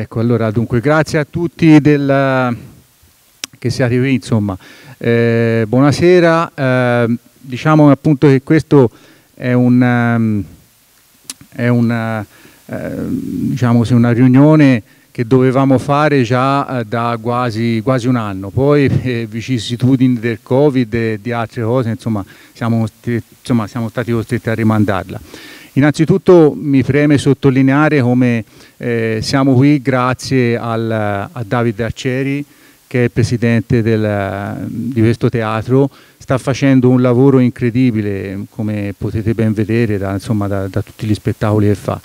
Ecco, allora, dunque, grazie a tutti che siate qui, insomma. Buonasera, diciamo appunto che questo è diciamo così, una riunione che dovevamo fare già da quasi un anno, poi vicissitudini del Covid e di altre cose, insomma, siamo stati costretti a rimandarla. Innanzitutto mi preme sottolineare come siamo qui grazie a Davide Arcieri, che è il presidente di questo teatro. Sta facendo un lavoro incredibile, come potete ben vedere da tutti gli spettacoli che fa.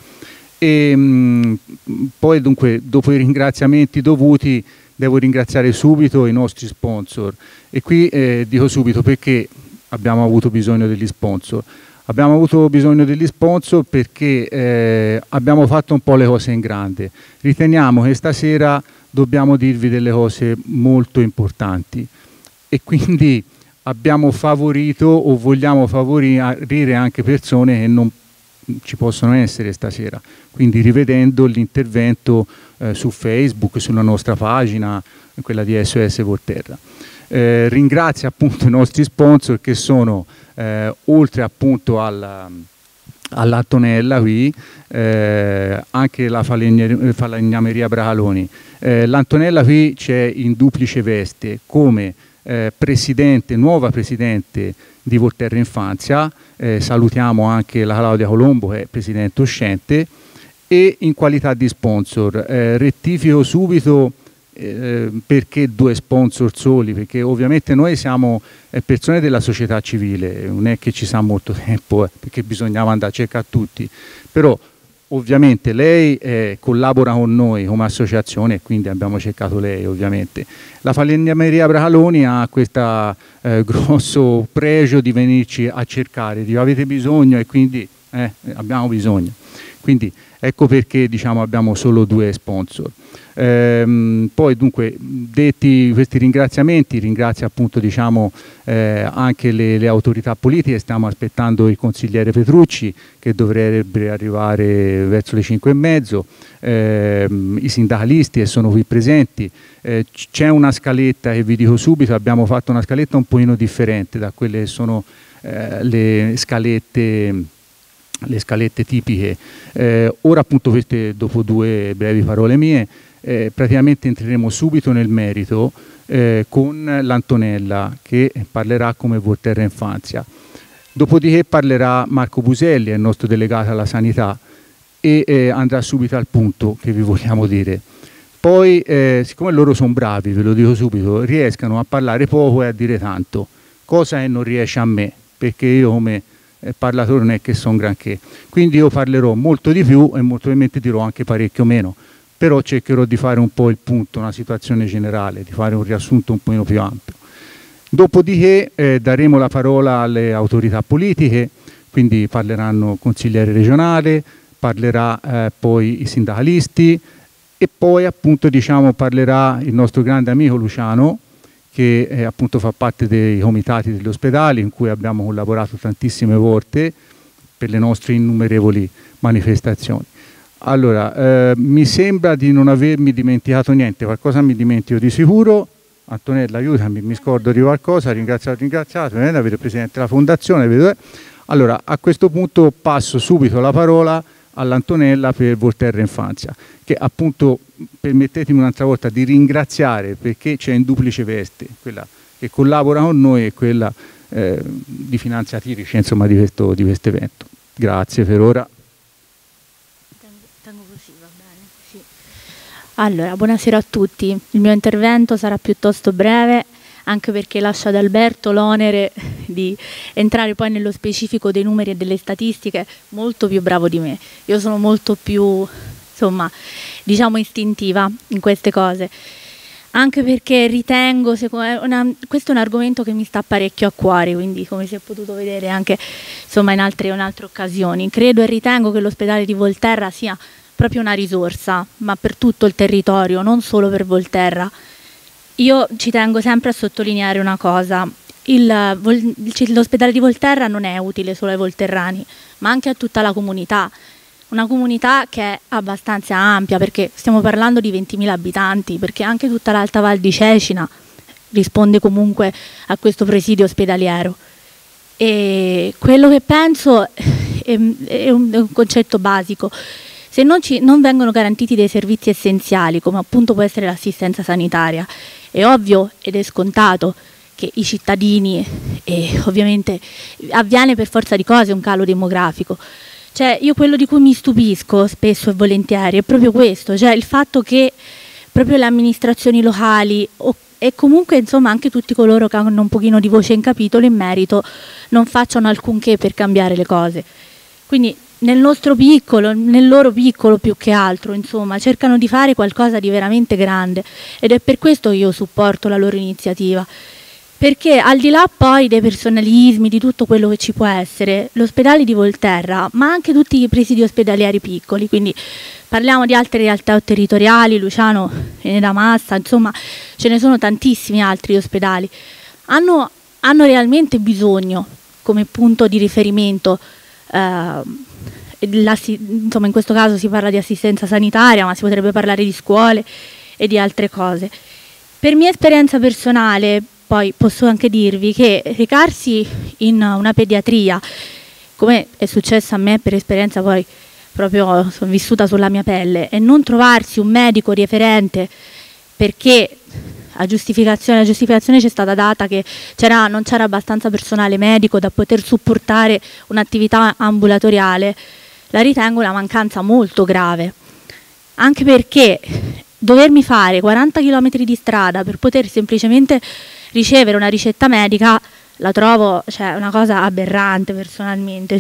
E poi dunque, dopo i ringraziamenti dovuti, devo ringraziare subito i nostri sponsor. E qui dico subito perché abbiamo avuto bisogno degli sponsor. Abbiamo avuto bisogno degli sponsor perché abbiamo fatto un po' le cose in grande. Riteniamo che stasera dobbiamo dirvi delle cose molto importanti e quindi abbiamo favorito o vogliamo favorire anche persone che non ci possono essere stasera, quindi rivedendo l'intervento su Facebook, sulla nostra pagina, quella di SOS Volterra. Ringrazio appunto i nostri sponsor che sono oltre appunto all'Antonella qui, anche la falegnameria Bracaloni. L'Antonella qui c'è in duplice veste come nuova presidente di Volterra Infanzia, salutiamo anche la Claudia Colombo che è presidente uscente, e in qualità di sponsor. Rettifico subito perché due sponsor soli, perché ovviamente noi siamo persone della società civile, non è che ci sa molto tempo perché bisognava andare a cercare tutti, però ovviamente lei collabora con noi come associazione e quindi abbiamo cercato lei ovviamente. La falegnameria Bracaloni ha questo grosso pregio di venirci a cercare, di avete bisogno e quindi abbiamo bisogno. Quindi ecco perché diciamo abbiamo solo due sponsor. Poi dunque, detti questi ringraziamenti, ringrazio appunto diciamo anche le autorità politiche. Stiamo aspettando il consigliere Petrucci che dovrebbe arrivare verso le 5:30, i sindacalisti che sono qui presenti. C'è una scaletta che vi dico subito, abbiamo fatto una scaletta un pochino differente da quelle che sono le scalette tipiche. Ora appunto queste, dopo due brevi parole mie, praticamente entreremo subito nel merito con l'Antonella che parlerà come Volterra Infanzia. Dopodiché parlerà Marco Buselli, è il nostro delegato alla sanità, e andrà subito al punto che vi vogliamo dire. Poi, siccome loro sono bravi, ve lo dico subito, riescano a parlare poco e a dire tanto, cosa che non riesce a me, perché io come parlatore non è che sono granché. Quindi io parlerò molto di più e molto probabilmente dirò anche parecchio meno, però cercherò di fare un po' il punto, una situazione generale, di fare un riassunto un po' più ampio. Dopodiché daremo la parola alle autorità politiche, quindi parleranno il consigliere regionale, parlerà poi i sindacalisti e poi appunto diciamo parlerà il nostro grande amico Luciano, che appunto fa parte dei comitati degli ospedali in cui abbiamo collaborato tantissime volte per le nostre innumerevoli manifestazioni. Allora, mi sembra di non avermi dimenticato niente, qualcosa mi dimentico di sicuro. Antonella, aiutami, mi scordo di qualcosa, ringraziato, avete il presidente della fondazione, vedo. Allora, a questo punto passo subito la parola all'Antonella per Volterra Infanzia, che appunto, permettetemi un'altra volta di ringraziare perché c'è in duplice veste, quella che collabora con noi e quella di finanziatrice insomma di questo evento. Grazie per ora. Tengo così, va bene. Sì. Allora, buonasera a tutti. Il mio intervento sarà piuttosto breve, anche perché lascio ad Alberto l'onere di entrare poi nello specifico dei numeri e delle statistiche, molto più bravo di me. Io sono molto più, insomma, diciamo istintiva in queste cose, anche perché ritengo, questo è un argomento che mi sta parecchio a cuore, quindi come si è potuto vedere anche insomma in altre occasioni. Credo e ritengo che l'ospedale di Volterra sia proprio una risorsa, ma per tutto il territorio, non solo per Volterra. Io ci tengo sempre a sottolineare una cosa: l'ospedale di Volterra non è utile solo ai volterrani, ma anche a tutta la comunità. una comunità che è abbastanza ampia, perché stiamo parlando di 20.000 abitanti, perché anche tutta l'Alta Val di Cecina risponde comunque a questo presidio ospedaliero. E quello che penso è un concetto basico. Se non vengono garantiti dei servizi essenziali, come appunto può essere l'assistenza sanitaria, è ovvio ed è scontato che i cittadini, e ovviamente avviene per forza di cose un calo demografico. Cioè, io quello di cui mi stupisco spesso e volentieri è proprio questo, cioè il fatto che proprio le amministrazioni locali e comunque insomma anche tutti coloro che hanno un pochino di voce in capitolo in merito non facciano alcunché per cambiare le cose. Quindi nel nostro piccolo, nel loro piccolo più che altro, insomma, cercano di fare qualcosa di veramente grande, ed è per questo che io supporto la loro iniziativa. Perché al di là poi dei personalismi, di tutto quello che ci può essere, l'ospedale di Volterra, ma anche tutti i presidi ospedalieri piccoli, quindi parliamo di altre realtà territoriali, Luciano e da Massa, insomma ce ne sono tantissimi altri ospedali, hanno realmente bisogno come punto di riferimento, insomma in questo caso si parla di assistenza sanitaria, ma si potrebbe parlare di scuole e di altre cose. Per mia esperienza personale, poi posso anche dirvi che recarsi in una pediatria, come è successo a me per esperienza, poi proprio sono vissuta sulla mia pelle, e non trovarsi un medico referente perché la giustificazione c'è stata data che non c'era abbastanza personale medico da poter supportare un'attività ambulatoriale, la ritengo una mancanza molto grave, anche perché dovermi fare 40 km di strada per poter semplicemente ricevere una ricetta medica la trovo una cosa aberrante personalmente,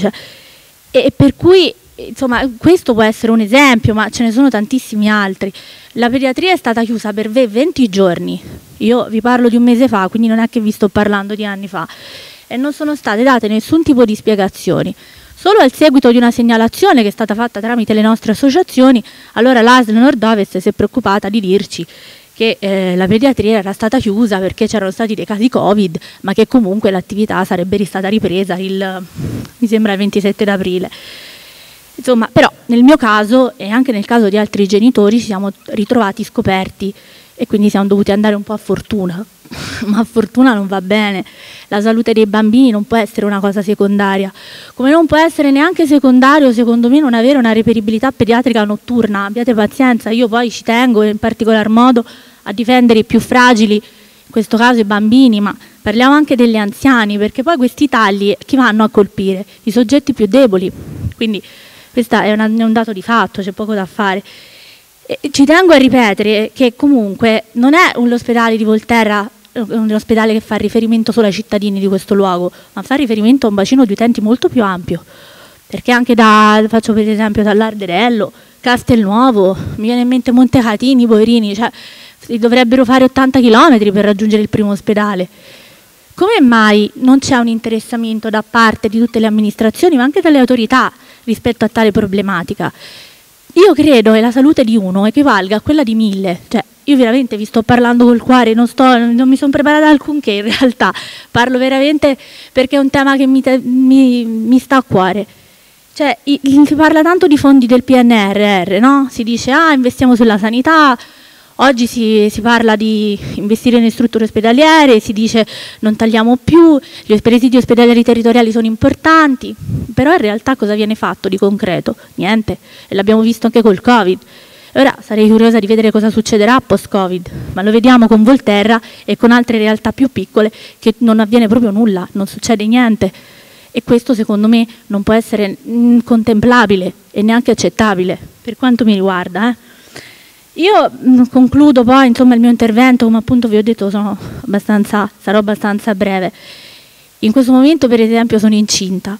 e per cui insomma questo può essere un esempio, ma ce ne sono tantissimi altri. La pediatria è stata chiusa per 20 giorni, io vi parlo di un mese fa, quindi non è che vi sto parlando di anni fa, e non sono state date nessun tipo di spiegazioni. Solo al seguito di una segnalazione che è stata fatta tramite le nostre associazioni, allora l'ASL Nord-Ovest si è preoccupata di dirci che la pediatria era stata chiusa perché c'erano stati dei casi Covid, ma che comunque l'attività sarebbe stata ripresa mi sembra il 27 d'aprile. Insomma, però nel mio caso e anche nel caso di altri genitori ci siamo ritrovati scoperti e quindi siamo dovuti andare un po' a fortuna, ma a fortuna non va bene. La salute dei bambini non può essere una cosa secondaria, come non può essere neanche secondario secondo me non avere una reperibilità pediatrica notturna. Abbiate pazienza, io poi ci tengo in particolar modo a difendere i più fragili, in questo caso i bambini, ma parliamo anche degli anziani, perché poi questi tagli chi vanno a colpire? I soggetti più deboli, quindi questo è un dato di fatto, c'è poco da fare. E ci tengo a ripetere che comunque non è l'ospedale di Volterra un ospedale che fa riferimento solo ai cittadini di questo luogo, ma fa riferimento a un bacino di utenti molto più ampio, perché anche faccio per esempio dall'Arderello, Castelnuovo, mi viene in mente Montecatini, Poverini, si dovrebbero fare 80 km per raggiungere il primo ospedale. Come mai non c'è un interessamento da parte di tutte le amministrazioni, ma anche dalle autorità, rispetto a tale problematica? Io credo che la salute di uno equivalga a quella di 1000, io veramente vi sto parlando col cuore, non mi sono preparata alcunché in realtà, parlo veramente perché è un tema che mi sta a cuore. Si parla tanto di fondi del PNRR, no? Si dice investiamo sulla sanità, oggi si parla di investire nelle strutture ospedaliere, si dice non tagliamo più, gli presidi ospedalieri territoriali sono importanti, però in realtà cosa viene fatto di concreto? Niente, e l'abbiamo visto anche col Covid. Ora sarei curiosa di vedere cosa succederà post-Covid, ma lo vediamo con Volterra e con altre realtà più piccole che non avviene proprio nulla, non succede niente, e questo secondo me non può essere contemplabile e neanche accettabile per quanto mi riguarda. Io concludo poi insomma il mio intervento, come appunto vi ho detto sarò abbastanza breve. In questo momento per esempio sono incinta,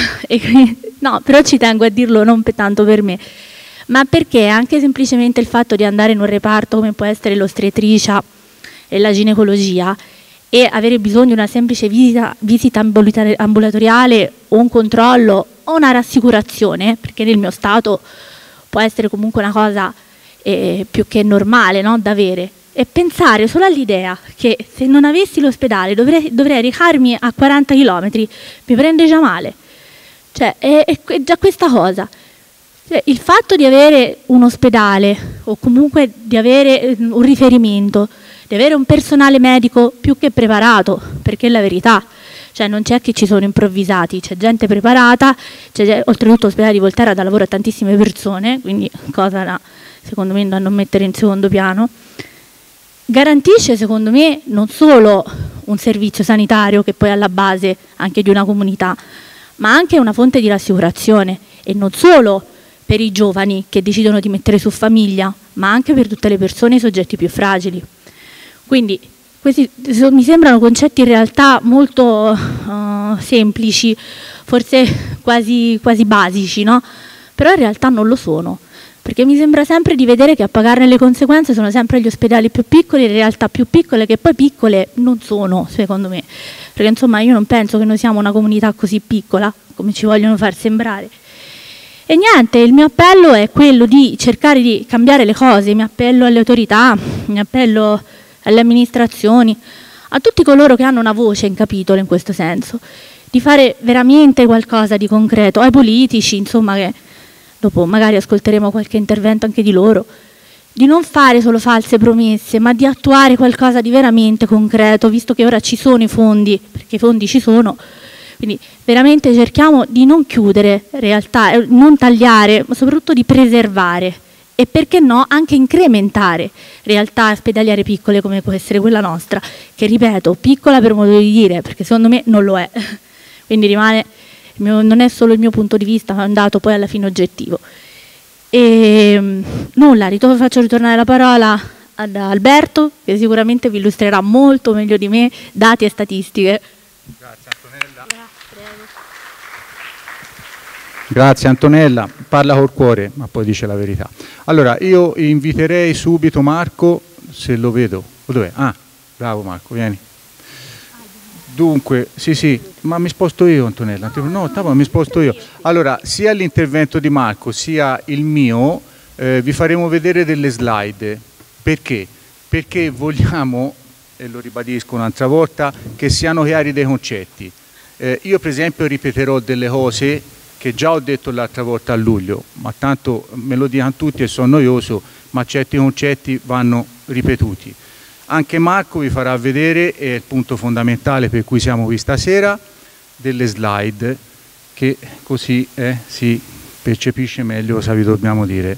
no, però ci tengo a dirlo non tanto per me, ma perché anche semplicemente il fatto di andare in un reparto come può essere l'ostetricia e la ginecologia e avere bisogno di una semplice visita ambulatoriale o un controllo o una rassicurazione, perché nel mio stato può essere comunque una cosa più che normale, no? Da avere, e pensare solo all'idea che se non avessi l'ospedale dovrei recarmi a 40 km, mi prende già male, è già questa cosa. Il fatto di avere un ospedale o comunque di avere un riferimento, di avere un personale medico più che preparato, perché è la verità, cioè non c'è che ci sono improvvisati, c'è gente preparata, oltretutto l'ospedale di Volterra dà lavoro a tantissime persone, quindi cosa da, secondo me, da non mettere in secondo piano, garantisce secondo me non solo un servizio sanitario che poi è alla base anche di una comunità, ma anche una fonte di rassicurazione, e non solo per i giovani che decidono di mettere su famiglia, ma anche per tutte le persone e i soggetti più fragili. Quindi questi mi sembrano concetti in realtà molto semplici, forse quasi basici, no? Però in realtà non lo sono, perché mi sembra sempre di vedere che a pagarne le conseguenze sono sempre gli ospedali più piccoli, le realtà più piccole, che poi piccole non sono, secondo me. Perché insomma io non penso che noi siamo una comunità così piccola, come ci vogliono far sembrare. E niente, il mio appello è quello di cercare di cambiare le cose, mi appello alle autorità, mi appello alle amministrazioni, a tutti coloro che hanno una voce in capitolo in questo senso, di fare veramente qualcosa di concreto, ai politici, insomma, che dopo magari ascolteremo qualche intervento anche di loro, di non fare solo false promesse, ma di attuare qualcosa di veramente concreto, visto che ora ci sono i fondi, perché i fondi ci sono. Quindi veramente cerchiamo di non chiudere realtà, non tagliare, ma soprattutto di preservare e perché no anche incrementare realtà ospedaliere piccole come può essere quella nostra, che ripeto, piccola per modo di dire, perché secondo me non lo è. Quindi rimane, non è solo il mio punto di vista, ma è un dato poi alla fine oggettivo. E nulla, faccio ritornare la parola ad Alberto, che sicuramente vi illustrerà molto meglio di me dati e statistiche. Grazie Antonella. Grazie Antonella, parla col cuore, ma poi dice la verità. Allora, io inviterei subito Marco, se lo vedo. Dov'è? Ah, bravo Marco, vieni. Dunque, sì, ma mi sposto io Antonella. No, mi sposto io. Allora, sia l'intervento di Marco sia il mio, vi faremo vedere delle slide. Perché? Perché vogliamo, e lo ribadisco un'altra volta, che siano chiari dei concetti. Io per esempio ripeterò delle cose che già ho detto l'altra volta a luglio, ma tanto me lo dicono tutti e sono noioso, ma certi concetti vanno ripetuti. Anche Marco vi farà vedere, è il punto fondamentale per cui siamo qui stasera, delle slide che così si percepisce meglio cosa vi dobbiamo dire.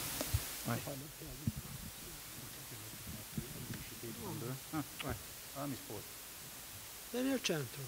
Vieni al centro.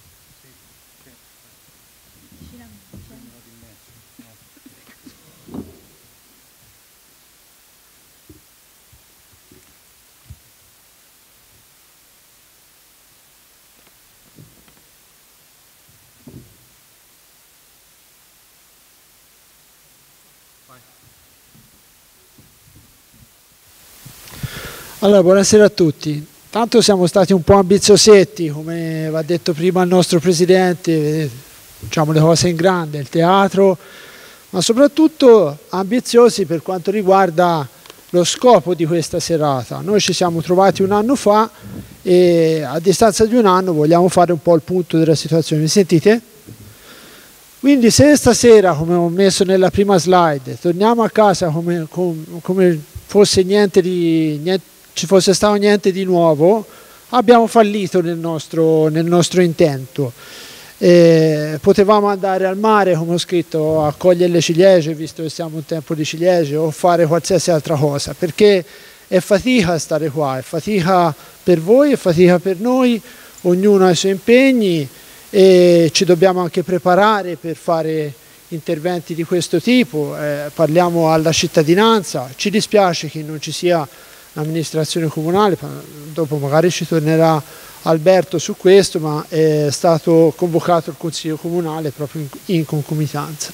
Allora, buonasera a tutti. Tanto siamo stati un po' ambiziosetti, come va detto prima il nostro Presidente, facciamo le cose in grande, il teatro, ma soprattutto ambiziosi per quanto riguarda lo scopo di questa serata. Noi ci siamo trovati un anno fa e a distanza di un anno vogliamo fare un po' il punto della situazione. Mi sentite? Quindi se stasera, come ho messo nella prima slide, torniamo a casa come fosse ci fosse stato niente di nuovo, abbiamo fallito nel nostro intento. Potevamo andare al mare, come ho scritto, a cogliere le ciliegie, visto che siamo in tempo di ciliegie, o fare qualsiasi altra cosa, perché è fatica stare qua, è fatica per voi, è fatica per noi, ognuno ha i suoi impegni e ci dobbiamo anche preparare per fare interventi di questo tipo, parliamo alla cittadinanza, ci dispiace che non ci sia l'amministrazione comunale, dopo magari ci tornerà Alberto su questo, ma è stato convocato il Consiglio Comunale proprio in concomitanza.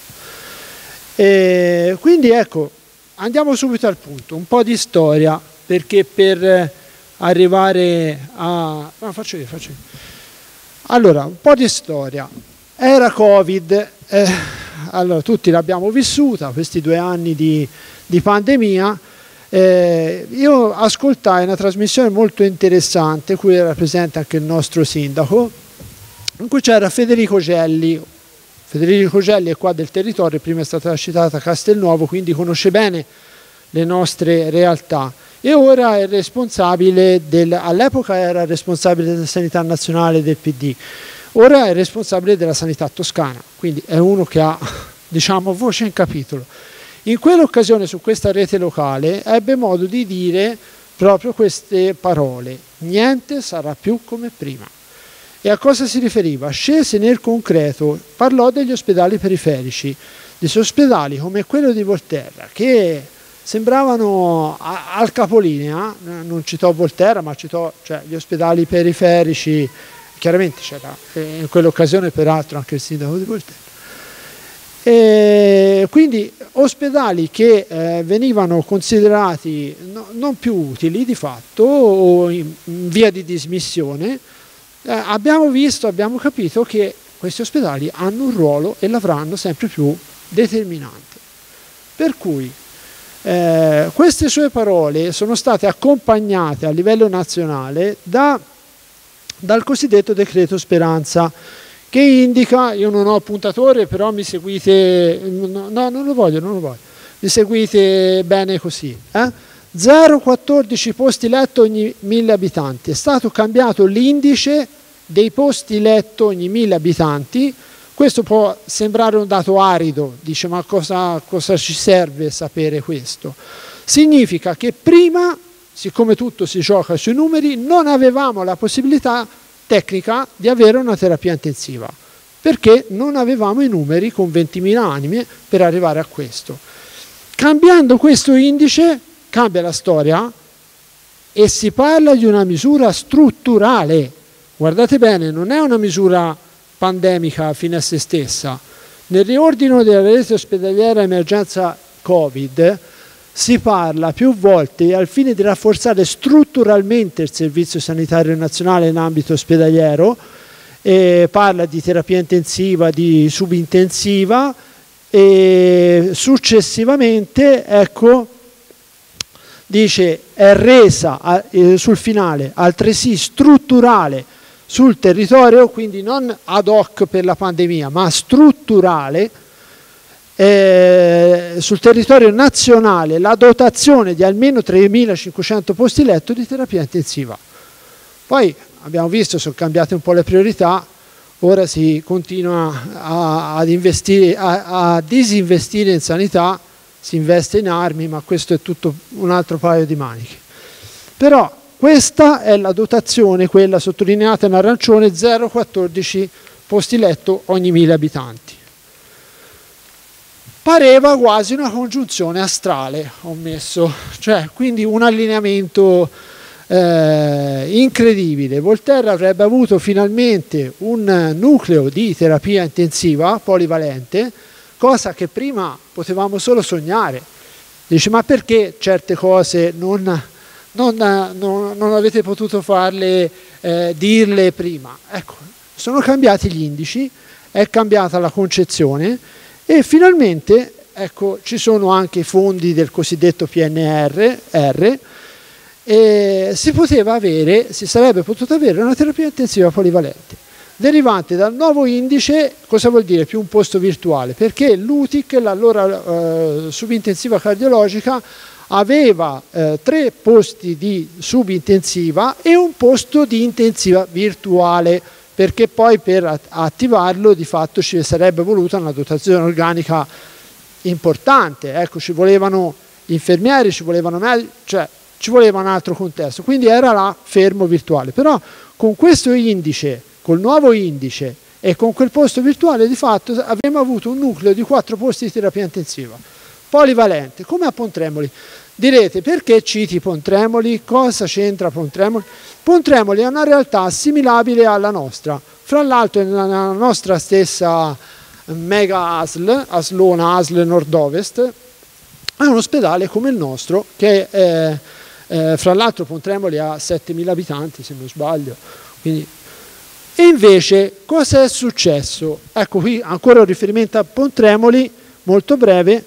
Quindi ecco, andiamo subito al punto, un po' di storia, perché per arrivare a... No, faccio io. Allora, un po' di storia. Era Covid, allora tutti l'abbiamo vissuta, questi 2 anni di pandemia. Io ascoltai una trasmissione molto interessante, cui era presente anche il nostro sindaco, in cui c'era Federico Gelli, Federico Gelli è qua del territorio, prima è stata citata Castelnuovo, quindi conosce bene le nostre realtà e ora è responsabile all'epoca era responsabile della sanità nazionale del PD, ora è responsabile della sanità toscana, quindi è uno che ha, diciamo, voce in capitolo. In quell'occasione su questa rete locale ebbe modo di dire proprio queste parole: niente sarà più come prima. E a cosa si riferiva? Scese nel concreto, parlò degli ospedali periferici, degli ospedali come quello di Volterra, che sembravano al capolinea, non citò Volterra, ma citò gli ospedali periferici, chiaramente c'era in quell'occasione peraltro anche il sindaco di Volterra. E quindi ospedali che venivano considerati non più utili di fatto o in via di dismissione. Abbiamo capito che questi ospedali hanno un ruolo e l'avranno sempre più determinante. Per cui queste sue parole sono state accompagnate a livello nazionale dal cosiddetto decreto Speranza, che indica, io non ho puntatore, però mi seguite, no, non lo voglio, mi seguite bene così, 0,14 posti letto ogni 1000 abitanti, è stato cambiato l'indice dei posti letto ogni 1000 abitanti. Questo può sembrare un dato arido, dice ma cosa ci serve sapere questo? Significa che prima, siccome tutto si gioca sui numeri, non avevamo la possibilità tecnica di avere una terapia intensiva, perché non avevamo i numeri con 20.000 anime per arrivare a questo. Cambiando questo indice, cambia la storia e si parla di una misura strutturale. Guardate bene, non è una misura pandemica fine a se stessa. Nel riordino della rete ospedaliera emergenza Covid si parla più volte al fine di rafforzare strutturalmente il servizio sanitario nazionale in ambito ospedaliero, parla di terapia intensiva, di subintensiva e successivamente, ecco, dice è resa sul finale altresì strutturale sul territorio, quindi non ad hoc per la pandemia, ma strutturale, sul territorio nazionale la dotazione di almeno 3.500 posti letto di terapia intensiva. Poi abbiamo visto, sono cambiate un po' le priorità, ora si continua a disinvestire in sanità, si investe in armi, ma questo è tutto un altro paio di maniche. Però questa è la dotazione, quella sottolineata in arancione, 0,14 posti letto ogni 1000 abitanti. Pareva quasi una congiunzione astrale, ho messo, cioè quindi un allineamento incredibile. Volterra avrebbe avuto finalmente un nucleo di terapia intensiva polivalente, cosa che prima potevamo solo sognare. Dice, ma perché certe cose non avete potuto farle, dirle prima? Ecco, sono cambiati gli indici, è cambiata la concezione e finalmente, ecco, ci sono anche i fondi del cosiddetto PNRR e si sarebbe potuta avere una terapia intensiva polivalente. Derivante dal nuovo indice, cosa vuol dire? Più un posto virtuale, perché l'UTIC, l'allora subintensiva cardiologica, aveva 3 posti di subintensiva e un posto di intensiva virtuale, perché poi per attivarlo di fatto ci sarebbe voluta una dotazione organica importante, ecco, ci volevano infermieri, ci volevano medici, cioè ci voleva un altro contesto, quindi era là fermo virtuale. Però con questo indice, col nuovo indice e con quel posto virtuale di fatto avremmo avuto un nucleo di 4 posti di terapia intensiva polivalente, come a Pontremoli. Direte, perché citi Pontremoli? Cosa c'entra Pontremoli? Pontremoli è una realtà assimilabile alla nostra, fra l'altro nella nostra stessa mega ASL, Aslona, ASL Nord-Ovest, è un ospedale come il nostro, che fra l'altro Pontremoli ha 7.000 abitanti se non sbaglio, quindi. E invece cosa è successo? Ecco, qui ancora un riferimento a Pontremoli, molto breve.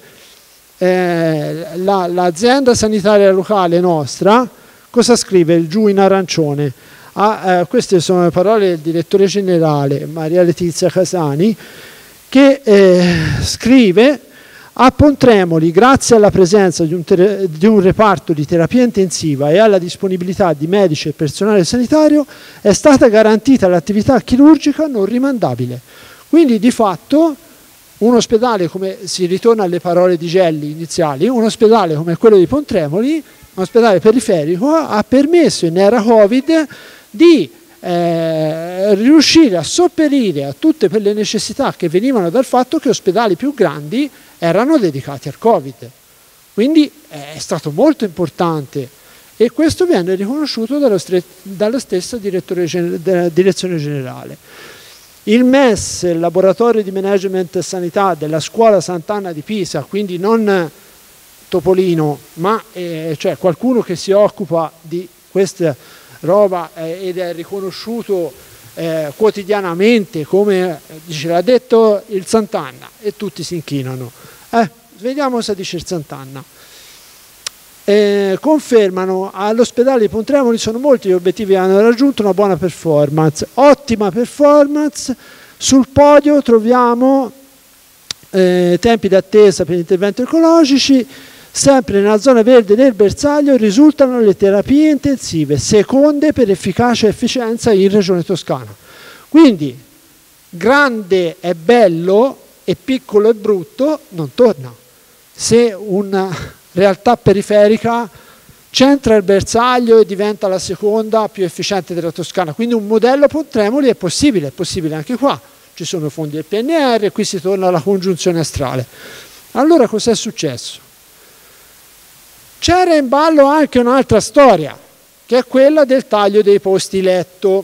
L'azienda sanitaria locale nostra, cosa scrive giù in arancione? Queste sono le parole del direttore generale Maria Letizia Casani, che scrive: a Pontremoli, grazie alla presenza di un reparto di terapia intensiva e alla disponibilità di medici e personale sanitario, è stata garantita l'attività chirurgica non rimandabile. Quindi di fatto un ospedale, come si ritorna alle parole di Gelli iniziali, un ospedale come quello di Pontremoli, un ospedale periferico, ha permesso in era Covid di riuscire a sopperire a tutte le necessità che venivano dal fatto che ospedali più grandi erano dedicati al Covid. Quindi è stato molto importante e questo viene riconosciuto dalla stessa direzione generale. Il MES, il Laboratorio di Management e Sanità della Scuola Sant'Anna di Pisa, quindi non Topolino, ma cioè qualcuno che si occupa di questa roba ed è riconosciuto quotidianamente, come l'ha detto il Sant'Anna, e tutti si inchinano. Vediamo cosa dice il Sant'Anna. Confermano all'ospedale di Pontremoli sono molti gli obiettivi che hanno raggiunto una buona performance, ottima performance. Sul podio troviamo tempi d'attesa per interventi oncologici. Sempre nella zona verde del bersaglio risultano le terapie intensive, seconde per efficacia e efficienza in Regione Toscana. Quindi grande è bello e piccolo è brutto non torna. Se una realtà periferica centra il bersaglio e diventa la seconda più efficiente della Toscana, quindi un modello Pontremoli è possibile anche qua. Ci sono fondi del PNR e qui si torna alla congiunzione astrale. Allora cos'è successo? C'era in ballo anche un'altra storia, che è quella del taglio dei posti letto.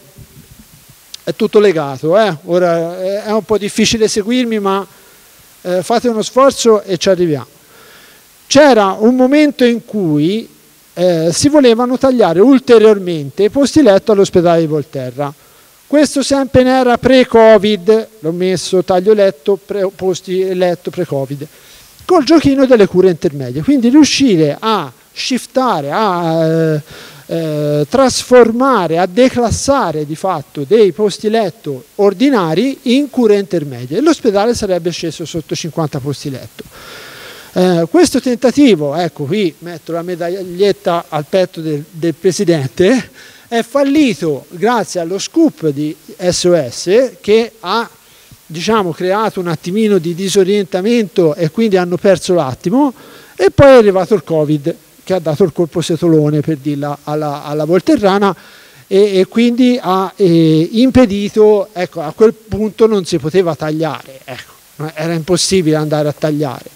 È tutto legato, ora è un po' difficile seguirmi, ma fate uno sforzo e ci arriviamo. C'era un momento in cui si volevano tagliare ulteriormente i posti letto all'ospedale di Volterra. Questo sempre in era pre-Covid, l'ho messo, taglio letto, posti letto pre-Covid, col giochino delle cure intermedie, quindi riuscire a shiftare, a trasformare, a declassare di fatto dei posti letto ordinari in cure intermedie, e l'ospedale sarebbe sceso sotto 50 posti letto. Questo tentativo, ecco qui metto la medaglietta al petto del Presidente, è fallito grazie allo scoop di SOS che ha creato un attimino di disorientamento e quindi hanno perso l'attimo, e poi è arrivato il Covid che ha dato il colpo setolone, per dirla alla volterrana, e quindi ha impedito, ecco, a quel punto non si poteva tagliare, ecco, era impossibile andare a tagliare,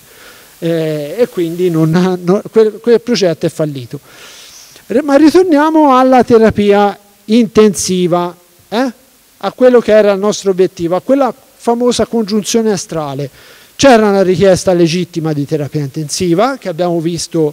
e quindi quel progetto è fallito. Ma ritorniamo alla terapia intensiva, a quello che era il nostro obiettivo, a quella famosa congiunzione astrale. C'era una richiesta legittima di terapia intensiva che abbiamo visto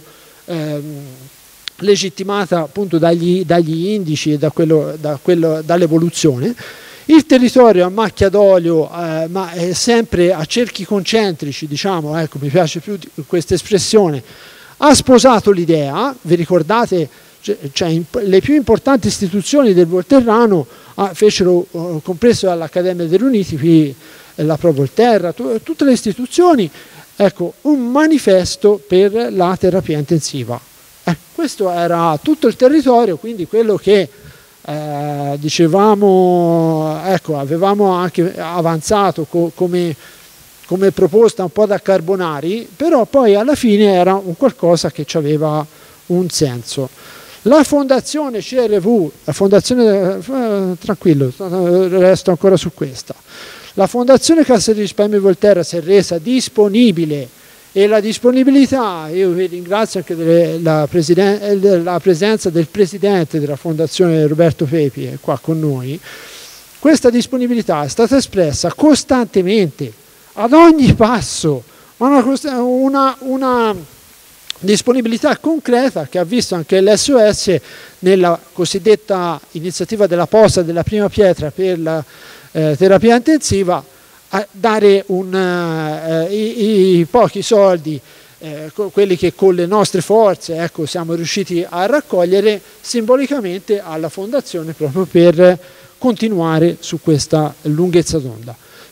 legittimata appunto dagli indici e dall'evoluzione. Il territorio a macchia d'olio, ma è sempre a cerchi concentrici, diciamo, ecco, mi piace più questa espressione, ha sposato l'idea. Vi ricordate, cioè, le più importanti istituzioni del Volterrano fecero, compreso dall'Accademia dei Riuniti, qui la Pro Volterra, tutte le istituzioni, ecco, un manifesto per la terapia intensiva. Questo era tutto il territorio, quindi quello che dicevamo, ecco, avevamo anche avanzato come proposta un po' da Carbonari, però poi alla fine era un qualcosa che aveva un senso. La fondazione CRV, la fondazione, tranquillo, resto ancora su questa, la fondazione Cassa di Risparmio Volterra si è resa disponibile, e la disponibilità, io vi ringrazio anche della presenza del presidente della fondazione Roberto Pepi, è qua con noi. Questa disponibilità è stata espressa costantemente, ad ogni passo, una disponibilità concreta che ha visto anche l'SOS nella cosiddetta iniziativa della posta della prima pietra per la terapia intensiva, a dare i pochi soldi, quelli che con le nostre forze, ecco, siamo riusciti a raccogliere simbolicamente alla fondazione, proprio per continuare su questa lunghezza d'onda.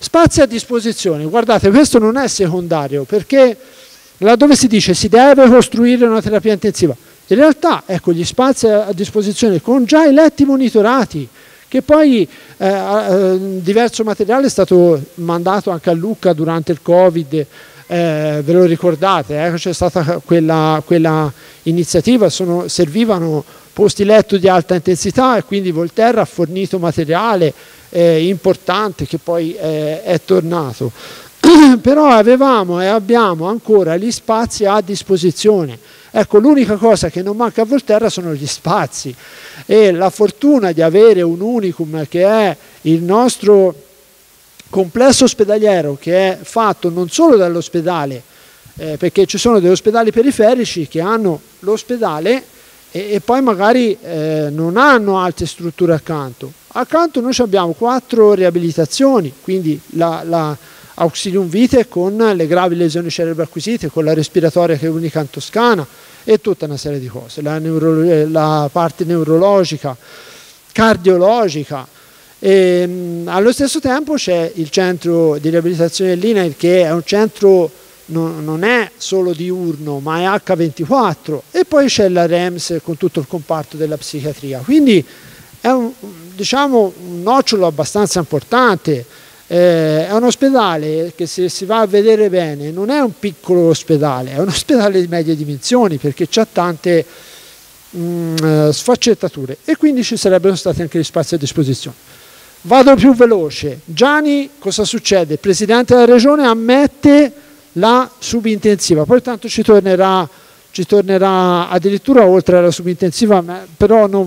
Spazi a disposizione, guardate, questo non è secondario, perché laddove si dice si deve costruire una terapia intensiva, in realtà ecco gli spazi a disposizione con già i letti monitorati, che poi diverso materiale è stato mandato anche a Lucca durante il Covid, ve lo ricordate, c'è stata quella iniziativa, servivano posti letto di alta intensità e quindi Volterra ha fornito materiale importante che poi è tornato. Però avevamo e abbiamo ancora gli spazi a disposizione. Ecco, l'unica cosa che non manca a Volterra sono gli spazi, e la fortuna di avere un unicum che è il nostro complesso ospedaliero, che è fatto non solo dall'ospedale, perché ci sono degli ospedali periferici che hanno l'ospedale e poi magari non hanno altre strutture accanto. Accanto noi abbiamo 4 riabilitazioni, quindi la Auxilium Vitae con le gravi lesioni cerebro-acquisite, con la respiratoria che è unica in Toscana e tutta una serie di cose, la parte neurologica, cardiologica. E, allo stesso tempo c'è il centro di riabilitazione dell'INAIL, che è un centro non è solo diurno ma è H24, e poi c'è la REMS con tutto il comparto della psichiatria, quindi è un nocciolo abbastanza importante. È un ospedale che, se si va a vedere bene, non è un piccolo ospedale, è un ospedale di medie dimensioni, perché c'ha tante sfaccettature, e quindi ci sarebbero stati anche gli spazi a disposizione. Vado più veloce. Gianni, cosa succede? Il presidente della regione ammette la subintensiva, poi tanto ci tornerà addirittura oltre alla subintensiva, però non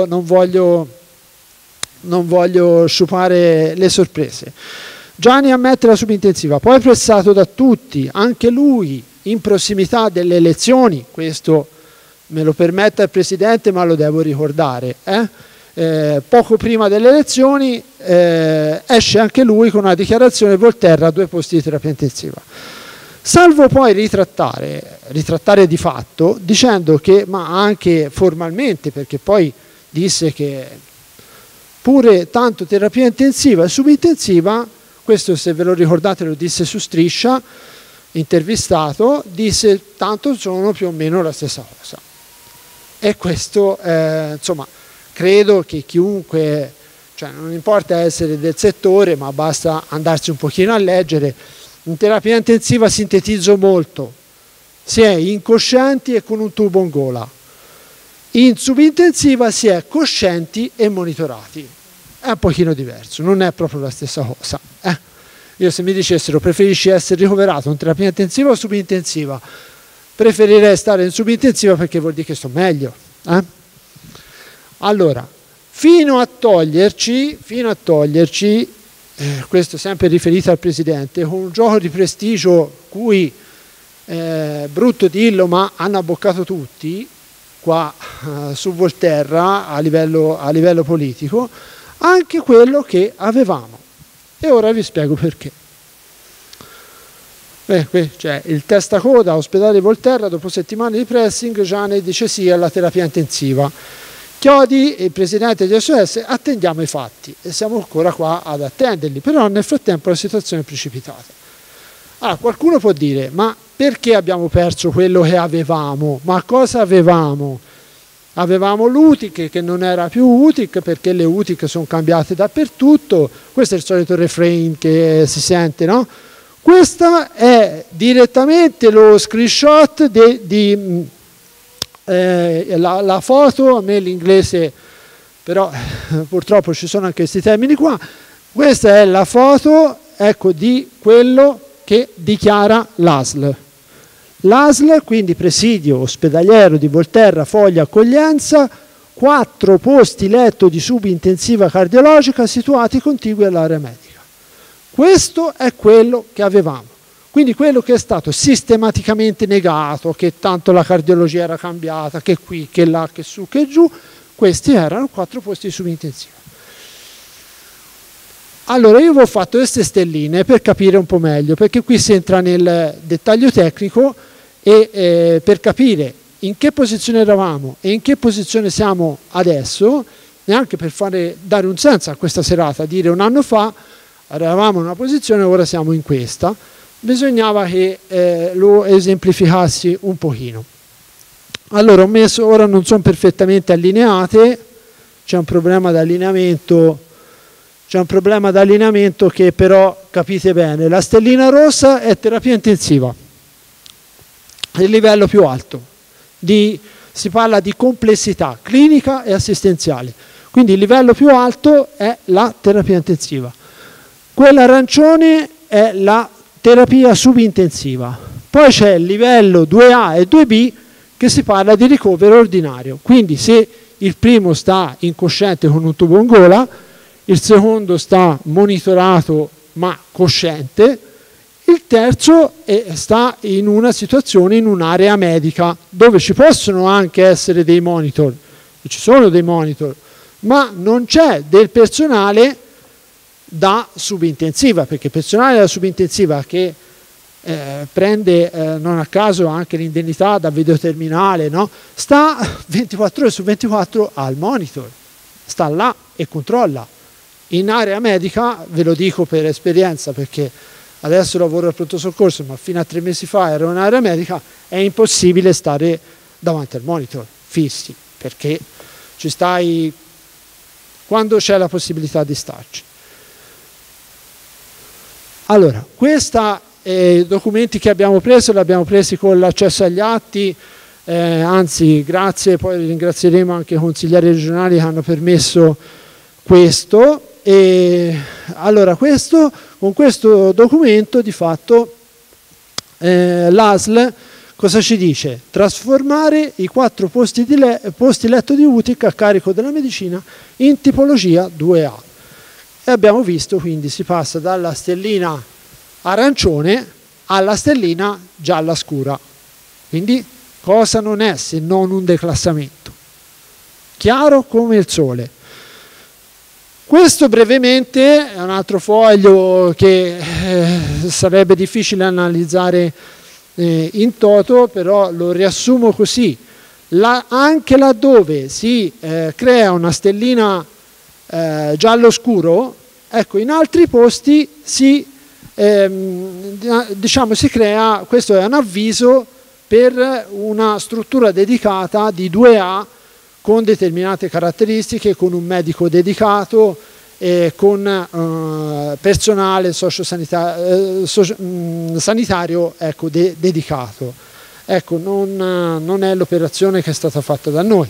voglio sciupare le sorprese. Gianni ammette la subintensiva, poi pressato da tutti, anche lui in prossimità delle elezioni, questo me lo permetta il Presidente ma lo devo ricordare, poco prima delle elezioni esce anche lui con una dichiarazione: Volterra 2 posti di terapia intensiva, salvo poi ritrattare di fatto, dicendo che, ma anche formalmente, perché poi disse che pure tanto terapia intensiva e subintensiva, questo se ve lo ricordate lo disse su Striscia, intervistato, disse tanto sono più o meno la stessa cosa. E questo insomma, credo che chiunque, cioè non importa essere del settore, ma basta andarsi un pochino a leggere. In terapia intensiva, sintetizzo molto, si è incoscienti e con un tubo in gola. In subintensiva si è coscienti e monitorati. È un pochino diverso, non è proprio la stessa cosa. Io, se mi dicessero preferisci essere ricoverato in terapia intensiva o subintensiva, preferirei stare in subintensiva, perché vuol dire che sto meglio. Allora, fino a toglierci, questo sempre riferito al Presidente, con un gioco di prestigio cui, brutto dirlo, ma hanno abboccato tutti qua su Volterra a livello politico, anche quello che avevamo. E ora vi spiego perché. Qui c'è il testacoda ospedale Volterra, dopo settimane di pressing Gianni dice sì alla terapia intensiva. Chiodi, il presidente di SOS, attendiamo i fatti, e siamo ancora qua ad attenderli, però nel frattempo la situazione è precipitata. Allora, qualcuno può dire, ma perché abbiamo perso quello che avevamo? Ma cosa avevamo? Avevamo l'UTIC che non era più UTIC, perché le UTIC sono cambiate dappertutto. Questo è il solito refrain che si sente, no? Questa è direttamente lo screenshot la foto, a me l'inglese però purtroppo ci sono anche questi termini qua. Questa è la foto, ecco, di quello che dichiara l'ASL. L'ASL, quindi presidio ospedaliero di Volterra Foglia Accoglienza, 4 posti letto di subintensiva cardiologica situati contigui all'area medica. Questo è quello che avevamo. Quindi quello che è stato sistematicamente negato, che tanto la cardiologia era cambiata, che qui, che là, che su, che giù, questi erano 4 posti di subintensiva. Allora io vi ho fatto queste stelline per capire un po' meglio, perché qui si entra nel dettaglio tecnico e per capire in che posizione eravamo e in che posizione siamo adesso, neanche per dare un senso a questa serata, dire un anno fa eravamo in una posizione, ora siamo in questa, bisognava che lo esemplificassi un pochino. Allora ho messo, ora non sono perfettamente allineate, c'è un problema d'allineamento che però capite bene. La stellina rossa è terapia intensiva, il livello più alto, si parla di complessità clinica e assistenziale, quindi il livello più alto è la terapia intensiva. Quella arancione è la terapia subintensiva, poi c'è il livello 2A e 2B che si parla di ricovero ordinario, quindi se il primo sta incosciente con un tubo in gola, il secondo sta monitorato ma cosciente, il terzo sta in una situazione, in un'area medica, dove ci possono anche essere dei monitor, ci sono dei monitor, ma non c'è del personale da subintensiva, perché il personale da subintensiva che prende non a caso anche l'indennità da videoterminale, no? Sta 24 ore su 24 al monitor, sta là e controlla. In area medica, ve lo dico per esperienza, perché adesso lavoro al pronto soccorso, ma fino a 3 mesi fa ero in area medica, è impossibile stare davanti al monitor fissi, perché ci stai quando c'è la possibilità di starci. Allora, i documenti che abbiamo preso li abbiamo presi con l'accesso agli atti, anzi grazie, poi ringrazieremo anche i consiglieri regionali che hanno permesso questo. E allora con questo documento di fatto l'ASL cosa ci dice? Trasformare i 4 posti letto di UTIC a carico della medicina in tipologia 2A. E abbiamo visto, quindi si passa dalla stellina arancione alla stellina gialla scura. Quindi cosa non è se non un declassamento? Chiaro come il sole. Questo brevemente è un altro foglio che sarebbe difficile analizzare in toto, però lo riassumo così. Anche laddove si crea una stellina giallo scuro, ecco, in altri posti si crea, questo è un avviso per una struttura dedicata di 2A con determinate caratteristiche, con un medico dedicato, con personale sanitario ecco, dedicato. Ecco, non è l'operazione che è stata fatta da noi.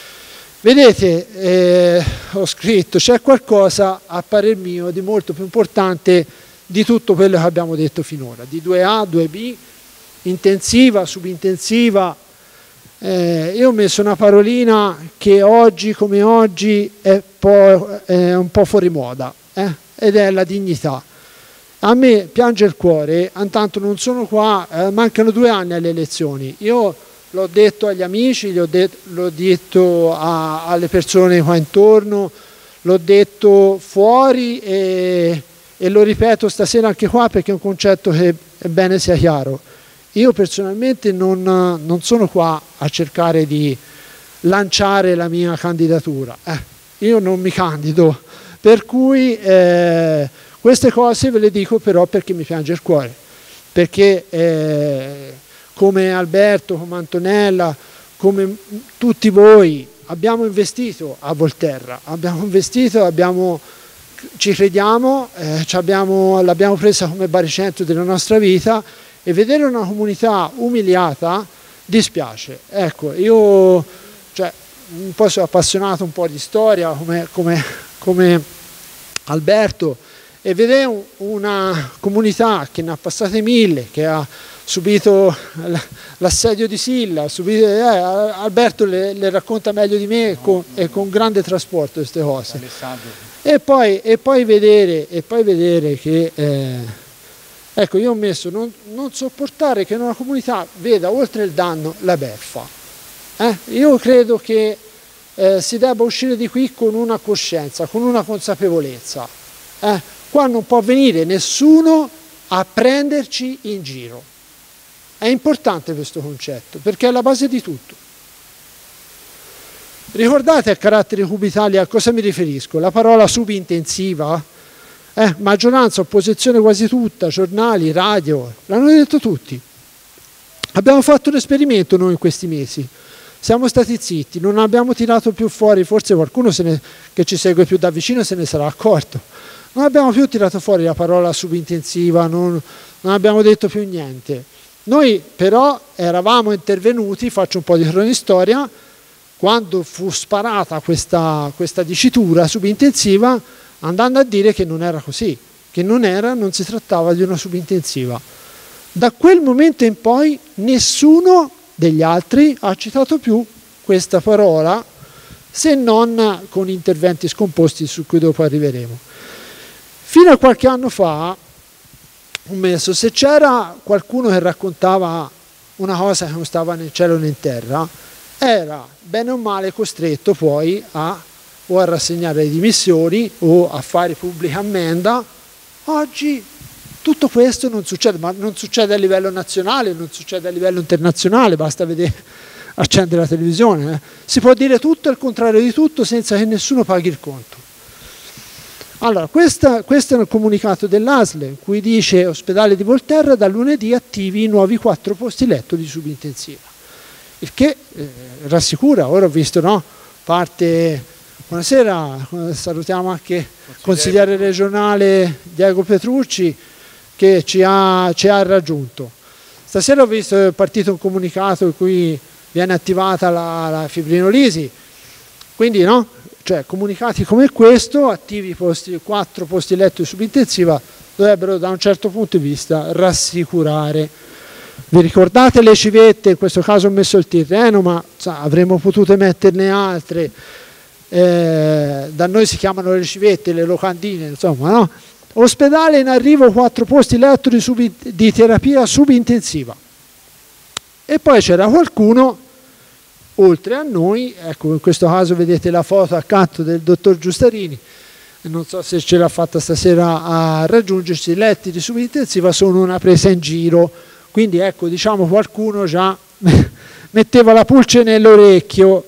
Vedete, ho scritto, c'è qualcosa, a parer mio, di molto più importante di tutto quello che abbiamo detto finora, di 2A, 2B, intensiva, subintensiva. Io ho messo una parolina che oggi come oggi è un po' fuori moda, ed è la dignità. A me piange il cuore, intanto non sono qua, mancano 2 anni alle elezioni. Io l'ho detto agli amici, l'ho detto alle persone qua intorno, l'ho detto fuori e lo ripeto stasera anche qua perché è un concetto che è bene sia chiaro. Io personalmente non sono qua a cercare di lanciare la mia candidatura, io non mi candido, per cui queste cose ve le dico però perché mi piange il cuore, perché come Alberto, come Antonella, come tutti voi abbiamo investito a Volterra, ci crediamo, l'abbiamo presa come baricentro della nostra vita. E vedere una comunità umiliata dispiace. Ecco, io un po' sono appassionato un po' di storia come Alberto, e vedere una comunità che ne ha passate 1000, che ha subito l'assedio di Silla, Alberto le racconta meglio di me e con grande trasporto queste cose. E poi vedere che ecco, io ho messo non sopportare che una comunità veda oltre il danno la beffa. Io credo che si debba uscire di qui con una coscienza, con una consapevolezza. Qua non può venire nessuno a prenderci in giro. È importante questo concetto, perché è la base di tutto. Ricordate a carattere cubitale a cosa mi riferisco? La parola subintensiva Maggioranza, opposizione quasi tutta, giornali, radio, l'hanno detto tutti. Abbiamo fatto un esperimento noi in questi mesi, siamo stati zitti, non abbiamo tirato più fuori, forse qualcuno che ci segue più da vicino se ne sarà accorto, non abbiamo più tirato fuori la parola subintensiva, non abbiamo detto più niente. Noi però eravamo intervenuti, faccio un po' di cronistoria, quando fu sparata questa dicitura subintensiva, andando a dire che non era così, che non si trattava di una subintensiva. Da quel momento in poi nessuno degli altri ha citato più questa parola, se non con interventi scomposti su cui dopo arriveremo. Fino a qualche anno fa, se c'era qualcuno che raccontava una cosa che non stava né in cielo né in terra, era bene o male costretto poi o a rassegnare le dimissioni o a fare pubblica ammenda. Oggi tutto questo non succede, ma non succede a livello nazionale, non succede a livello internazionale, basta vedere, accendere la televisione. Si può dire tutto e il contrario di tutto senza che nessuno paghi il conto. Allora, questo è un comunicato dell'ASL in cui dice: ospedale di Volterra da lunedì attivi i nuovi 4 posti letto di subintensiva. Il che rassicura. Ora ho visto, no? Parte, buonasera, salutiamo anche il consigliere regionale Diego Petrucci che ci ha raggiunto. Stasera ho visto che è partito un comunicato in cui viene attivata la fibrinolisi, quindi no? Cioè, comunicati come questo, attivi 4 posti letto di subintensiva, dovrebbero da un certo punto di vista rassicurare. Vi ricordate le civette? In questo caso ho messo il Tirreno, ma avremmo potuto metterne altre. Da noi si chiamano le civette, le locandine, insomma, no? Ospedale in arrivo 4 posti letto di terapia subintensiva. E poi c'era qualcuno oltre a noi, ecco, in questo caso vedete la foto accanto del dottor Giustarini, non so se ce l'ha fatta stasera a raggiungerci. I letti di subintensiva sono una presa in giro, quindi ecco, diciamo, qualcuno già metteva la pulce nell'orecchio.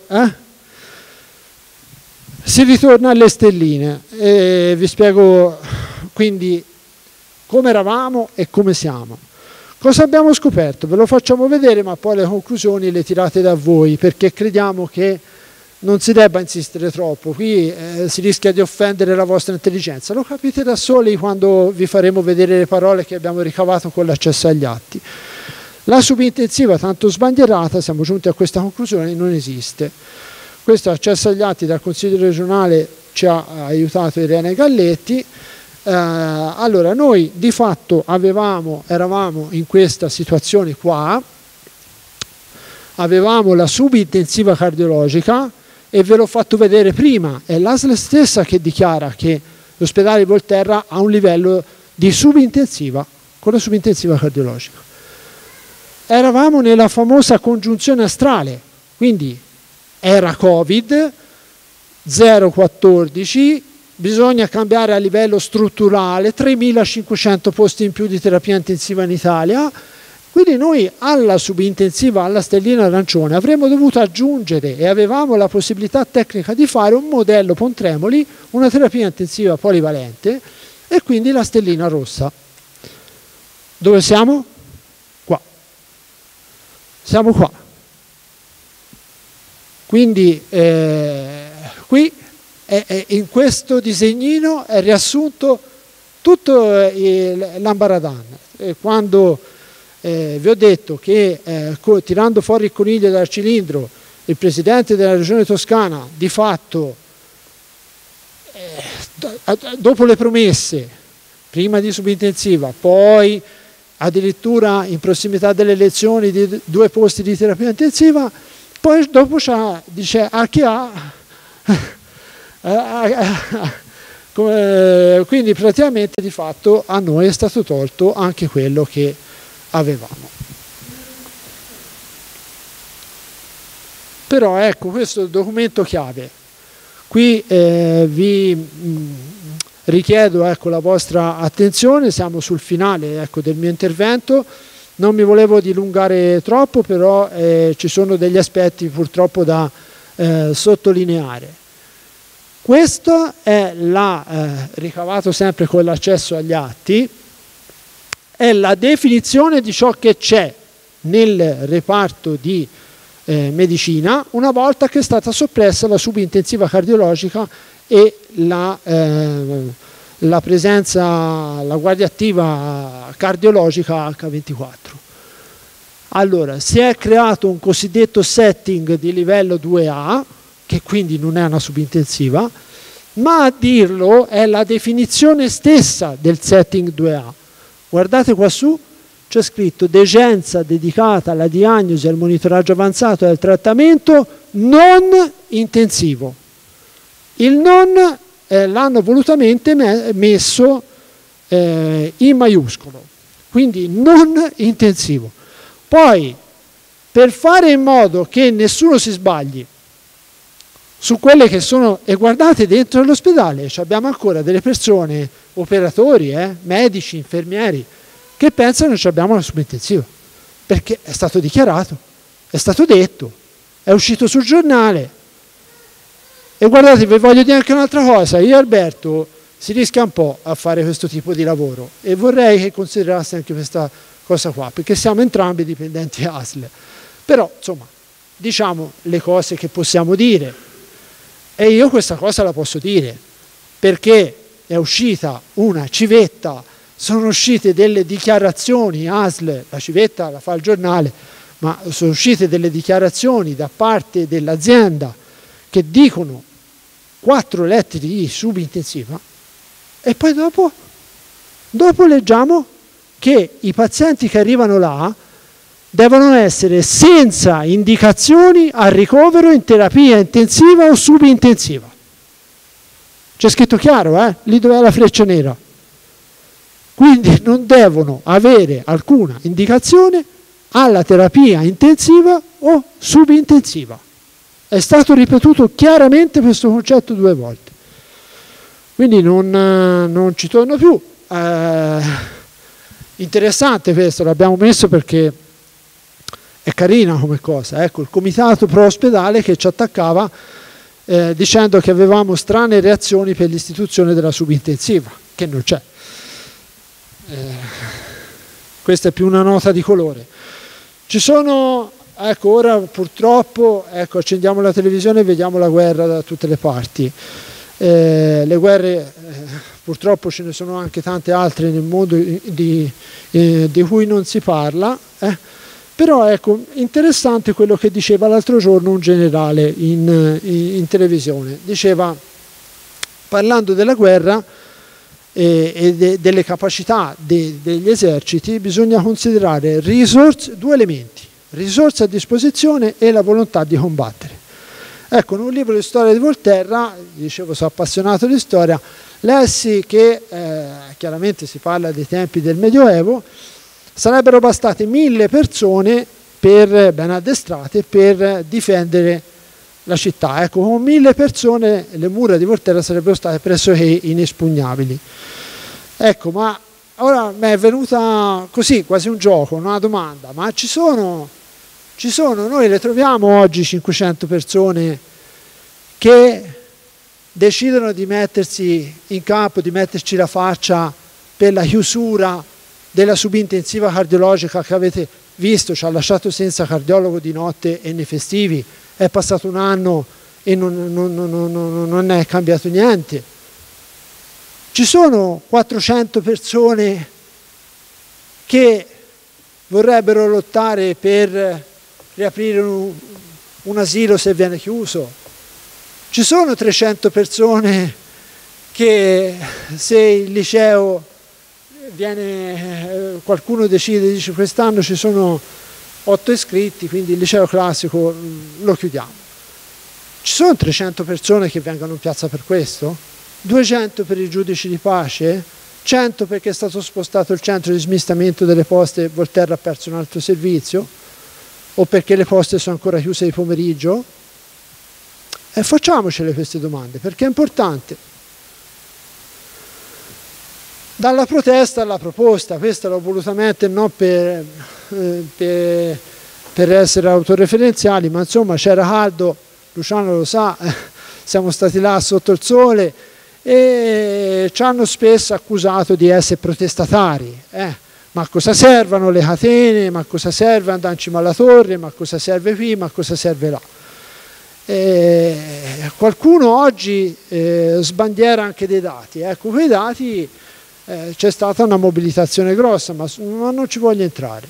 Si ritorna alle stelline e vi spiego quindi come eravamo e come siamo. Cosa abbiamo scoperto? Ve lo facciamo vedere, ma poi le conclusioni le tirate da voi, perché crediamo che non si debba insistere troppo. Qui si rischia di offendere la vostra intelligenza. Lo capite da soli quando vi faremo vedere le parole che abbiamo ricavato con l'accesso agli atti. La subintensiva, tanto sbandierata, siamo giunti a questa conclusione, non esiste. Questo accesso agli atti dal Consiglio regionale ci ha aiutato Irene Galletti. Allora, noi di fatto eravamo in questa situazione qua, avevamo la subintensiva cardiologica e ve l'ho fatto vedere prima, è l'ASL stessa che dichiara che l'ospedale di Volterra ha un livello di subintensiva con la subintensiva cardiologica. Eravamo nella famosa congiunzione astrale, quindi era Covid, 0,14, bisogna cambiare a livello strutturale, 3.500 posti in più di terapia intensiva in Italia, quindi noi alla subintensiva, alla stellina arancione, avremmo dovuto aggiungere, e avevamo la possibilità tecnica di fare, un modello Pontremoli, una terapia intensiva polivalente, e quindi la stellina rossa. Dove siamo? Qua. Siamo qua. Quindi qui in questo disegnino è riassunto tutto l'ambaradan. Quando vi ho detto che tirando fuori il coniglio dal cilindro, il presidente della regione toscana di fatto dopo le promesse, prima di subintensiva, poi addirittura in prossimità delle elezioni di 2 posti di terapia intensiva, poi dopo dice a chi ha quindi praticamente di fatto a noi è stato tolto anche quello che avevamo. Però ecco, questo è il documento chiave. Qui vi richiedo, ecco, la vostra attenzione, siamo sul finale, ecco, del mio intervento. Non mi volevo dilungare troppo, però ci sono degli aspetti purtroppo da sottolineare. Questo è ricavato sempre con l'accesso agli atti, è la definizione di ciò che c'è nel reparto di medicina una volta che è stata soppressa la subintensiva cardiologica e la presenza, la guardia attiva cardiologica H24. Allora, si è creato un cosiddetto setting di livello 2A, che quindi non è una subintensiva, ma a dirlo è la definizione stessa del setting 2A. Guardate qua su, c'è scritto degenza dedicata alla diagnosi e al monitoraggio avanzato e al trattamento non intensivo. Il non l'hanno volutamente messo in maiuscolo, quindi non intensivo. Poi, per fare in modo che nessuno si sbagli su quelle che sono, e guardate dentro l'ospedale abbiamo ancora delle persone, operatori, medici, infermieri, che pensano che abbiamo una subintensiva, perché è stato dichiarato, è stato detto, è uscito sul giornale. E guardate, vi voglio dire anche un'altra cosa, io e Alberto si rischia un po' a fare questo tipo di lavoro e vorrei che consideraste anche questa cosa qua, perché siamo entrambi dipendenti ASL. Però, insomma, diciamo le cose che possiamo dire. E io questa cosa la posso dire, perché è uscita una civetta, sono uscite delle dichiarazioni, ASL, la civetta la fa il giornale, ma sono uscite delle dichiarazioni da parte dell'azienda che dicono 4 letti di subintensiva e poi dopo leggiamo che i pazienti che arrivano là devono essere senza indicazioni al ricovero in terapia intensiva o subintensiva. C'è scritto chiaro, lì dove è la freccia nera. Quindi non devono avere alcuna indicazione alla terapia intensiva o subintensiva. È stato ripetuto chiaramente questo concetto 2 volte. Quindi non ci torno più. Interessante questo, l'abbiamo messo perché è carina come cosa. Ecco, il comitato pro ospedale che ci attaccava dicendo che avevamo strane reazioni per l'istituzione della subintensiva, che non c'è. Questa è più una nota di colore. Ci sono, ecco, ora purtroppo, ecco, accendiamo la televisione e vediamo la guerra da tutte le parti. Le guerre, purtroppo ce ne sono anche tante altre nel mondo di cui non si parla, però ecco, interessante quello che diceva l'altro giorno un generale in televisione. Diceva, parlando della guerra e delle capacità degli eserciti, bisogna considerare due elementi, risorse a disposizione e la volontà di combattere. Ecco, in un libro di storia di Volterra, dicevo sono appassionato di storia, lessi che chiaramente si parla dei tempi del Medioevo, sarebbero bastate 1000 persone ben addestrate per difendere la città. Ecco, con 1000 persone le mura di Volterra sarebbero state pressoché inespugnabili. Ecco, ma ora mi è venuta così, quasi un gioco, una domanda, ma ci sono, noi le troviamo oggi 500 persone che decidono di mettersi in campo, di metterci la faccia per la chiusura della subintensiva cardiologica che avete visto, ci ha lasciato senza cardiologo di notte e nei festivi, è passato un anno e non è cambiato niente. Ci sono 400 persone che vorrebbero lottare per riaprire un asilo se viene chiuso. Ci sono 300 persone che se il liceo qualcuno decide, dice quest'anno ci sono 8 iscritti, quindi il liceo classico lo chiudiamo. Ci sono 300 persone che vengono in piazza per questo? 200 per i giudici di pace? 100 perché è stato spostato il centro di smistamento delle poste e Volterra ha perso un altro servizio? O perché le poste sono ancora chiuse di pomeriggio? Facciamocele queste domande, perché è importante. Dalla protesta alla proposta, questa l'ho volutamente non per essere autoreferenziali, ma insomma c'era caldo, Luciano lo sa, siamo stati là sotto il sole e ci hanno spesso accusato di essere protestatari. Ma a cosa servono le catene? Ma a cosa serve andare in cima alla torre? Ma a cosa serve qui? Ma a cosa serve là? Qualcuno oggi sbandiera anche dei dati. Ecco, quei dati c'è stata una mobilitazione grossa, ma non ci voglio entrare.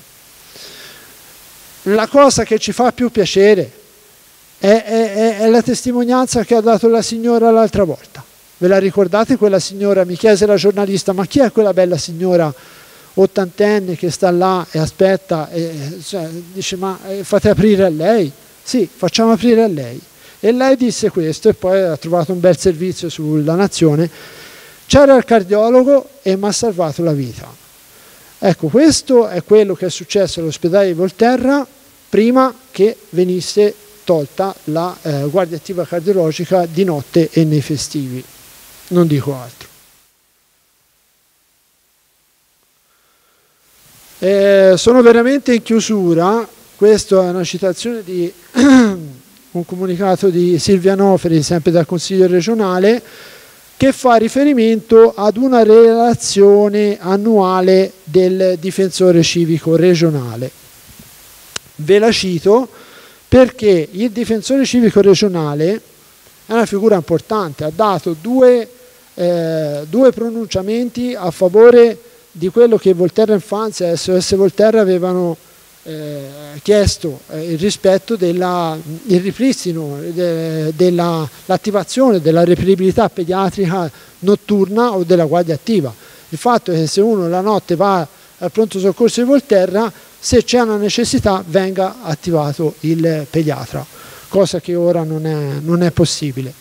La cosa che ci fa più piacere è la testimonianza che ha dato la signora l'altra volta. Ve la ricordate quella signora? Mi chiese la giornalista, ma chi è quella bella signora ottantenne che sta là e aspetta? Dice, ma fate aprire a lei? Sì, facciamo aprire a lei. E lei disse questo e poi ha trovato un bel servizio sulla Nazione. C'era il cardiologo e mi ha salvato la vita. Ecco, questo è quello che è successo all'ospedale di Volterra prima che venisse tolta la guardia attiva cardiologica di notte e nei festivi. Non dico altro. Sono veramente in chiusura. Questa è una citazione di un comunicato di Silvia Noferi, sempre dal Consiglio regionale, che fa riferimento ad una relazione annuale del difensore civico regionale. Ve la cito perché il difensore civico regionale è una figura importante, ha dato due pronunciamenti a favore di quello che Volterra Infanzia e SOS Volterra avevano chiesto, il rispetto il ripristino dell'attivazione della reperibilità pediatrica notturna o della guardia attiva. Il fatto è che se uno la notte va al pronto soccorso di Volterra, se c'è una necessità venga attivato il pediatra, cosa che ora non è possibile.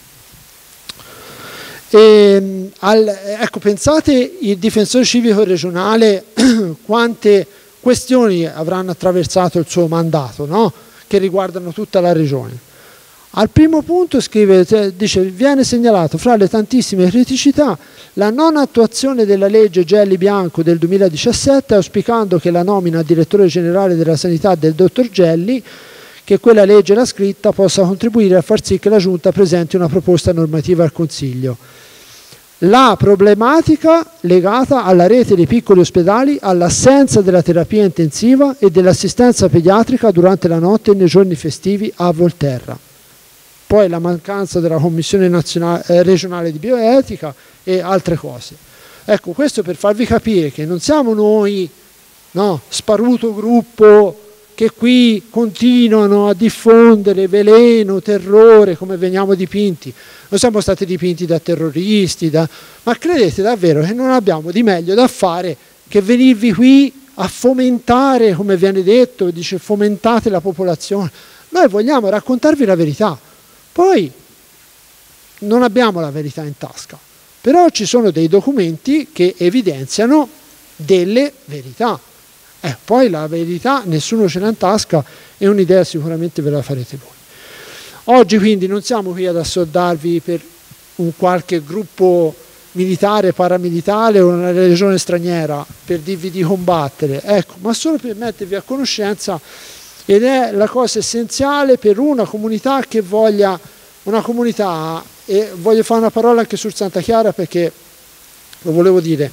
Ecco, pensate il difensore civico regionale quante questioni avranno attraversato il suo mandato, no? Che riguardano tutta la regione. Al primo punto scrive, dice, viene segnalato fra le tantissime criticità la non attuazione della legge Gelli Bianco del 2017, auspicando che la nomina a direttore generale della sanità del dottor Gelli, che quella legge era scritta, possa contribuire a far sì che la Giunta presenti una proposta normativa al Consiglio. La problematica legata alla rete dei piccoli ospedali, all'assenza della terapia intensiva e dell'assistenza pediatrica durante la notte e nei giorni festivi a Volterra. Poi la mancanza della Commissione regionale di bioetica e altre cose. Ecco, questo per farvi capire che non siamo noi, no, sparuto gruppo, che qui continuano a diffondere veleno, terrore, come veniamo dipinti. Non siamo stati dipinti da terroristi, ma credete davvero che non abbiamo di meglio da fare che venirvi qui a fomentare, come viene detto, dice fomentate la popolazione. Noi vogliamo raccontarvi la verità. Poi non abbiamo la verità in tasca, però ci sono dei documenti che evidenziano delle verità. Poi la verità nessuno ce l'ha in tasca e un'idea sicuramente ve la farete voi. Oggi quindi non siamo qui ad assoldarvi per un qualche gruppo militare, paramilitare o una regione straniera per dirvi di combattere, ecco, ma solo per mettervi a conoscenza, ed è la cosa essenziale per una comunità che voglia, una comunità, e voglio fare una parola anche sul Santa Chiara perché lo volevo dire.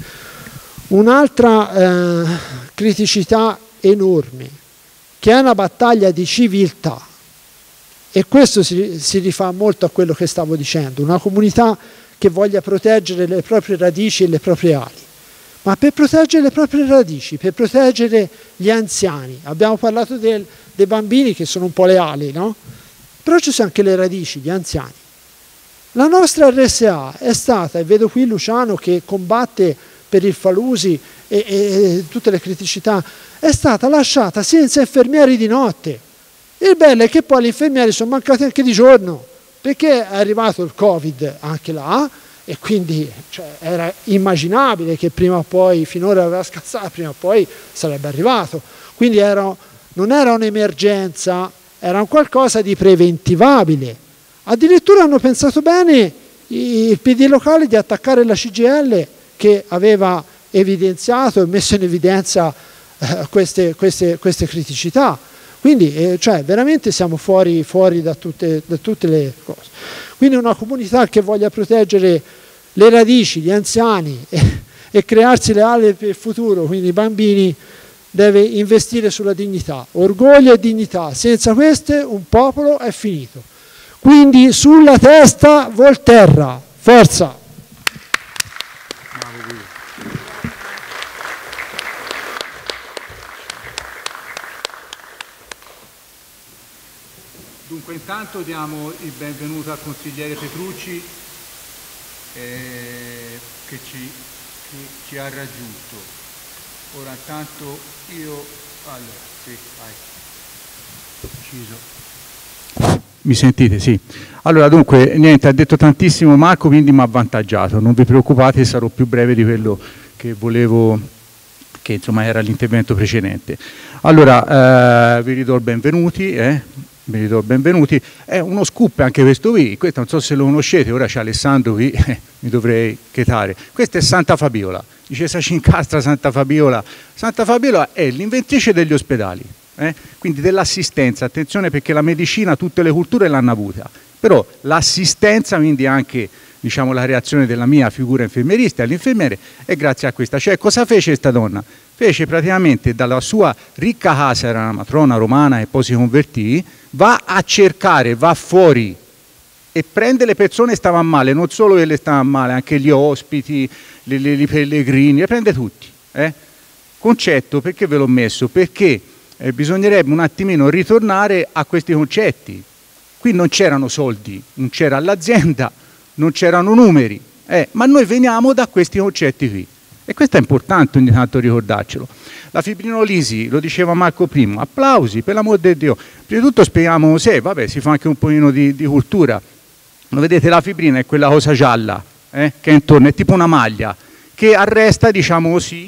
Un'altra criticità enorme, che è una battaglia di civiltà, e questo si rifà molto a quello che stavo dicendo, una comunità che voglia proteggere le proprie radici e le proprie ali. Ma per proteggere le proprie radici, per proteggere gli anziani, abbiamo parlato dei bambini che sono un po' le ali, no? Però ci sono anche le radici, gli anziani. La nostra RSA è stata, e vedo qui Luciano che combatte per il Falusi e tutte le criticità, è stata lasciata senza infermieri di notte. Il bello è che poi gli infermieri sono mancati anche di giorno, perché è arrivato il Covid anche là, e quindi era immaginabile che prima o poi, finora aveva scazzato, prima o poi sarebbe arrivato. Quindi non era un'emergenza, era un qualcosa di preventivabile. Addirittura hanno pensato bene i PD locali di attaccare la CGIL, che aveva evidenziato e messo in evidenza queste criticità. Quindi cioè, veramente siamo fuori da tutte le cose. Quindi una comunità che voglia proteggere le radici, gli anziani e crearsi le ali per il futuro, quindi i bambini, deve investire sulla dignità, orgoglio e dignità. Senza queste un popolo è finito. Quindi sulla testa Volterra, forza! Dunque intanto diamo il benvenuto al consigliere Petrucci che ci ha raggiunto. Ora intanto allora, sì, vai. Ucciso. Mi sentite? Sì. Allora dunque, niente, ha detto tantissimo Marco, quindi mi ha avvantaggiato, non vi preoccupate, sarò più breve di quello che volevo, che insomma era l'intervento precedente. Allora, vi ridò il benvenuti, vi ridò il benvenuti. È uno scoop anche questo qui, questo non so se lo conoscete, ora c'è Alessandro qui, mi dovrei chetare. Questa è Santa Fabiola, dice si incastra Santa Fabiola. Santa Fabiola è l'inventrice degli ospedali, quindi dell'assistenza, attenzione perché la medicina tutte le culture l'hanno avuta, però l'assistenza, quindi anche diciamo la reazione della mia figura infermierista all'infermiere è grazie a questa. Cioè cosa fece questa donna? Fece praticamente dalla sua ricca casa, era una matrona romana e poi si convertì, va a cercare, va fuori e prende le persone che stavano male, non solo quelle che stavano male, anche gli ospiti, i pellegrini, le prende tutti. Concetto, perché ve l'ho messo? Perché bisognerebbe un attimino ritornare a questi concetti. Qui non c'erano soldi, non c'era l'azienda, non c'erano numeri, ma noi veniamo da questi concetti qui. E questo è importante ogni tanto ricordarcelo. La fibrinolisi, lo diceva Marco prima, applausi, per l'amor di Dio. Prima di tutto spieghiamo se, vabbè, si fa anche un pochino di cultura. Lo vedete, la fibrina è quella cosa gialla, che è intorno, è tipo una maglia, che arresta, diciamo così,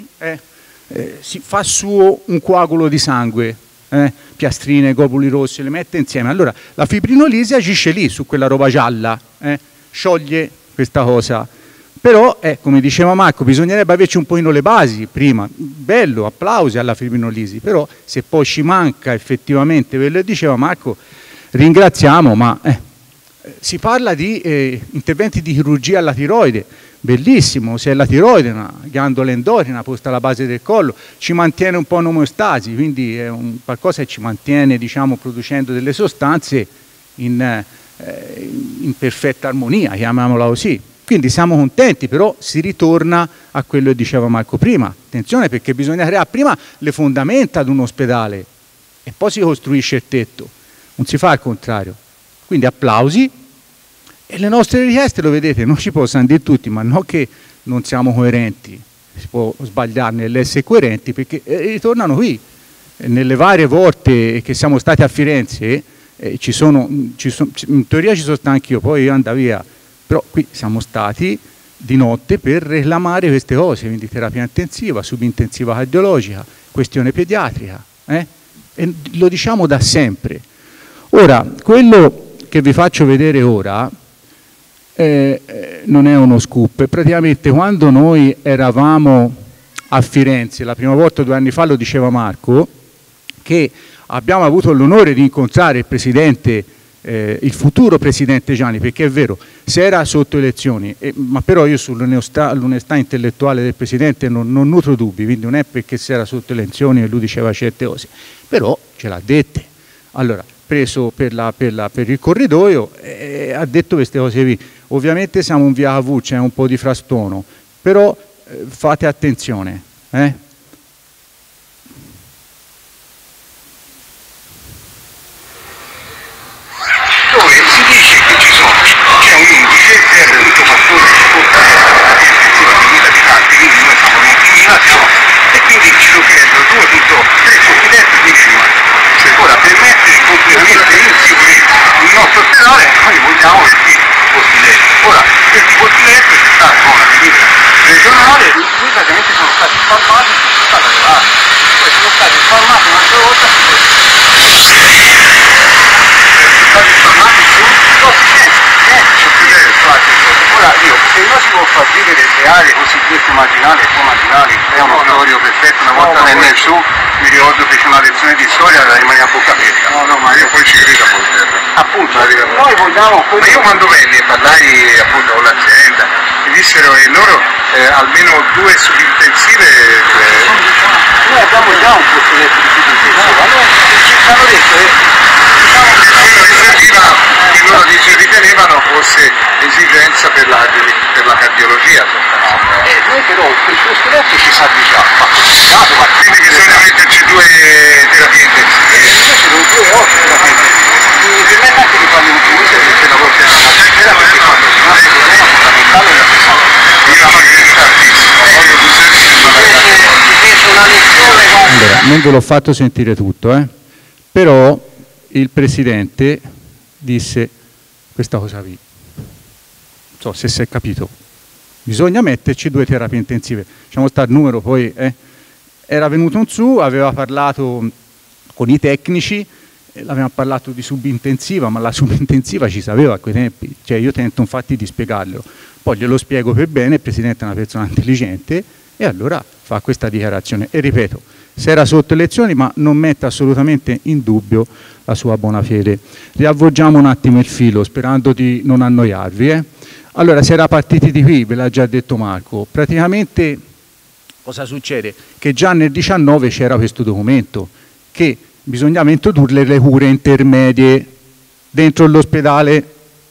si fa suo un coagulo di sangue, piastrine, globuli rossi, le mette insieme. Allora la fibrinolisi agisce lì, su quella roba gialla, scioglie questa cosa. Però, come diceva Marco, bisognerebbe averci un pochino le basi prima. Bello, applausi alla fibrinolisi, però se poi ci manca effettivamente quello che diceva Marco, ringraziamo, ma si parla di interventi di chirurgia alla tiroide. Bellissimo, se è la tiroide, una ghiandola endocrina posta alla base del collo, ci mantiene un po' in omeostasi, quindi è qualcosa che ci mantiene, diciamo, producendo delle sostanze in perfetta armonia, chiamiamola così. Quindi siamo contenti, però si ritorna a quello che diceva Marco prima. Attenzione, perché bisogna creare prima le fondamenta ad un ospedale e poi si costruisce il tetto, non si fa il contrario. Quindi applausi. E le nostre richieste, lo vedete, non ci possono dire tutti, ma non che non siamo coerenti, si può sbagliare nell'essere coerenti, perché ritornano qui. Nelle varie volte che siamo stati a Firenze, in teoria ci sono stato anch'io, poi io andavo via, però qui siamo stati di notte per reclamare queste cose, quindi terapia intensiva, subintensiva cardiologica, questione pediatrica, e lo diciamo da sempre. Ora, quello che vi faccio vedere ora non è uno scoop, praticamente quando noi eravamo a Firenze, la prima volta 2 anni fa, lo diceva Marco, che abbiamo avuto l'onore di incontrare il presidente, il futuro presidente Gianni, perché è vero, se era sotto elezioni, ma però io sull'onestà intellettuale del presidente non nutro dubbi, quindi non è perché se era sotto elezioni e lui diceva certe cose, però ce l'ha dette. Allora, preso per il corridoio ha detto queste cose qui. Ovviamente siamo in via Cavour, c'è un po' di frastuono, però fate attenzione. Dove si dice che c'è un indice che è l'unico fattore che porta alla direttiva di 1000 abitanti, quindi noi siamo l'11 e quindi ci sono 2, 3 confidenti di prima. Ora, per mettere completamente in sicurezza il nostro ospedale, noi vogliamo questi posti letto. Ora, questi posti letto si sta con una delibera regionale, qui praticamente sono stati spalmati su tutta la levata. Poi sono stati spalmati un'altra volta su ora io, se noi si può far vivere le aree cosiddette marginali e comarginali, è un oratorio perfetto. Una volta venne su, mi ricordo fece una lezione di storia e rimane a bocca aperta. No, ma io poi ci credo a Volterra. Appunto, noi vogliamo... Ma io quando venni e parlai appunto con l'azienda, mi dissero che loro almeno 2 subintensive... Noi abbiamo già un posto di subintensiva, allora ci hanno detto che quello che serviva, che loro ritenevano fosse esigenza per la cardiologia. Noi però per il posto letto ci sa di già, ma complicato, ma quindi bisogna metterci 2 terapie intensive. Invece sono 2 terapie intensive. Mi permette anche di farmi un punto perché la volta è una sera, perché quando si nasce il problema fondamentale è la persona. Io la credo tantissimo, voglio una lezione. Allora, non ve l'ho fatto sentire tutto, però il Presidente disse questa cosa qui. Non so se si è capito. Bisogna metterci 2 terapie intensive. Lasciamo stare il numero, poi era venuto in su, aveva parlato con i tecnici, l'avevamo parlato di subintensiva, ma la subintensiva ci sapeva a quei tempi, cioè io tento infatti di spiegarlo, poi glielo spiego per bene, il Presidente è una persona intelligente e allora fa questa dichiarazione. E ripeto, si era sotto elezioni, ma non mette assolutamente in dubbio la sua buona fede. Riavvolgiamo un attimo il filo, sperando di non annoiarvi. Allora, si era partiti di qui, ve l'ha già detto Marco. Praticamente cosa succede? Che già nel 19 c'era questo documento, che bisognava introdurre le cure intermedie dentro l'ospedale.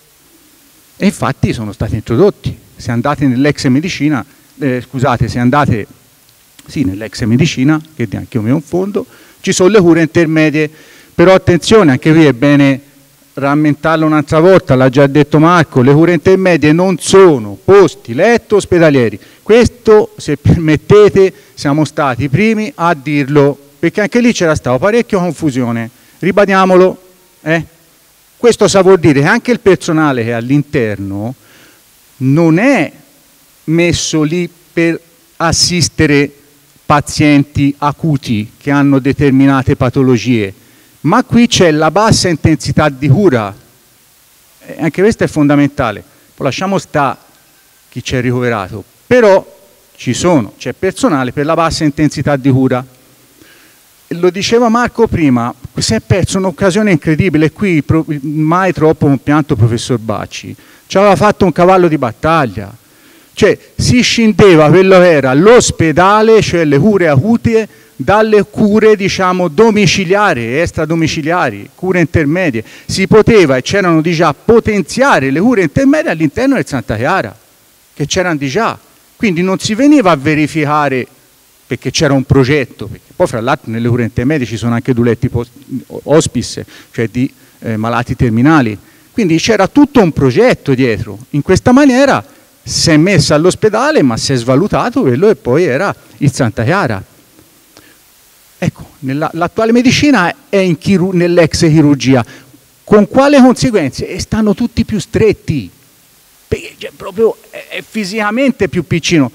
E infatti sono stati introdotti. Se andate nell'ex medicina, se andate nell'ex medicina, che anche io mi confondo, ci sono le cure intermedie, però attenzione, anche qui è bene rammentarlo un'altra volta, l'ha già detto Marco, le cure intermedie non sono posti letto ospedalieri. Questo, se permettete, siamo stati i primi a dirlo, perché anche lì c'era stata parecchia confusione. Ribadiamolo, Questo sa vuol dire che anche il personale che è all'interno non è messo lì per assistere pazienti acuti che hanno determinate patologie, ma qui c'è la bassa intensità di cura, anche questo è fondamentale. Poi lasciamo stare chi c'è ricoverato, però c'è personale per la bassa intensità di cura. Lo diceva Marco prima, si è perso un'occasione incredibile, qui mai troppo compianto il professor Bacci, ci aveva fatto un cavallo di battaglia, cioè si scindeva quello che era l'ospedale, cioè le cure acute, dalle cure diciamo domiciliari, extradomiciliari, cure intermedie. Si poteva e c'erano di già potenziare le cure intermedie all'interno del Santa Chiara, che c'erano di già, quindi non si veniva a verificare perché c'era un progetto, perché poi fra l'altro nelle cure intermedie ci sono anche 2 letti hospice, cioè di malati terminali, quindi c'era tutto un progetto dietro. In questa maniera si è messa all'ospedale, ma si è svalutato quello che poi era il Santa Chiara. Ecco, l'attuale medicina è nell'ex chirurgia. Con quale conseguenze? E stanno tutti più stretti, perché proprio è fisicamente più piccino.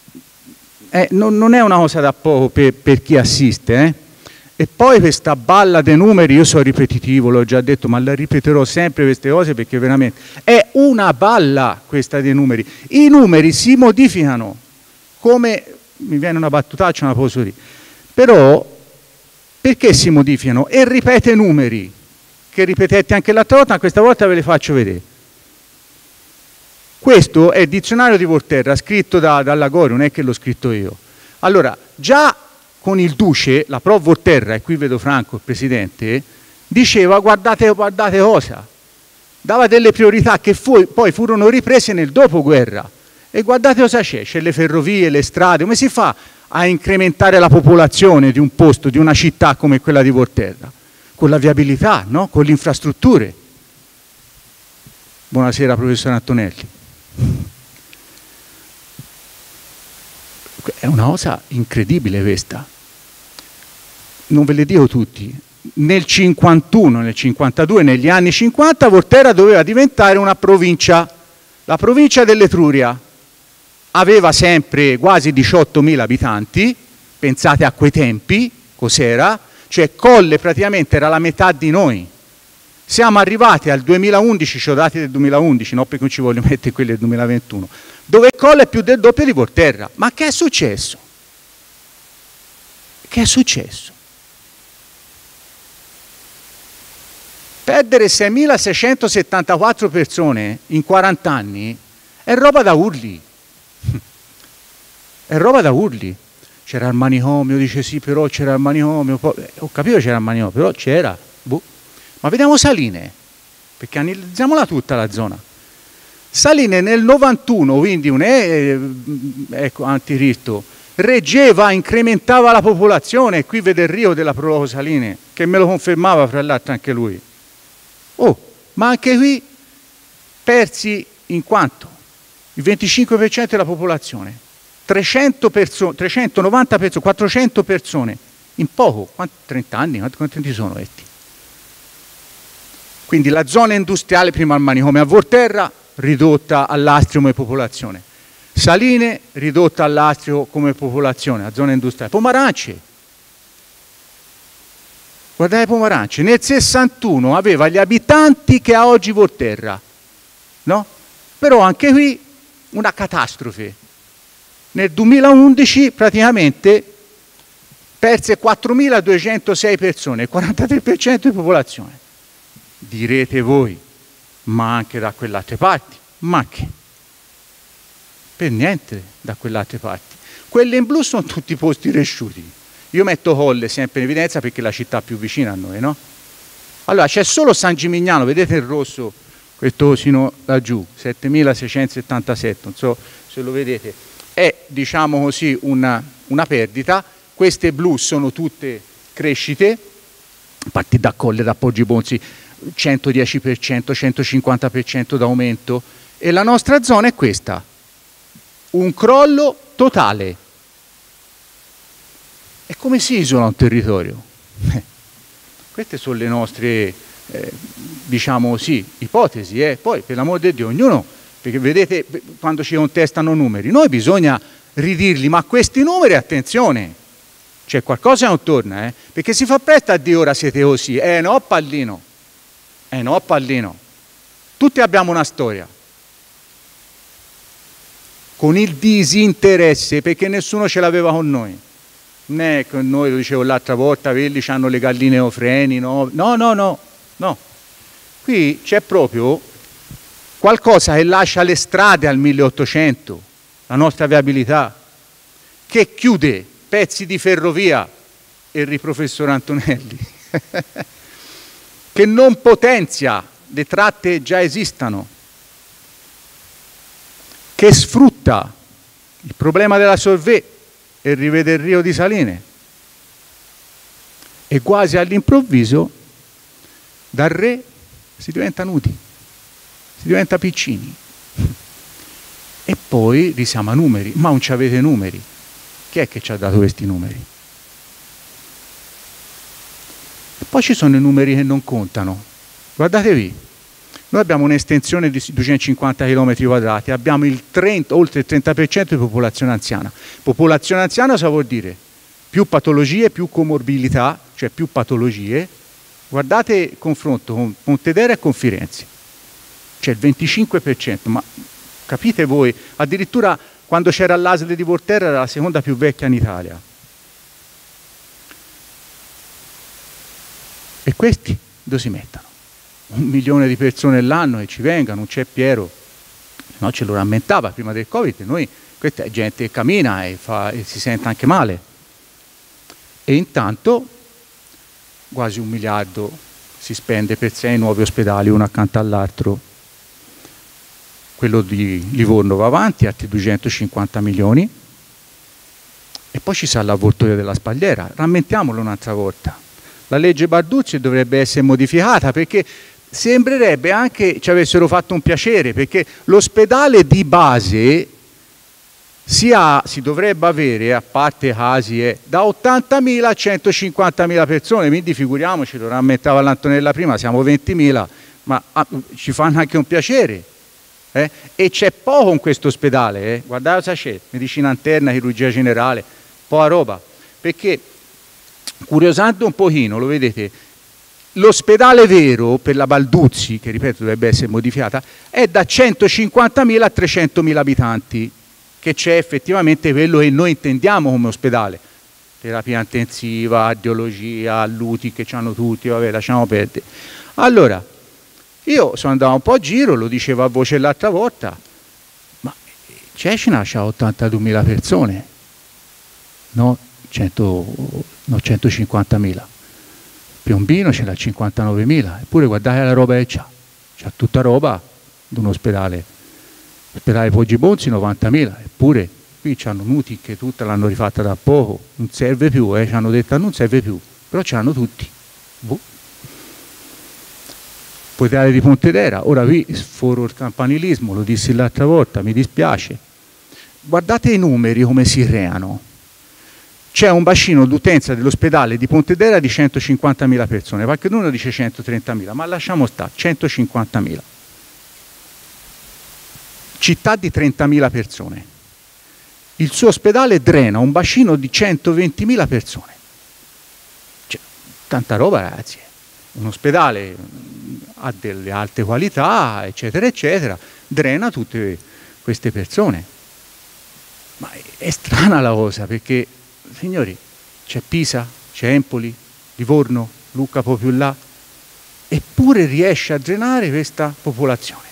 Non è una cosa da poco per chi assiste. E poi questa balla dei numeri, io sono ripetitivo, l'ho già detto, ma la ripeterò sempre queste cose perché veramente è una balla questa dei numeri. I numeri si modificano, come mi viene una battutaccia, una posso dire. Però perché si modificano? E ripete numeri, che ripetete anche l'altra volta, ma questa volta ve le faccio vedere. Questo è il dizionario di Volterra, scritto da Lagori, non è che l'ho scritto io. Allora, già con il Duce, la Pro Volterra, e qui vedo Franco, il Presidente, diceva guardate cosa, dava delle priorità che poi furono riprese nel dopoguerra. E guardate cosa c'è le ferrovie, le strade, come si fa a incrementare la popolazione di un posto, di una città come quella di Volterra? Con la viabilità, no? Con le infrastrutture. Buonasera professor Antonelli. È una cosa incredibile questa. Non ve le dico tutti. Nel 51, nel 52, negli anni 50 Volterra doveva diventare una provincia. La provincia dell'Etruria aveva sempre quasi 18.000 abitanti, pensate a quei tempi, cos'era? Cioè Colle praticamente era la metà di noi. Siamo arrivati al 2011, c'ho dati del 2011, no perché non ci voglio mettere quelli del 2021, dove il collo è più del doppio di Volterra. Ma che è successo? Che è successo? Perdere 6.674 persone in 40 anni è roba da urli. È roba da urli. C'era il manicomio, dice sì, però c'era il manicomio. Ho capito che c'era il manicomio, però c'era. Boh. Ma vediamo Saline, perché analizziamola tutta la zona. Saline nel 91, quindi ecco, antiritto, reggeva, incrementava la popolazione. Qui vede il Rio della Prologo Saline, che me lo confermava fra l'altro anche lui. Oh, ma anche qui persi in quanto? Il 25% della popolazione. 390 persone, 400 persone, in poco, 30 anni, quanti anni sono questi? Quindi la zona industriale, prima al manicomio a Volterra, ridotta all'astrio come popolazione. Saline, ridotta all'astrio come popolazione, la zona industriale. Pomarance. Guardate Pomarance, nel 61 aveva gli abitanti che ha oggi Volterra, no? Però anche qui una catastrofe. Nel 2011 praticamente perse 4.206 persone, il 43% di popolazione. Direte voi, ma anche da quell'altre parti. Ma che? Per niente da quell'altre parti. Quelle in blu sono tutti posti cresciuti. Io metto Colle sempre in evidenza perché è la città più vicina a noi, no? Allora c'è solo San Gimignano, vedete il rosso, questo sino laggiù, 7.677, non so se lo vedete. È, diciamo così, una perdita. Queste blu sono tutte crescite, parti da Colle, da Poggi Bonzi, 110%, 150% d'aumento, e la nostra zona è questa, un crollo totale. E come si isola un territorio? Queste sono le nostre, diciamo così, ipotesi. Poi, per l'amor di Dio, ognuno, perché vedete quando ci contestano numeri, noi bisogna ridirli, ma questi numeri, attenzione, c'è qualcosa che non torna, perché si fa presto a dire ora siete così, no pallino. No, pallino. Tutti abbiamo una storia. Con il disinteresse, perché nessuno ce l'aveva con noi. Né con noi, lo dicevo l'altra volta, quelli hanno le galline o freni, no. No. Qui c'è proprio qualcosa che lascia le strade al 1800, la nostra viabilità, che chiude pezzi di ferrovia, e il professor Antonelli, che non potenzia le tratte già esistano, che sfrutta il problema della Solvay e rivede il Rio di Saline, e quasi all'improvviso dal re si diventa nudi, si diventa piccini, e poi risiamo a numeri. Ma non ci avete numeri? Chi è che ci ha dato questi numeri? E poi ci sono i numeri che non contano. Guardatevi, noi abbiamo un'estensione di 250 km quadrati, abbiamo oltre il 30% di popolazione anziana. Popolazione anziana cosa vuol dire? Più patologie, più comorbilità, cioè più patologie. Guardate il confronto con Pontedera e con Firenze, cioè il 25%, ma capite voi? Addirittura quando c'era l'ASL di Volterra era la seconda più vecchia in Italia. E questi dove si mettono? 1 milione di persone l'anno che ci vengano, non c'è Piero, no, ce lo rammentava prima del Covid, noi, questa è gente che cammina e si sente anche male. E intanto quasi 1 miliardo si spende per 6 nuovi ospedali, uno accanto all'altro. Quello di Livorno va avanti, altri 250 milioni. E poi ci sarà l'avvoltoio della Spagliera, rammentiamolo un'altra volta. La legge Barduzzi dovrebbe essere modificata, perché sembrerebbe anche ci avessero fatto un piacere, perché l'ospedale di base si dovrebbe avere, a parte casi, da 80.000 a 150.000 persone, quindi figuriamoci, lo rammentava l'Antonella prima, siamo 20.000, ma ci fanno anche un piacere. E c'è poco in questo ospedale, guardate cosa c'è, medicina interna, chirurgia generale, poca roba, perché curiosando un pochino, lo vedete, L'ospedale vero per la Balduzzi, che ripeto dovrebbe essere modificata, è da 150.000 a 300.000 abitanti, che c'è effettivamente quello che noi intendiamo come ospedale. Terapia intensiva, radiologia, luti che hanno tutti, vabbè, lasciamo perdere. Allora, io sono andato un po' a giro, lo dicevo a voce l'altra volta, ma Cecina c'ha 82.000 persone, no 150.000. Piombino ce l'ha 59.000, eppure guardate la roba che c'ha tutta roba di un ospedale. L'ospedale Poggi Bonzi 90.000, eppure qui c'hanno Nuti che tutta l'hanno rifatta da poco, non serve più, ci hanno detto non serve più, però c'hanno tutti. Ospedale di Pontedera, ora qui sforo il campanilismo, lo dissi l'altra volta, mi dispiace. Guardate i numeri come si creano. C'è un bacino d'utenza dell'ospedale di Pontedera di 150.000 persone, qualcuno dice 130.000, ma lasciamo stare, 150.000. Città di 30.000 persone. Il suo ospedale drena un bacino di 120.000 persone. Cioè, tanta roba, ragazzi. Un ospedale ha delle alte qualità, eccetera, eccetera, drena tutte queste persone. Ma è strana la cosa, perché signori, c'è Pisa, c'è Empoli, Livorno, Lucca poi più là, eppure riesce a drenare questa popolazione.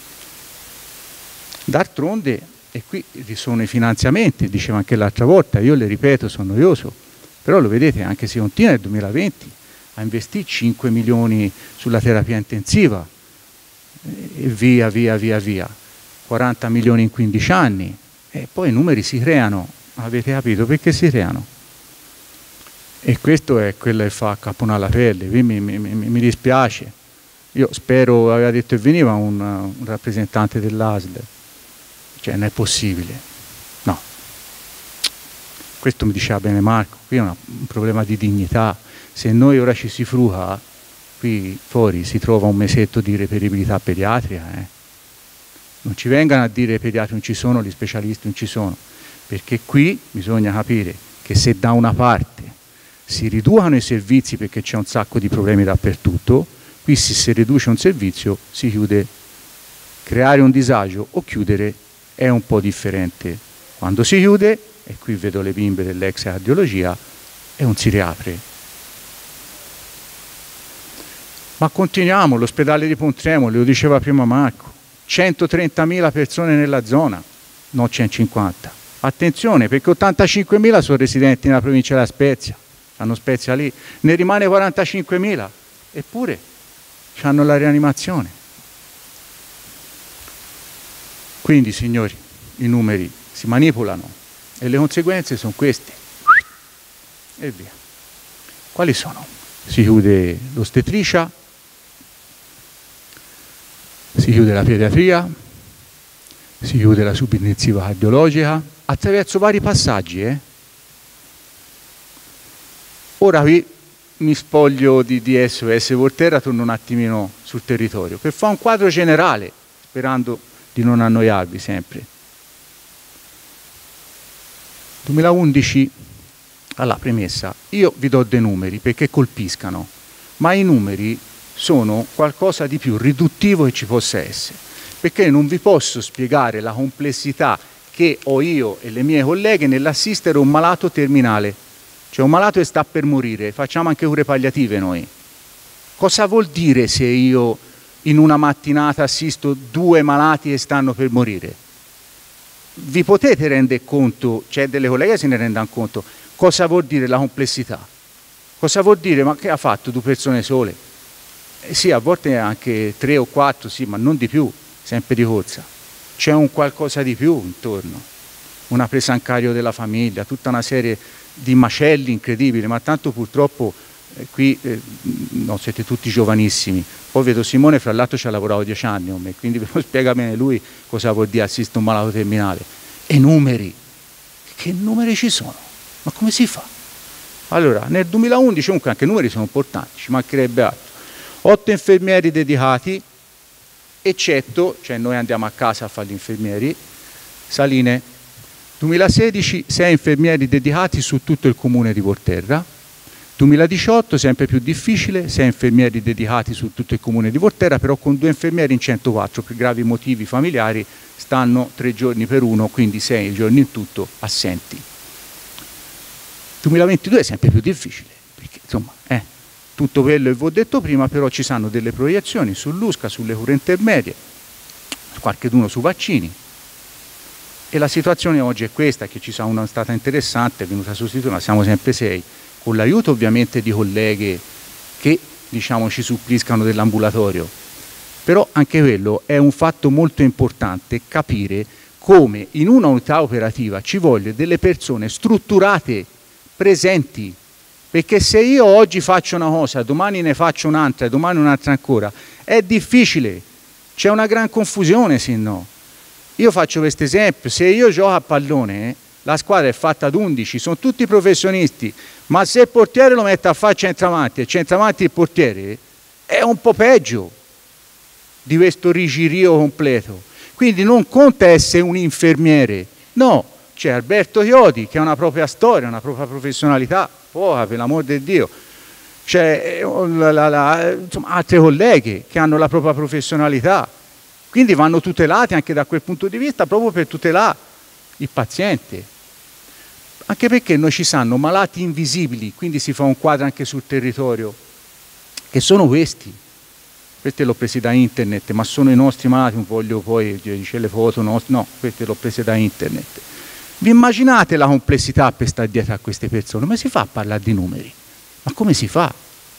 D'altronde, e qui ci sono i finanziamenti, diceva anche l'altra volta, io le ripeto, sono noioso, però lo vedete, anche se continua nel 2020 a investire 5 milioni sulla terapia intensiva, e via, 40 milioni in 15 anni, e poi i numeri si creano. Avete capito perché si creano? E questo è quello che fa accapponare la pelle. Mi dispiace. Io spero, aveva detto che veniva un rappresentante dell'ASL. Cioè, non è possibile. No. Questo mi diceva bene Marco. Qui è un problema di dignità. Se noi ora ci si fruga, qui fuori si trova un mesetto di reperibilità pediatrica. Non ci vengano a dire i pediatri non ci sono, gli specialisti non ci sono. Perché qui bisogna capire che se da una parte si riducono i servizi perché c'è un sacco di problemi dappertutto, qui se si riduce un servizio si chiude. Creare un disagio o chiudere è un po' differente. Quando si chiude, e qui vedo le bimbe dell'ex cardiologia, e non si riapre. Ma continuiamo, l'ospedale di Pontremoli, lo diceva prima Marco, 130.000 persone nella zona, non 150. Attenzione, perché 85.000 sono residenti nella provincia della Spezia, hanno Spezia lì, ne rimane 45.000, eppure hanno la rianimazione. Quindi, signori, i numeri si manipolano e le conseguenze sono queste. E via. Quali sono? Si chiude l'ostetricia, si chiude la pediatria, si chiude la subintensiva cardiologica, attraverso vari passaggi. Ora qui mi spoglio di SOS Volterra, torno un attimino sul territorio, per fare un quadro generale, sperando di non annoiarvi sempre. 2011, alla premessa, io vi do dei numeri perché colpiscano, ma i numeri sono qualcosa di più riduttivo che ci possa essere, perché non vi posso spiegare la complessità che ho io e le mie colleghe nell'assistere un malato terminale, cioè un malato che sta per morire, facciamo anche cure palliative noi. Cosa vuol dire se io in una mattinata assisto 2 malati che stanno per morire? Vi potete rendere conto, c'è delle colleghe che se ne rendano conto, cosa vuol dire la complessità? Cosa vuol dire, ma che ha fatto 2 persone sole? Sì, a volte anche 3 o 4, sì, ma non di più, sempre di corsa. C'è un qualcosa di più intorno, una presa in carico della famiglia, tutta una serie di macelli incredibili, ma tanto purtroppo qui no, siete tutti giovanissimi. Poi vedo Simone, fra l'altro ci ha lavorato 10 anni con me, quindi ve lo spiega bene lui cosa vuol dire assistere un malato terminale. E numeri, che numeri ci sono? Ma come si fa? Allora, nel 2011 comunque anche i numeri sono importanti, ci mancherebbe altro. 8 infermieri dedicati, eccetto, cioè noi andiamo a casa a fare gli infermieri, Saline, 2016 6 infermieri dedicati su tutto il comune di Volterra, 2018 sempre più difficile, 6 infermieri dedicati su tutto il comune di Volterra, però con 2 infermieri in 104 per gravi motivi familiari stanno 3 giorni per uno, quindi 6 giorni in tutto assenti. 2022 è sempre più difficile, perché insomma tutto quello che vi ho detto prima, però ci sono delle proiezioni sull'USCA, sulle cure intermedie, qualcheduno su vaccini. E la situazione oggi è questa, che ci sarà una stata interessante, è venuta a sostituire, ma siamo sempre 6, con l'aiuto ovviamente di colleghe che diciamo ci suppliscano dell'ambulatorio. Però anche quello è un fatto molto importante, capire come in una unità operativa ci vogliono delle persone strutturate, presenti, perché se io oggi faccio una cosa, domani ne faccio un'altra e domani un'altra ancora, è difficile, c'è una gran confusione se no. Io faccio questo esempio, se io gioco a pallone, la squadra è fatta ad 11, sono tutti professionisti, ma se il portiere lo mette a fare centravanti e centravanti il portiere, è un po' peggio di questo rigirio completo. Quindi non conta essere un infermiere, no, c'è Alberto Chiodi che ha una propria storia, una propria professionalità, poca per l'amor di Dio, c'è insomma, altre colleghe che hanno la propria professionalità, quindi vanno tutelati anche da quel punto di vista proprio per tutelare il paziente, anche perché noi ci sanno malati invisibili, quindi si fa un quadro anche sul territorio, che sono questi l'ho presi da internet, ma sono i nostri malati, non voglio poi dice le foto nostre, no, queste l'ho prese da internet. Vi immaginate la complessità per stare dietro a queste persone? Come si fa a parlare di numeri? Ma come si fa?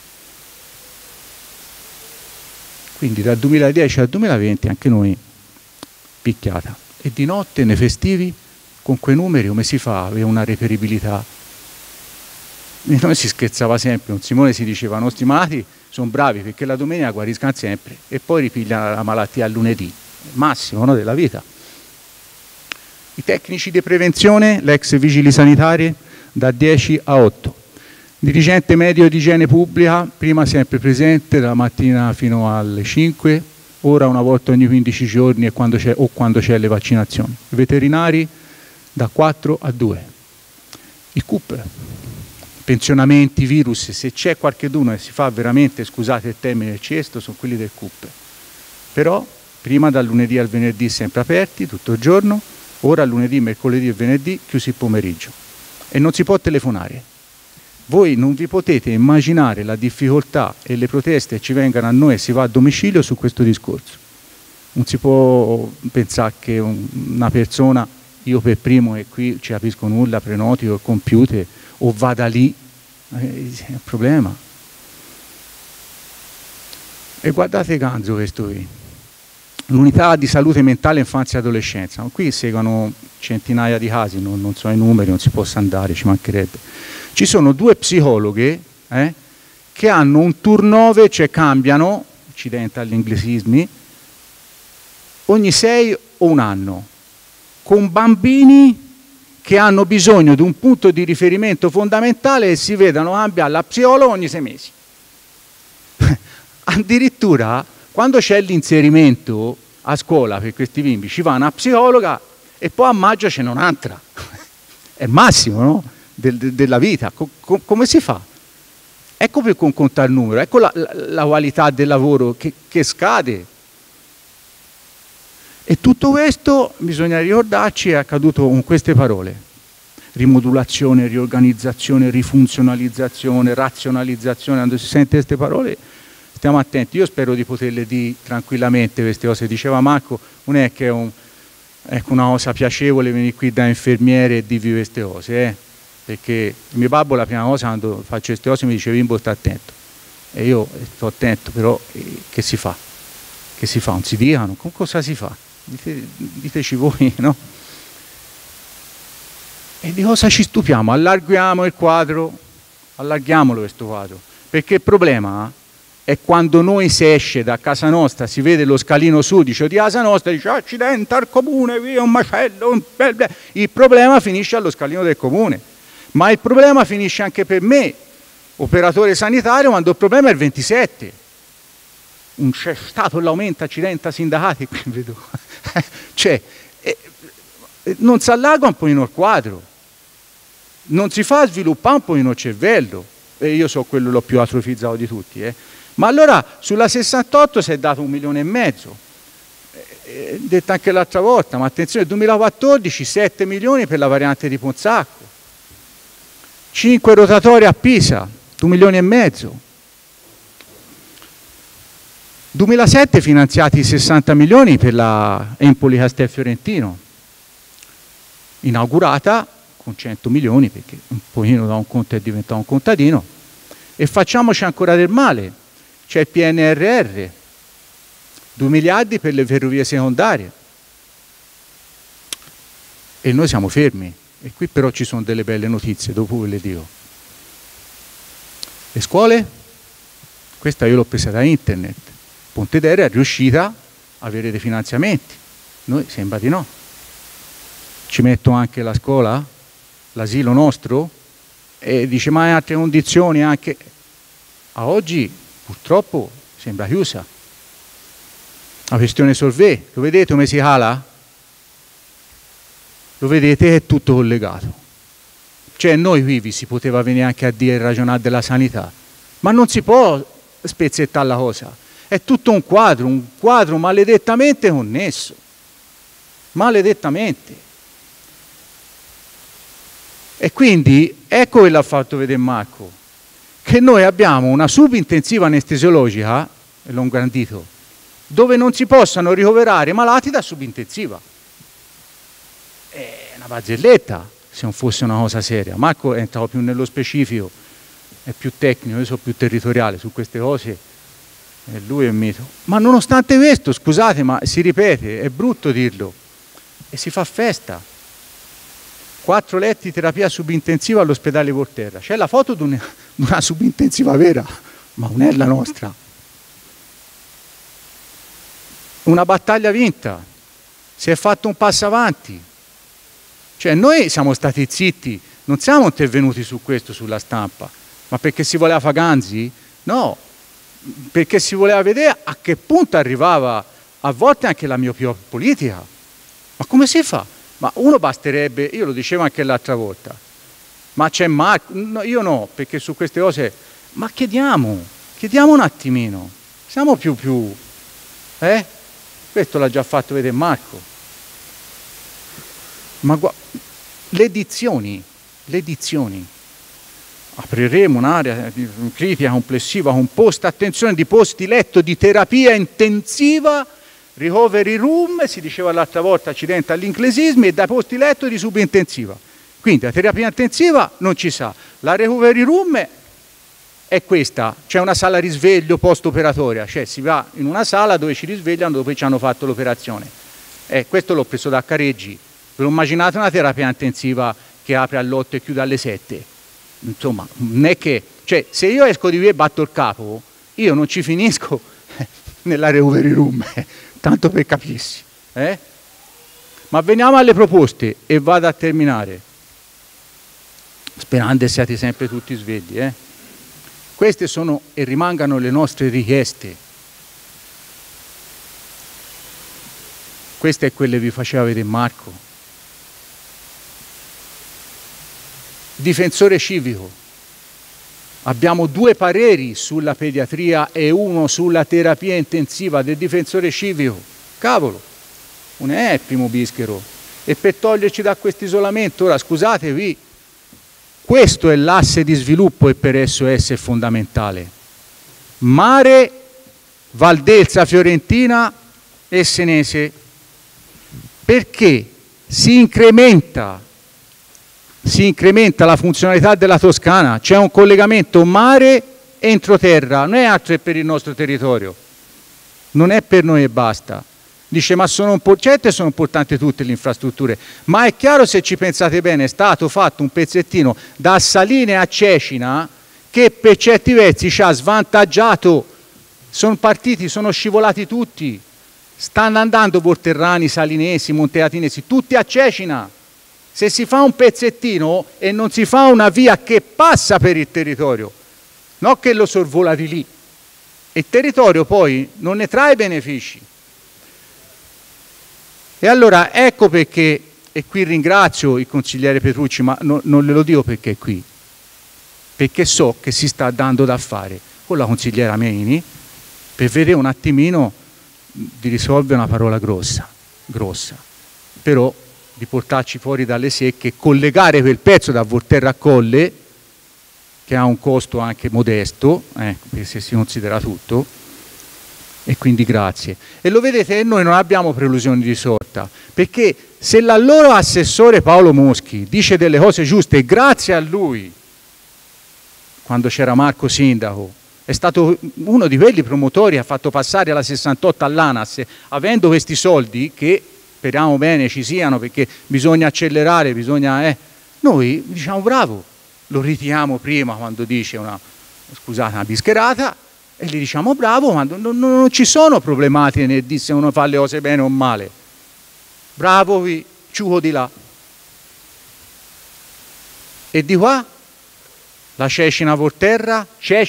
Quindi dal 2010 al 2020 anche noi picchiata. E di notte, nei festivi, con quei numeri come si fa? Avere una reperibilità. Noi si scherzava sempre, un Simone si diceva, i nostri malati sono bravi perché la domenica guariscono sempre e poi ripigliano la malattia al lunedì, il massimo, no, della vita. I tecnici di prevenzione, l'ex vigili sanitari, da 10 a 8. Dirigente medio di igiene pubblica, prima sempre presente, dalla mattina fino alle 5, ora una volta ogni 15 giorni e quando c'è le vaccinazioni. I veterinari da 4 a 2. Il CUP, pensionamenti, virus, se c'è qualcheduno e si fa veramente, scusate il termine, il cesto, sono quelli del CUP. Però prima dal lunedì al venerdì sempre aperti, tutto il giorno, ora lunedì, mercoledì e venerdì chiusi il pomeriggio. E non si può telefonare. Voi non vi potete immaginare la difficoltà e le proteste che ci vengano a noi e si va a domicilio su questo discorso. Non si può pensare che una persona, io per primo e qui ci capisco nulla, prenoti o computer o vada lì, è un problema. E guardate Ganzo questo qui. L'unità di salute mentale infanzia e adolescenza, qui seguono centinaia di casi, non so i numeri, non si possa andare, ci mancherebbe. Ci sono 2 psicologhe che hanno un turnover, cioè cambiano, accidente agli inglesismi, ogni 6 o un anno, con bambini che hanno bisogno di un punto di riferimento fondamentale e si vedano cambiare la psicologa ogni 6 mesi. Addirittura quando c'è l'inserimento a scuola per questi bimbi ci va una psicologa e poi a maggio c'è un'altra. È il massimo, no? Della vita. Come si fa? Ecco per contare il numero, ecco la qualità del lavoro che scade. E tutto questo, bisogna ricordarci, è accaduto con queste parole: rimodulazione, riorganizzazione, rifunzionalizzazione, razionalizzazione. Quando si sente queste parole stiamo attenti. Io spero di poterle dire tranquillamente queste cose. Diceva Marco, non è che è una cosa piacevole venire qui da infermiere e dirvi queste cose, perché il mio babbo la prima cosa quando faccio queste cose mi dice Bimbo sta attento, e io sto attento, però che si fa? Che si fa? Non si dicano? Con cosa si fa? Diteci voi, no? E di cosa ci stupiamo? Allarghiamo il quadro, allarghiamolo questo quadro, perché il problema è quando noi si esce da casa nostra, si vede lo scalino sudicio di casa nostra, dice accidente al comune, via un macello, il problema finisce allo scalino del comune, ma il problema finisce anche per me, operatore sanitario, quando il problema è il 27. Non c'è stato l'aumento accidenti sindacati, qui vedo. Cioè, non si allarga un pochino il quadro, non si fa sviluppare un pochino il cervello. e io so quello l'ho più atrofizzato di tutti, ma allora sulla 68 si è dato 1,5 milioni, detto anche l'altra volta, ma attenzione, 2014 7 milioni per la variante di Ponzacco, 5 rotatori a Pisa, 2,5 milioni. 2007 finanziati 60 milioni per la Empoli Castelfiorentino, inaugurata con 100 milioni perché un pochino da un conto è diventato un contadino, e facciamoci ancora del male, c'è il PNRR, 2 miliardi per le ferrovie secondarie e noi siamo fermi, e qui però ci sono delle belle notizie, dopo ve le dico. Le scuole? Questa io l'ho presa da internet. Pontedera è riuscita a avere dei finanziamenti, noi sembra di no. Ci metto anche la scuola, l'asilo nostro, e dice ma in altre condizioni anche. A oggi purtroppo sembra chiusa. La questione Solvay, lo vedete come si cala? Lo vedete che è tutto collegato. Cioè noi qui vi si poteva venire anche a dire e ragionare della sanità, ma non si può spezzettare la cosa. È tutto un quadro maledettamente connesso. Maledettamente. E quindi ecco che l'ha fatto vedere Marco, che noi abbiamo una subintensiva anestesiologica, e l'ho ingrandito, dove non si possano ricoverare malati da subintensiva. È una barzelletta, se non fosse una cosa seria. Marco è entrato più nello specifico, è più tecnico, io sono più territoriale su queste cose, e lui è mito. Ma nonostante questo, scusate, ma si ripete, è brutto dirlo, e si fa festa. 4 letti di terapia subintensiva all'ospedale Volterra. C'è la foto di una subintensiva vera, ma non è la nostra. Una battaglia vinta, si è fatto un passo avanti. Cioè noi siamo stati zitti, non siamo intervenuti su questo sulla stampa, ma perché si voleva fare Ganzi? No, perché si voleva vedere a che punto arrivava a volte anche la miopia politica. Ma come si fa? Ma uno basterebbe, io lo dicevo anche l'altra volta, ma c'è Marco, no, io no, perché su queste cose, ma chiediamo un attimino, siamo più, questo l'ha già fatto vedere Marco. Ma le edizioni, apriremo un'area critica complessiva composta, attenzione, di posti letto di terapia intensiva, recovery room, si diceva l'altra volta, accidente all'inclesismi, e dai posti letto di subintensiva. Quindi la terapia intensiva non ci sa, la recovery room è questa, c'è una sala risveglio post-operatoria, cioè si va in una sala dove ci risvegliano dopo che ci hanno fatto l'operazione. Questo l'ho preso da Careggi. Ve lo immaginate una terapia intensiva che apre all'8 e chiude alle 7? Insomma, non è che, cioè, se io esco di qui e batto il capo, io non ci finisco nella recovery room, tanto per capirsi. Ma veniamo alle proposte e vado a terminare, sperando che siate sempre tutti svegli. Queste sono e rimangano le nostre richieste. Queste è quelle che vi faceva vedere Marco. Difensore civico. Abbiamo 2 pareri sulla pediatria e 1 sulla terapia intensiva del difensore civico. Cavolo, non è il primo bischero. E per toglierci da questo isolamento, ora scusatevi, questo è l'asse di sviluppo e per esso è fondamentale. Mare, Valdelsa, Fiorentina e Senese. Perché si incrementa la funzionalità della Toscana, c'è un collegamento mare-entroterra, non è altro che per il nostro territorio, non è per noi e basta. Dice ma sono importanti tutte le infrastrutture, ma è chiaro, se ci pensate bene, è stato fatto un pezzettino da Saline a Cecina che per certi versi ci ha svantaggiato, sono partiti, sono scivolati tutti, stanno andando volterrani, salinesi, monteatinesi, tutti a Cecina. Se si fa un pezzettino e non si fa una via che passa per il territorio, non che lo sorvola di lì, il territorio poi non ne trae benefici. E allora ecco perché, e qui ringrazio il consigliere Petrucci, ma non glielo dico perché è qui, perché so che si sta dando da fare con la consigliera Meini per vedere un attimino di risolvere una parola grossa, però di portarci fuori dalle secche, collegare quel pezzo da Volterra a Colle, che ha un costo anche modesto, se si considera tutto, e quindi grazie. E lo vedete, noi non abbiamo prelusioni di sorta, perché se l'allora assessore Paolo Moschi dice delle cose giuste, e grazie a lui, quando c'era Marco sindaco, è stato uno di quelli promotori, ha fatto passare alla 68 all'ANAS, avendo questi soldi, che speriamo bene ci siano, perché bisogna accelerare, noi diciamo bravo, lo ritiriamo prima quando dice una bischerata, e gli diciamo bravo quando non ci sono problematiche nel dire se uno fa le cose bene o male. Bravo, ciuco di là. E di qua? La Cecina Volterra,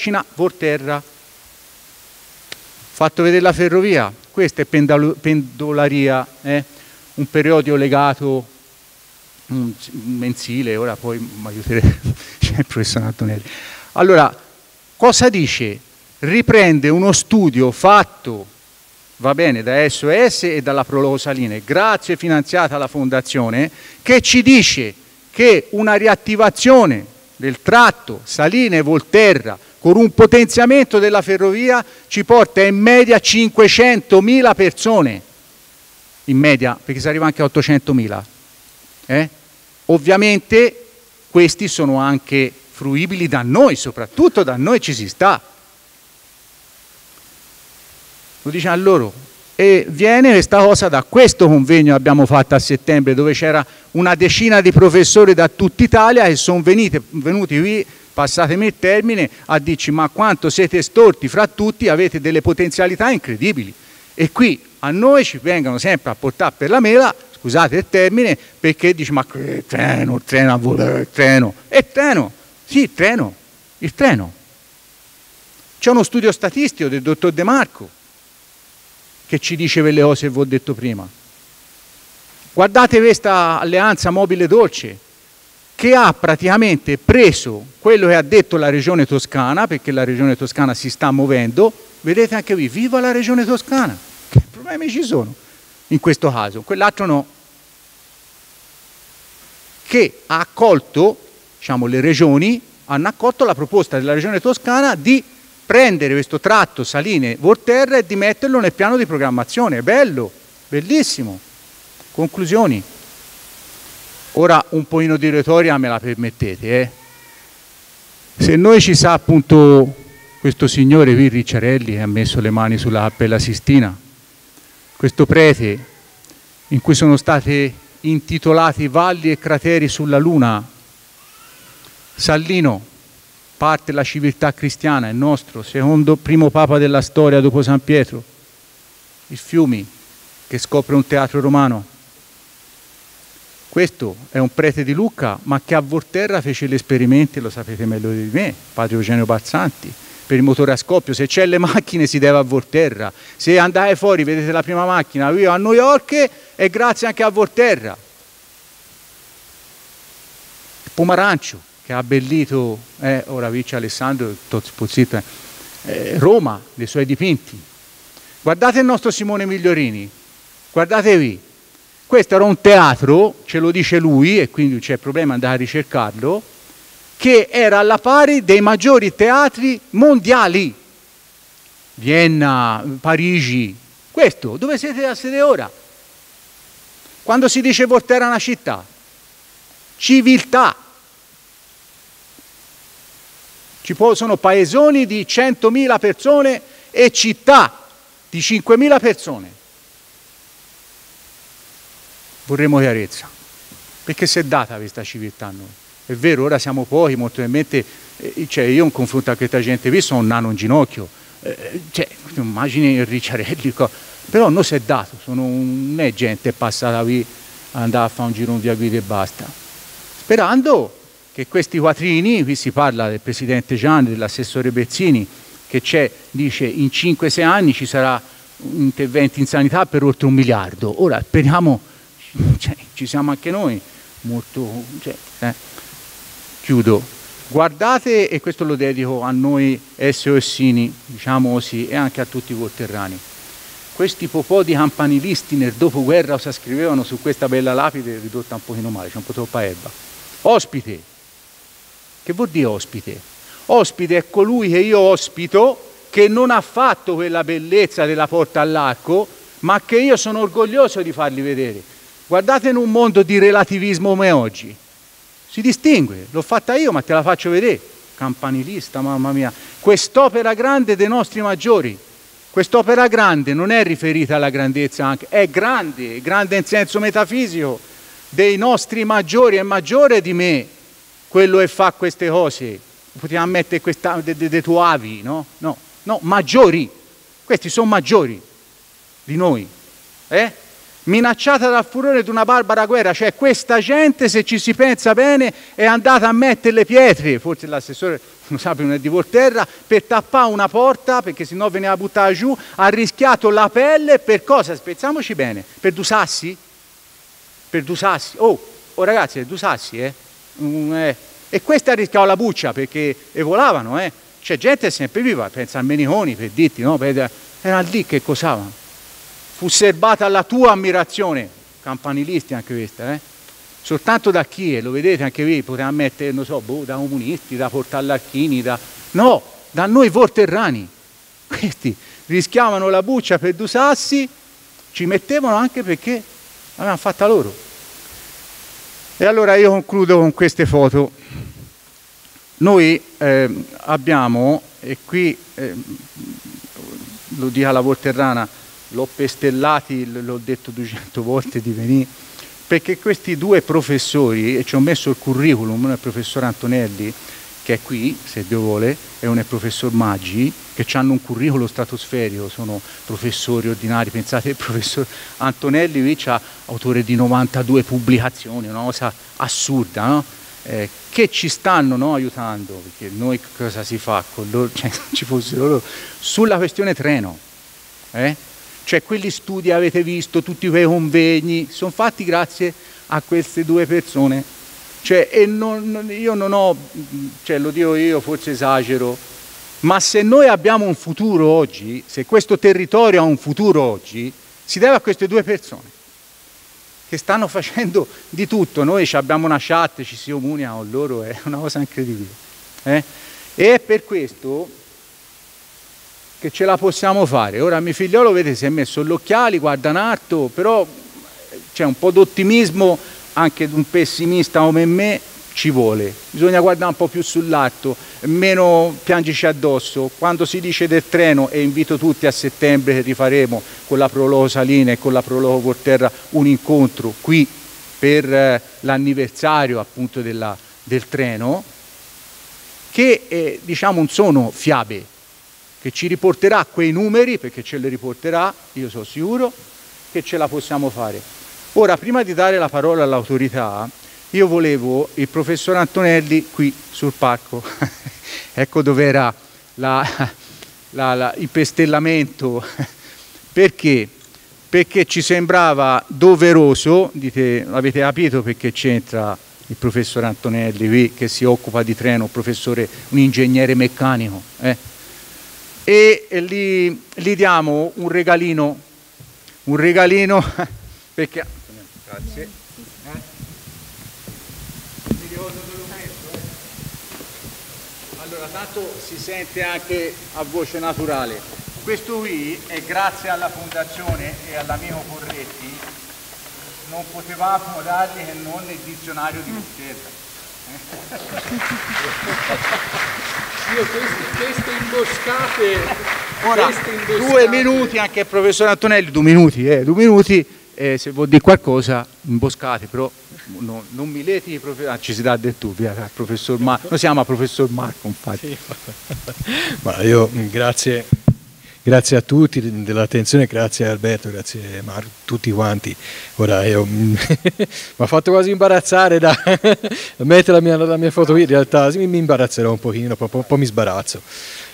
fatto vedere la ferrovia, questa è pendolaria, un periodio legato, mensile, ora poi mi aiuterete, c'è il professor Antonelli. Allora, cosa dice? Riprende uno studio fatto, va bene, da SOS e dalla Prologo Saline, grazie finanziata alla Fondazione, che ci dice che una riattivazione del tratto Saline-Volterra con un potenziamento della ferrovia ci porta in media 500.000 persone, in media, perché si arriva anche a 800.000. Ovviamente questi sono anche fruibili da noi, soprattutto da noi ci si sta. Lo dice a loro. E viene questa cosa da questo convegno che abbiamo fatto a settembre, dove c'era una decina di professori da tutta Italia che sono venuti qui, passatemi il termine, a dirci ma quanto siete storti fra tutti, avete delle potenzialità incredibili. E qui a noi ci vengono sempre a portare per la mela, scusate il termine, perché dici ma che treno, il treno a volare, il treno. E treno, sì, il treno. C'è uno studio statistico del dottor De Marco che ci dice quelle cose che vi ho detto prima. Guardate questa alleanza mobile dolce, che ha praticamente preso quello che ha detto la Regione Toscana, perché la Regione Toscana si sta muovendo, vedete anche qui, viva la Regione Toscana, che problemi ci sono in questo caso, quell'altro no, che ha accolto, diciamo le regioni, hanno accolto la proposta della Regione Toscana di prendere questo tratto Saline-Volterra e di metterlo nel piano di programmazione. È bello, bellissimo. Conclusioni. Ora un pochino di retorica me la permettete. Se noi ci sa appunto questo signore qui, Ricciarelli, che ha messo le mani sulla Cappella Sistina, questo prete in cui sono stati intitolati valli e crateri sulla Luna, Sallino, parte la civiltà cristiana, è nostro, secondo primo papa della storia dopo San Pietro, il Fiumi, che scopre un teatro romano. Questo è un prete di Lucca, ma che a Volterra fece gli esperimenti, lo sapete meglio di me, padre Eugenio Balzanti, per il motore a scoppio. Se c'è le macchine si deve a Volterra, se andate fuori vedete la prima macchina, io a New York, è grazie anche a Volterra. Il Pomarancio, che ha abbellito, ora Vice Alessandro, Roma, dei suoi dipinti. Guardate il nostro Simone Migliorini, guardatevi, questo era un teatro, ce lo dice lui, e quindi c'è problema andare a ricercarlo, che era alla pari dei maggiori teatri mondiali, Vienna, Parigi, questo, dove siete a sedere ora? Quando si dice Volterra è una città, civiltà. Ci sono paesoni di 100.000 persone e città di 5.000 persone. Vorremmo chiarezza, perché si è data questa civiltà a noi. È vero, ora siamo pochi, molto probabilmente, cioè io in confronto a questa gente qui sono un nano in ginocchio, immagini il Ricciarelli, però non si è dato, non è gente passata qui, andava a fare un giro in via Guida e basta. Sperando che questi quattrini, qui si parla del presidente Gianni, dell'assessore Bezzini, che dice in 5-6 anni ci sarà interventi in sanità per oltre 1 miliardo. Ora speriamo, ci siamo anche noi, molto, chiudo. Guardate, e questo lo dedico a noi SOSini, diciamo così, e anche a tutti i volterrani. Questi popò di campanilisti nel dopoguerra cosa scrivevano su questa bella lapide ridotta un pochino male, c'è un po' troppa erba. Ospite. Che vuol dire ospite? Ospite è colui che io ospito, che non ha fatto quella bellezza della Porta all'Arco, ma che io sono orgoglioso di farli vedere. Guardate in un mondo di relativismo come oggi. Si distingue, l'ho fatta io ma te la faccio vedere. Campanilista, mamma mia. Quest'opera grande dei nostri maggiori. Quest'opera grande non è riferita alla grandezza anche, è grande in senso metafisico, dei nostri maggiori, è maggiore di me quello che fa queste cose. Potevamo mettere dei tuavi, no? No, no, maggiori. Questi sono maggiori di noi. Minacciata dal furore di una barbara guerra, cioè questa gente, se ci si pensa bene, è andata a mettere le pietre, forse l'assessore non sa, non è di Volterra, per tappare una porta, perché sennò veniva buttata giù, ha rischiato la pelle per cosa? Pensiamoci bene, per due sassi? Per due sassi? Oh ragazzi, per due sassi, E questi ha rischiato la buccia, perché volavano, C'è gente sempre viva, pensa a Meniconi, per dirti, no? Era lì che cosavano. Fu serbata la tua ammirazione, campanilisti anche questa, soltanto da chi, lo vedete anche qui, potevamo mettere, non so, da comunisti, da portallarchini, no, da noi volterrani. Questi rischiavano la buccia per due sassi, ci mettevano anche perché l'avevano fatta loro. E allora io concludo con queste foto. Noi abbiamo, e qui lo dico alla volterrana, l'ho pestellati, l'ho detto 200 volte di venire, perché questi due professori, e ci ho messo il curriculum, uno è il professor Antonelli, che è qui, se Dio vuole, e uno è il professor Maggi, che hanno un curriculum stratosferico, sono professori ordinari. Pensate, il professor Antonelli qui ha autore di 92 pubblicazioni, una cosa assurda, no? Che ci stanno, no, aiutando, perché noi cosa si fa con loro, cioè, ci fossero loro, sulla questione treno, Cioè quegli studi avete visto, tutti quei convegni, sono fatti grazie a queste due persone. Cioè, io non ho, cioè lo dico io, forse esagero, ma se noi abbiamo un futuro oggi, se questo territorio ha un futuro oggi, si deve a queste due persone, che stanno facendo di tutto. Noi abbiamo una chat, ci si comunica con loro, è una cosa incredibile. E è per questo che ce la possiamo fare. Ora mio figliolo, vedete, si è messo gli occhiali, guarda in alto, però c'è un po' d'ottimismo anche di un pessimista come me, ci vuole. Bisogna guardare un po' più sull'alto, meno piangici addosso. Quando si dice del treno, e invito tutti a settembre che rifaremo con la Prologo Salina e con la Prologo Volterra un incontro qui per l'anniversario appunto del treno, che diciamo non sono fiabe, che ci riporterà quei numeri, perché ce li riporterà, io sono sicuro che ce la possiamo fare. Ora, prima di dare la parola all'autorità, io volevo il professor Antonelli qui sul palco, ecco dove era il pestellamento, perché? Perché ci sembrava doveroso, dite, avete capito perché c'entra il professor Antonelli qui, che si occupa di treno, un ingegnere meccanico, e gli diamo un regalino, perché, grazie. Allora, tanto si sente anche a voce naturale. Questo qui è grazie alla Fondazione e all'amico Corretti, non potevamo dargli che non il dizionario di Volterra. Io queste imboscate... Ora, 2 minuti anche il professor Antonelli, 2 minuti, se vuol dire qualcosa, imboscate, però non mi leti, ci si dà del tu, via, professor Marco, noi siamo a professor Marco, infatti. Sì. Ma io grazie a tutti dell'attenzione, grazie a Alberto, grazie a Marco, tutti quanti. Ora io mi ha fatto quasi imbarazzare da mettere la mia foto qui, in realtà mi imbarazzerò un pochino, un po' mi sbarazzo.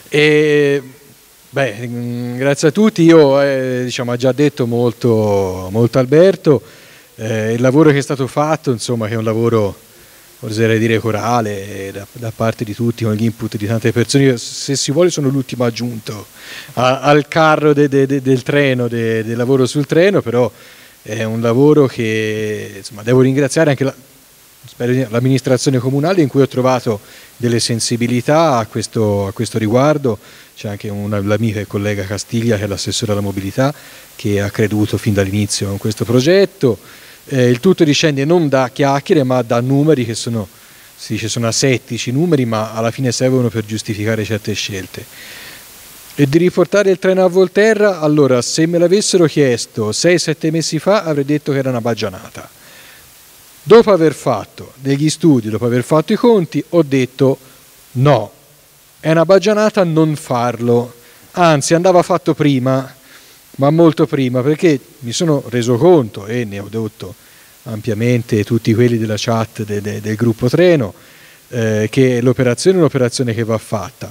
Grazie a tutti. Io diciamo, ha già detto molto Alberto, il lavoro che è stato fatto, insomma, che è un lavoro oserei dire corale, da parte di tutti, con gli input di tante persone. Io, se si vuole, sono l'ultimo aggiunto al carro del treno, del lavoro sul treno, però è un lavoro che, insomma, devo ringraziare anche l'amministrazione comunale, in cui ho trovato delle sensibilità a questo riguardo. C'è anche l'amica e collega Castiglia, che è l'assessore alla mobilità, che ha creduto fin dall'inizio in questo progetto. Il tutto discende non da chiacchiere, ma da numeri che sono, si dice, sono asettici numeri, ma alla fine servono per giustificare certe scelte. E di riportare il treno a Volterra, allora, se me l'avessero chiesto 6-7 mesi fa, avrei detto che era una baggianata. Dopo aver fatto degli studi, dopo aver fatto i conti, ho detto no, è una baggianata non farlo. Anzi, andava fatto prima, ma molto prima, perché mi sono reso conto, e ne ho detto ampiamente tutti quelli della chat del gruppo treno, che l'operazione è un'operazione che va fatta.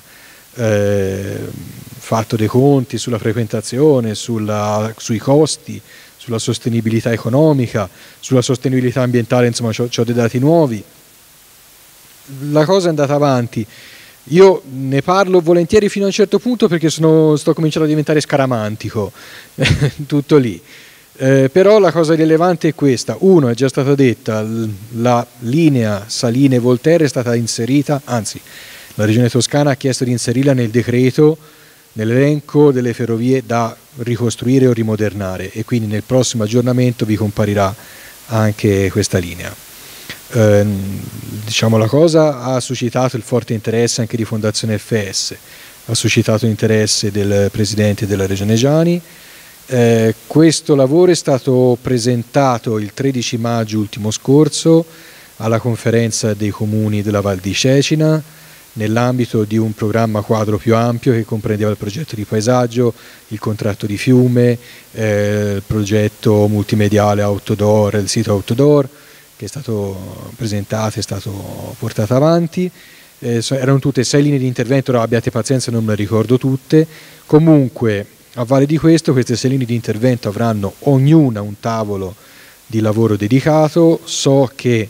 Fatto dei conti sulla frequentazione, sui costi, sulla sostenibilità economica, sulla sostenibilità ambientale, insomma ho dei dati nuovi. La cosa è andata avanti. Io ne parlo volentieri fino a un certo punto, perché sto cominciando a diventare scaramantico, tutto lì. Però la cosa rilevante è questa: uno, è già stata detta, la linea Saline-Volterra è stata inserita, anzi la Regione Toscana ha chiesto di inserirla nel decreto, nell'elenco delle ferrovie da ricostruire o rimodernare, e quindi nel prossimo aggiornamento vi comparirà anche questa linea. Diciamo, la cosa ha suscitato il forte interesse anche di Fondazione FS, ha suscitato l'interesse del Presidente della Regione Giani. Questo lavoro è stato presentato il 13 maggio ultimo scorso alla conferenza dei comuni della Val di Cecina, nell'ambito di un programma quadro più ampio che comprendeva il progetto di paesaggio, il contratto di fiume, il progetto multimediale outdoor, il sito outdoor, che è stato presentato, è stato portato avanti. Erano tutte 6 linee di intervento, ora abbiate pazienza, non me le ricordo tutte. Comunque, a valle di questo, queste 6 linee di intervento avranno ognuna un tavolo di lavoro dedicato. So che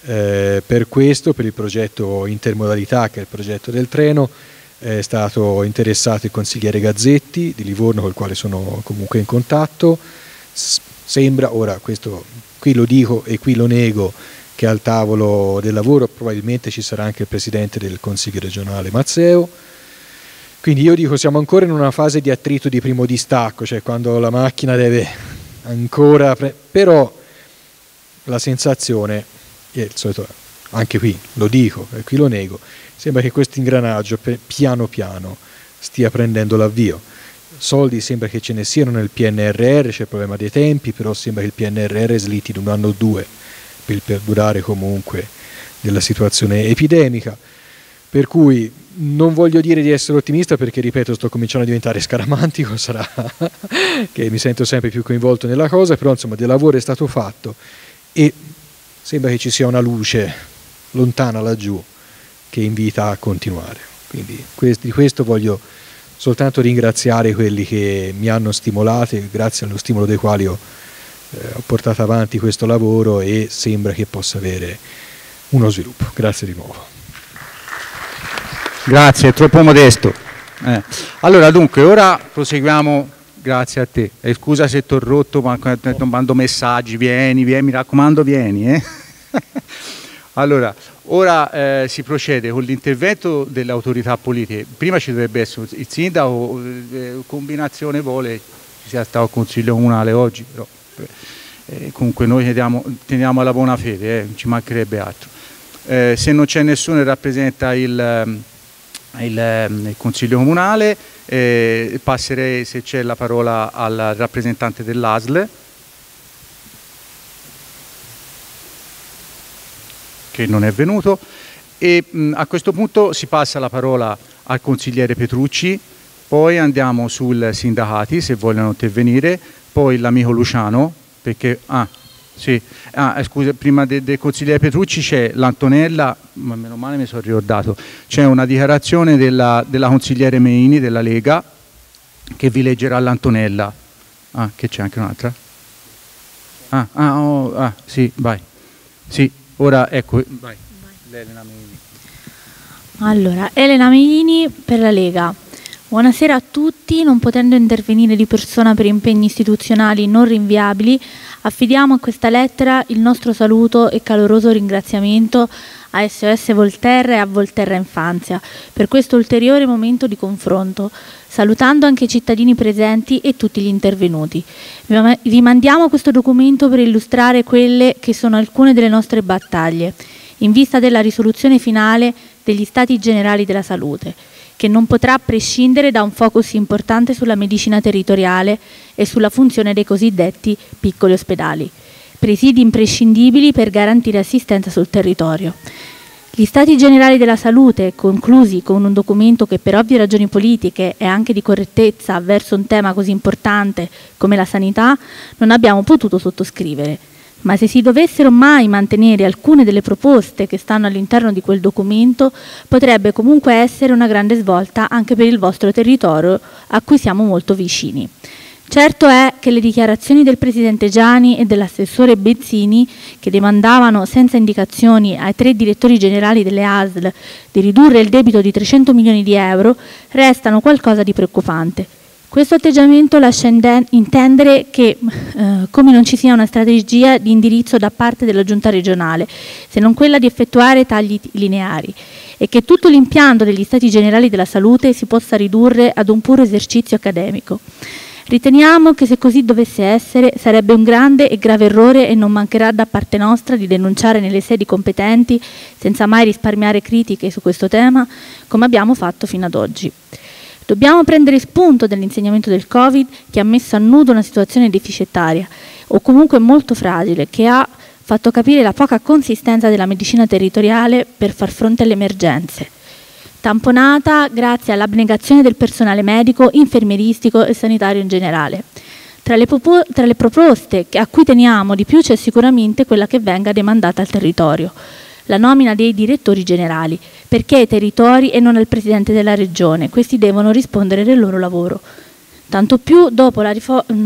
per questo, per il progetto intermodalità, che è il progetto del treno, è stato interessato il consigliere Gazzetti di Livorno, col quale sono comunque in contatto. Sembra, ora questo qui lo dico e qui lo nego, che al tavolo del lavoro probabilmente ci sarà anche il presidente del Consiglio regionale Mazzeo. Quindi io dico, siamo ancora in una fase di attrito di primo distacco, cioè quando la macchina deve ancora... però la sensazione, e il solito, anche qui lo dico e qui lo nego, sembra che questo ingranaggio piano piano stia prendendo l'avvio. Soldi sembra che ce ne siano nel PNRR, c'è il problema dei tempi, però sembra che il PNRR slitti di 1 anno o 2 per il perdurare comunque della situazione epidemica. Per cui non voglio dire di essere ottimista, perché, ripeto, sto cominciando a diventare scaramantico, sarà che mi sento sempre più coinvolto nella cosa, però insomma del lavoro è stato fatto e sembra che ci sia una luce lontana laggiù che invita a continuare. Quindi di questo voglio soltanto ringraziare quelli che mi hanno stimolato, e grazie allo stimolo dei quali ho portato avanti questo lavoro, e sembra che possa avere uno sviluppo. Grazie di nuovo. Grazie, è troppo modesto. Allora, dunque, ora proseguiamo. Grazie a te. Scusa se ti ho rotto, ma mando messaggi, vieni, mi raccomando, vieni. Allora, ora si procede con l'intervento delle autorità politiche. Prima ci dovrebbe essere il sindaco, combinazione vuole ci sia stato il Consiglio Comunale oggi, però comunque noi teniamo alla buona fede, non ci mancherebbe altro. Se non c'è nessuno che rappresenta il Consiglio Comunale, passerei, se c'è, la parola al rappresentante dell'ASL, che non è venuto, e a questo punto si passa la parola al consigliere Petrucci, poi andiamo sul sindacati se vogliono intervenire, poi l'amico Luciano, perché scusa, prima del consigliere Petrucci c'è l'Antonella, ma meno male mi sono ricordato, c'è una dichiarazione della consigliere Meini della Lega che vi leggerà l'Antonella. Che c'è anche un'altra? Sì, vai. Sì, ora ecco, vai. Elena Meini. Allora, Elena Meini per la Lega. Buonasera a tutti. Non potendo intervenire di persona per impegni istituzionali non rinviabili, affidiamo a questa lettera il nostro saluto e caloroso ringraziamento a SOS Volterra e a Volterra Infanzia per questo ulteriore momento di confronto, salutando anche i cittadini presenti e tutti gli intervenuti. Vi mandiamo questo documento per illustrare quelle che sono alcune delle nostre battaglie, in vista della risoluzione finale degli Stati Generali della Salute, che non potrà prescindere da un focus importante sulla medicina territoriale e sulla funzione dei cosiddetti piccoli ospedali, presidi imprescindibili per garantire assistenza sul territorio. Gli Stati Generali della Salute, conclusi con un documento che per ovvie ragioni politiche e anche di correttezza verso un tema così importante come la sanità, non abbiamo potuto sottoscrivere. Ma se si dovessero mai mantenere alcune delle proposte che stanno all'interno di quel documento, potrebbe comunque essere una grande svolta anche per il vostro territorio, a cui siamo molto vicini. Certo è che le dichiarazioni del Presidente Giani e dell'assessore Bezzini, che demandavano senza indicazioni ai 3 direttori generali delle ASL di ridurre il debito di 300 milioni di euro, restano qualcosa di preoccupante. Questo atteggiamento lascia intendere che come non ci sia una strategia di indirizzo da parte della Giunta regionale, se non quella di effettuare tagli lineari, e che tutto l'impianto degli Stati Generali della Salute si possa ridurre ad un puro esercizio accademico. Riteniamo che se così dovesse essere sarebbe un grande e grave errore e non mancherà da parte nostra di denunciare nelle sedi competenti, senza mai risparmiare critiche su questo tema, come abbiamo fatto fino ad oggi. Dobbiamo prendere spunto dall'insegnamento del Covid, che ha messo a nudo una situazione deficitaria o comunque molto fragile, che ha fatto capire la poca consistenza della medicina territoriale per far fronte alle emergenze, tamponata grazie all'abnegazione del personale medico, infermieristico e sanitario in generale. Tra le proposte a cui teniamo di più c'è sicuramente quella che venga demandata al territorio, la nomina dei direttori generali, perché ai territori e non al Presidente della Regione. Questi devono rispondere del loro lavoro, tanto più dopo la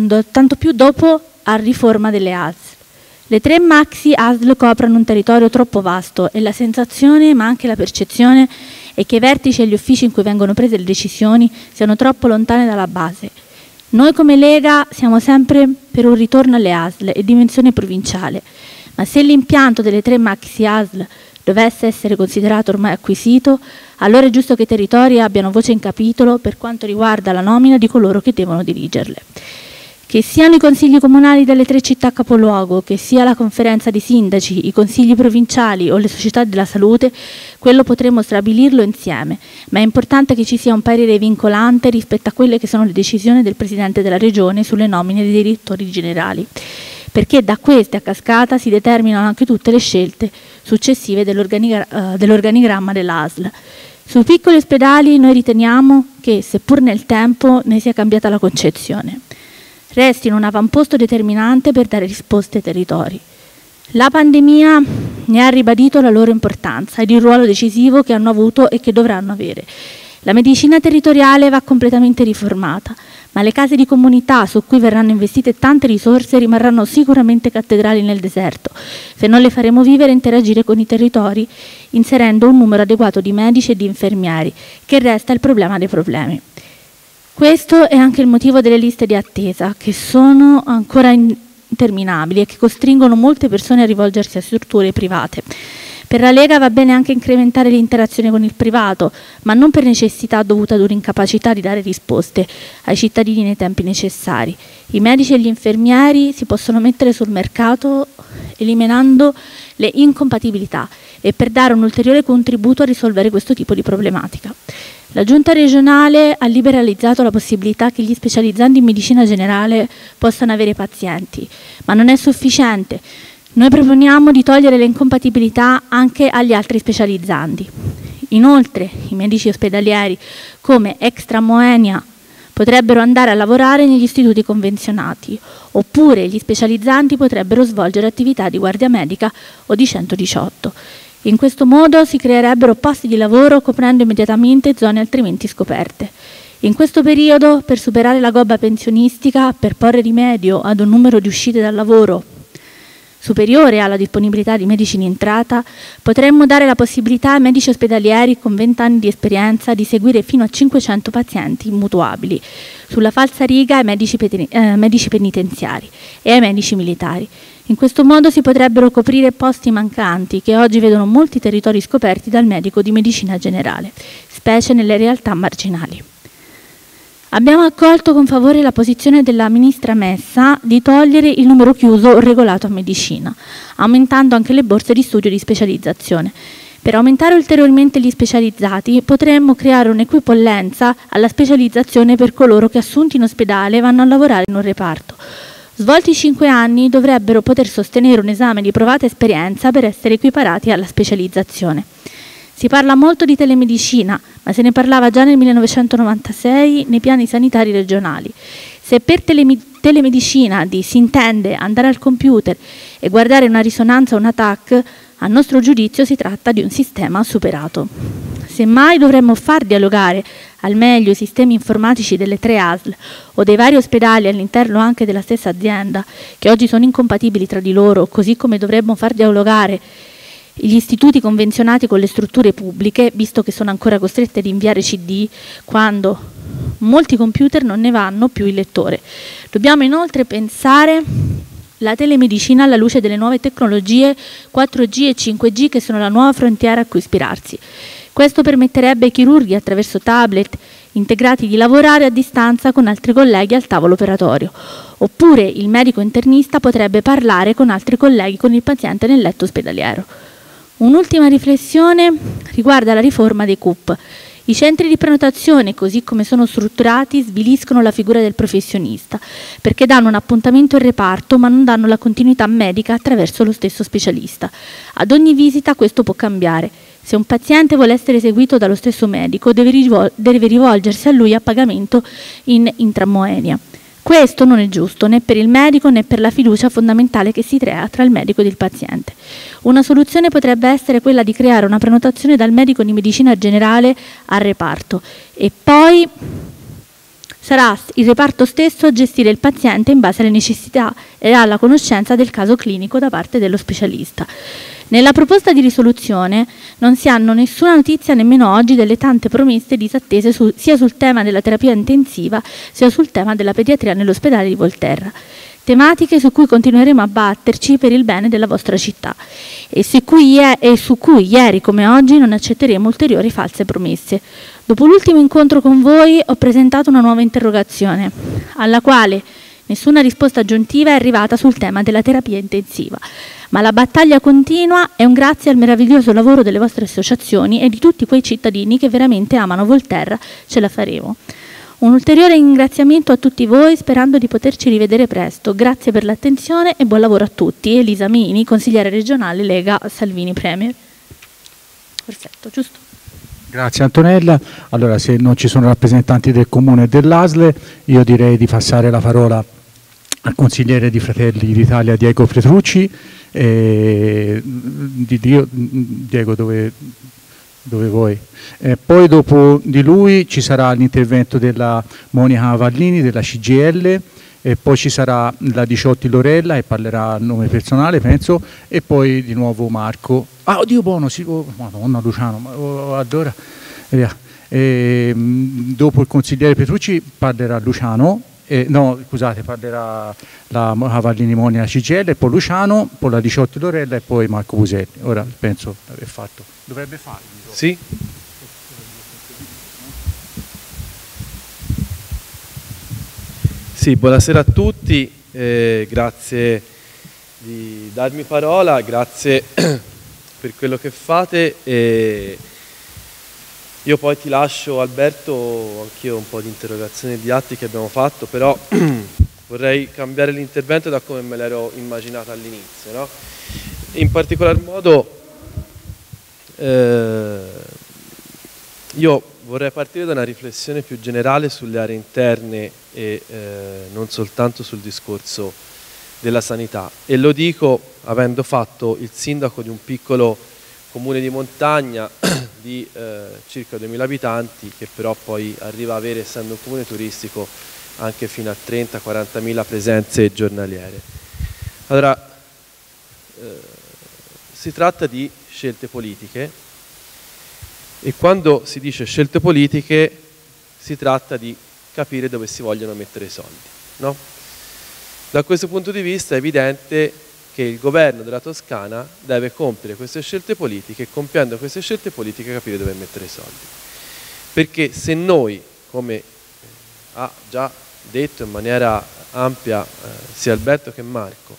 riforma delle ASL. Le 3 maxi ASL coprono un territorio troppo vasto e la sensazione, ma anche la percezione, è che i vertici e gli uffici in cui vengono prese le decisioni siano troppo lontane dalla base. Noi come Lega siamo sempre per un ritorno alle ASL e dimensione provinciale, ma se l'impianto delle 3 maxi ASL dovesse essere considerato ormai acquisito, allora è giusto che i territori abbiano voce in capitolo per quanto riguarda la nomina di coloro che devono dirigerle. Che siano i consigli comunali delle 3 città capoluogo, che sia la conferenza di sindaci, i consigli provinciali o le società della salute, quello potremo stabilirlo insieme, ma è importante che ci sia un parere vincolante rispetto a quelle che sono le decisioni del Presidente della Regione sulle nomine dei direttori generali, perché da queste a cascata si determinano anche tutte le scelte successive dell'organigramma dell'ASL. Sui piccoli ospedali noi riteniamo che, seppur nel tempo, ne sia cambiata la concezione. Restino un avamposto determinante per dare risposte ai territori. La pandemia ne ha ribadito la loro importanza ed il ruolo decisivo che hanno avuto e che dovranno avere. La medicina territoriale va completamente riformata, ma le case di comunità su cui verranno investite tante risorse rimarranno sicuramente cattedrali nel deserto, se non le faremo vivere e interagire con i territori, inserendo un numero adeguato di medici e di infermieri, che resta il problema dei problemi. Questo è anche il motivo delle liste di attesa, che sono ancora interminabili e che costringono molte persone a rivolgersi a strutture private. Per la Lega va bene anche incrementare l'interazione con il privato, ma non per necessità dovuta ad un'incapacità di dare risposte ai cittadini nei tempi necessari. I medici e gli infermieri si possono mettere sul mercato eliminando le incompatibilità e per dare un ulteriore contributo a risolvere questo tipo di problematica. La Giunta regionale ha liberalizzato la possibilità che gli specializzanti in medicina generale possano avere pazienti, ma non è sufficiente. Noi proponiamo di togliere le incompatibilità anche agli altri specializzanti. Inoltre, i medici ospedalieri come extramoenia potrebbero andare a lavorare negli istituti convenzionati, oppure gli specializzanti potrebbero svolgere attività di guardia medica o di 118. In questo modo si creerebbero posti di lavoro coprendo immediatamente zone altrimenti scoperte. In questo periodo, per superare la gobba pensionistica, per porre rimedio ad un numero di uscite dal lavoro superiore alla disponibilità di medici in entrata, potremmo dare la possibilità ai medici ospedalieri con 20 anni di esperienza di seguire fino a 500 pazienti immutuabili, sulla falsariga ai medici penitenziari e ai medici militari. In questo modo si potrebbero coprire posti mancanti che oggi vedono molti territori scoperti dal medico di medicina generale, specie nelle realtà marginali. Abbiamo accolto con favore la posizione della ministra Messa di togliere il numero chiuso regolato a medicina, aumentando anche le borse di studio di specializzazione. Per aumentare ulteriormente gli specializzati potremmo creare un'equipollenza alla specializzazione per coloro che assunti in ospedale vanno a lavorare in un reparto. Svolti 5 anni dovrebbero poter sostenere un esame di provata esperienza per essere equiparati alla specializzazione. Si parla molto di telemedicina, ma se ne parlava già nel 1996 nei piani sanitari regionali. Se per telemedicina si intende andare al computer e guardare una risonanza o una TAC, a nostro giudizio si tratta di un sistema superato. Semmai dovremmo far dialogare al meglio i sistemi informatici delle 3 ASL o dei vari ospedali all'interno anche della stessa azienda, che oggi sono incompatibili tra di loro, così come dovremmo far dialogare gli istituti convenzionati con le strutture pubbliche, visto che sono ancora costrette ad inviare CD quando molti computer non ne vanno più il lettore. Dobbiamo inoltre pensare la telemedicina alla luce delle nuove tecnologie 4G e 5G che sono la nuova frontiera a cui ispirarsi. Questo permetterebbe ai chirurghi attraverso tablet integrati di lavorare a distanza con altri colleghi al tavolo operatorio. Oppure il medico internista potrebbe parlare con altri colleghi con il paziente nel letto ospedaliero. Un'ultima riflessione riguarda la riforma dei CUP. I centri di prenotazione, così come sono strutturati, sviliscono la figura del professionista, perché danno un appuntamento in reparto ma non danno la continuità medica attraverso lo stesso specialista. Ad ogni visita questo può cambiare. Se un paziente vuole essere seguito dallo stesso medico, deve rivolgersi a lui a pagamento in intramoenia. Questo non è giusto né per il medico né per la fiducia fondamentale che si crea tra il medico ed il paziente. Una soluzione potrebbe essere quella di creare una prenotazione dal medico di medicina generale al reparto e poi sarà il reparto stesso a gestire il paziente in base alle necessità e alla conoscenza del caso clinico da parte dello specialista. Nella proposta di risoluzione non si hanno nessuna notizia nemmeno oggi delle tante promesse disattese sia sul tema della terapia intensiva sia sul tema della pediatria nell'ospedale di Volterra. Tematiche su cui continueremo a batterci per il bene della vostra città e su cui ieri come oggi non accetteremo ulteriori false promesse. Dopo l'ultimo incontro con voi ho presentato una nuova interrogazione alla quale nessuna risposta aggiuntiva è arrivata sul tema della terapia intensiva. Ma la battaglia continua e un grazie al meraviglioso lavoro delle vostre associazioni e di tutti quei cittadini che veramente amano Volterra ce la faremo. Un ulteriore ringraziamento a tutti voi sperando di poterci rivedere presto. Grazie per l'attenzione e buon lavoro a tutti. Elisa Mini, consigliere regionale Lega Salvini Premier. Perfetto, giusto? Grazie Antonella. Allora, se non ci sono rappresentanti del Comune e dell'ASL, io direi di passare la parola al consigliere di Fratelli d'Italia Diego Petrucci. Diego, dove vuoi? Poi dopo di lui ci sarà l'intervento della Monica Vallini della CGL e poi ci sarà la Diciotti Lorella e parlerà a nome personale penso e poi di nuovo Marco. Ah, oddio buono, sì, Madonna Luciano, allora via. Dopo il consigliere Petrucci parlerà Luciano. No, scusate, parlerà la Cavallini Monia CGL, poi Luciano, poi la Diciotti Lorella e poi Marco Puselli. Ora penso di aver fatto. Dovrebbe farlo. Sì. Sì, buonasera a tutti, grazie di darmi parola, grazie per quello che fate. Io poi ti lascio Alberto, anch'io un po' di interrogazioni e di atti che abbiamo fatto, però vorrei cambiare l'intervento da come me l'ero immaginata all'inizio, no? In particolar modo io vorrei partire da una riflessione più generale sulle aree interne e non soltanto sul discorso della sanità, e lo dico avendo fatto il sindaco di un piccolo comune di montagna di circa 2000 abitanti, che però poi arriva a avere, essendo un comune turistico, anche fino a 30-40.000 presenze giornaliere. Allora, si tratta di scelte politiche, e quando si dice scelte politiche si tratta di capire dove si vogliono mettere i soldi, no? Da questo punto di vista è evidente che il governo della Toscana deve compiere queste scelte politiche e, compiendo queste scelte politiche, capire dove mettere i soldi. Perché se noi, come ha già detto in maniera ampia sia Alberto che Marco,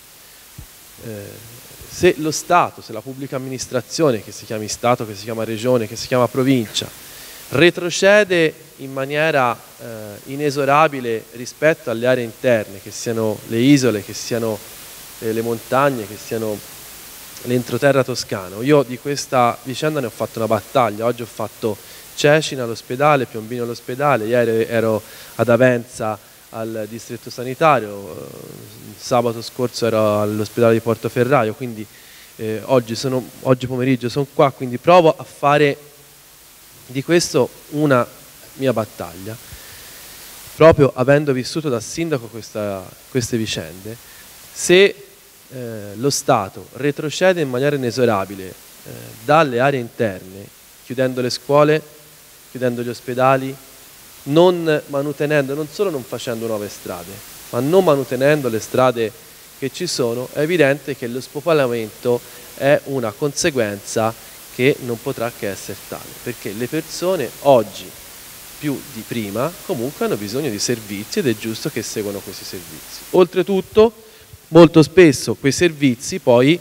se lo Stato, se la pubblica amministrazione, che si chiami Stato, che si chiama Regione, che si chiama Provincia, retrocede in maniera inesorabile rispetto alle aree interne, che siano le isole, che siano le montagne, che siano l'entroterra toscano. Io di questa vicenda ne ho fatto una battaglia. Oggi ho fatto Cecina all'ospedale, Piombino all'ospedale, ieri ero ad Avenza al distretto sanitario, sabato scorso ero all'ospedale di Portoferraio, quindi oggi pomeriggio sono qua, quindi provo a fare di questo una mia battaglia, proprio avendo vissuto da sindaco queste vicende. Se lo Stato retrocede in maniera inesorabile dalle aree interne, chiudendo le scuole, chiudendo gli ospedali, non manutenendo, non solo non facendo nuove strade, ma non manutenendo le strade che ci sono, è evidente che lo spopolamento è una conseguenza che non potrà che essere tale, perché le persone oggi più di prima comunque hanno bisogno di servizi ed è giusto che seguano questi servizi. Oltretutto, molto spesso quei servizi poi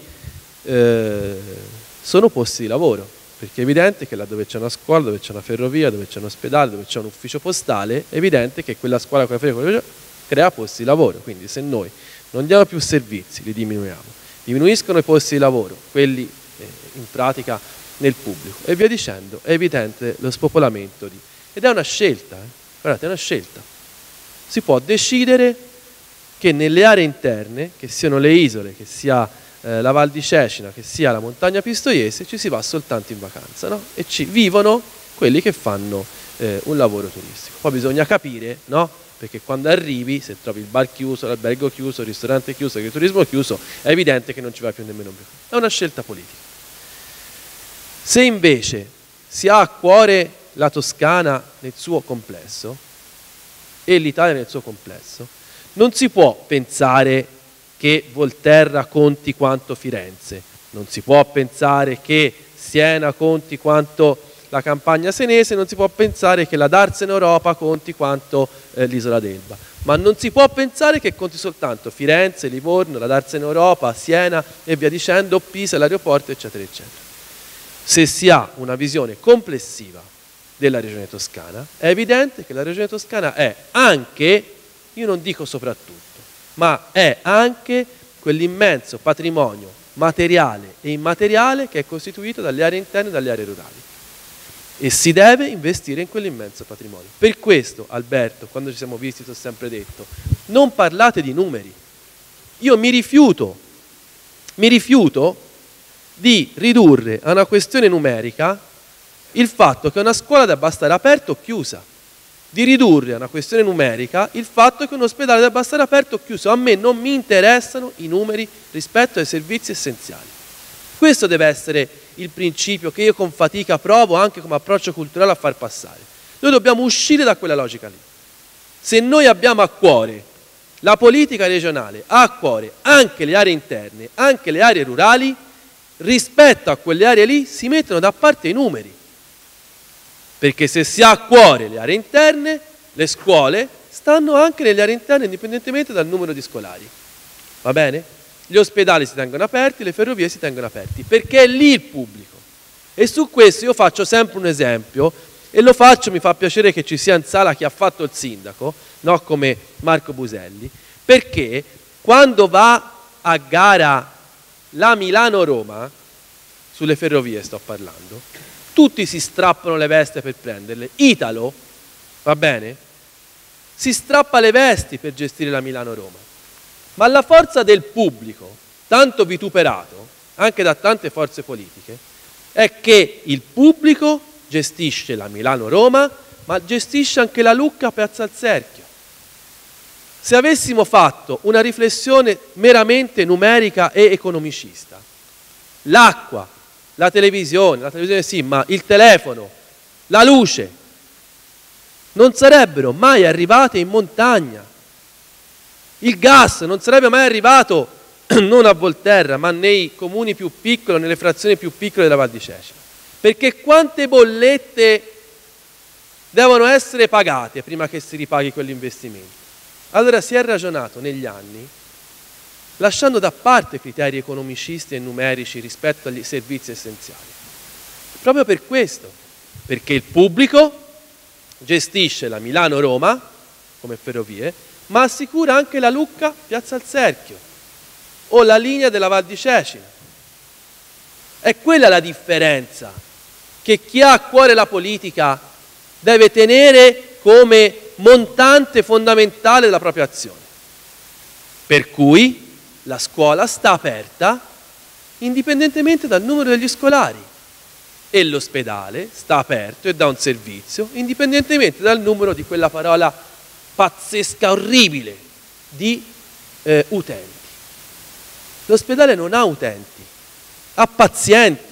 sono posti di lavoro, perché è evidente che là dove c'è una scuola, dove c'è una ferrovia, dove c'è un ospedale, dove c'è un ufficio postale, è evidente che quella scuola, quella ferrovia, crea posti di lavoro. Quindi se noi non diamo più servizi, li diminuiamo, diminuiscono i posti di lavoro, quelli in pratica nel pubblico, e via dicendo, è evidente lo spopolamento ed è una scelta, guardate, è una scelta. Si può decidere che nelle aree interne, che siano le isole, che sia la Val di Cecina, che sia la montagna pistoiese, ci si va soltanto in vacanza, no? E ci vivono quelli che fanno un lavoro turistico. Poi bisogna capire, no? Perché quando arrivi, se trovi il bar chiuso, l'albergo chiuso, il ristorante chiuso, il turismo chiuso, è evidente che non ci vai più nemmeno più. È una scelta politica. Se invece si ha a cuore la Toscana nel suo complesso e l'Italia nel suo complesso, non si può pensare che Volterra conti quanto Firenze, non si può pensare che Siena conti quanto la Campagna senese, non si può pensare che la Darsena Europa conti quanto l'isola d'Elba, ma non si può pensare che conti soltanto Firenze, Livorno, la Darsena Europa, Siena e via dicendo, Pisa, l'aeroporto, eccetera, eccetera. Se si ha una visione complessiva della regione toscana, è evidente che la regione toscana è anche, io non dico soprattutto, ma è anche quell'immenso patrimonio materiale e immateriale che è costituito dalle aree interne e dalle aree rurali. E si deve investire in quell'immenso patrimonio. Per questo, Alberto, quando ci siamo visti ti ho sempre detto, non parlate di numeri. Io mi rifiuto di ridurre a una questione numerica il fatto che una scuola debba stare aperta o chiusa, di ridurre a una questione numerica il fatto che un ospedale debba stare aperto o chiuso. A me non mi interessano i numeri rispetto ai servizi essenziali. Questo deve essere il principio che io con fatica provo anche come approccio culturale a far passare. Noi dobbiamo uscire da quella logica lì. Se noi abbiamo a cuore la politica regionale, ha a cuore anche le aree interne, anche le aree rurali, rispetto a quelle aree lì si mettono da parte i numeri. Perché se si ha a cuore le aree interne, le scuole stanno anche nelle aree interne indipendentemente dal numero di scolari. Va bene? Gli ospedali si tengono aperti, le ferrovie si tengono aperti, perché è lì il pubblico. E su questo io faccio sempre un esempio, e lo faccio, mi fa piacere che ci sia in sala chi ha fatto il sindaco, no? Come Marco Buselli, perché quando va a gara la Milano-Roma, sulle ferrovie sto parlando, tutti si strappano le vesti per prenderle. Italo, va bene? Si strappa le vesti per gestire la Milano-Roma. Ma la forza del pubblico, tanto vituperato, anche da tante forze politiche, è che il pubblico gestisce la Milano-Roma, ma gestisce anche la Lucca-Piazza al Cerchio. Se avessimo fatto una riflessione meramente numerica e economicista, l'acqua, la televisione sì, ma il telefono, la luce, non sarebbero mai arrivate in montagna. Il gas non sarebbe mai arrivato, non a Volterra, ma nei comuni più piccoli, nelle frazioni più piccole della Val di Cecina. Perché quante bollette devono essere pagate prima che si ripaghi quell'investimento? Allora si è ragionato negli anni, lasciando da parte criteri economicisti e numerici rispetto agli servizi essenziali. Proprio per questo, perché il pubblico gestisce la Milano-Roma come ferrovie, ma assicura anche la Lucca-Piazza al Cerchio o la linea della Val di Cecina. È quella la differenza che chi ha a cuore la politica deve tenere come montante fondamentale della propria azione. Per cui la scuola sta aperta indipendentemente dal numero degli scolari e l'ospedale sta aperto e dà un servizio indipendentemente dal numero di quella parola pazzesca, orribile, di utenti. L'ospedale non ha utenti, ha pazienti.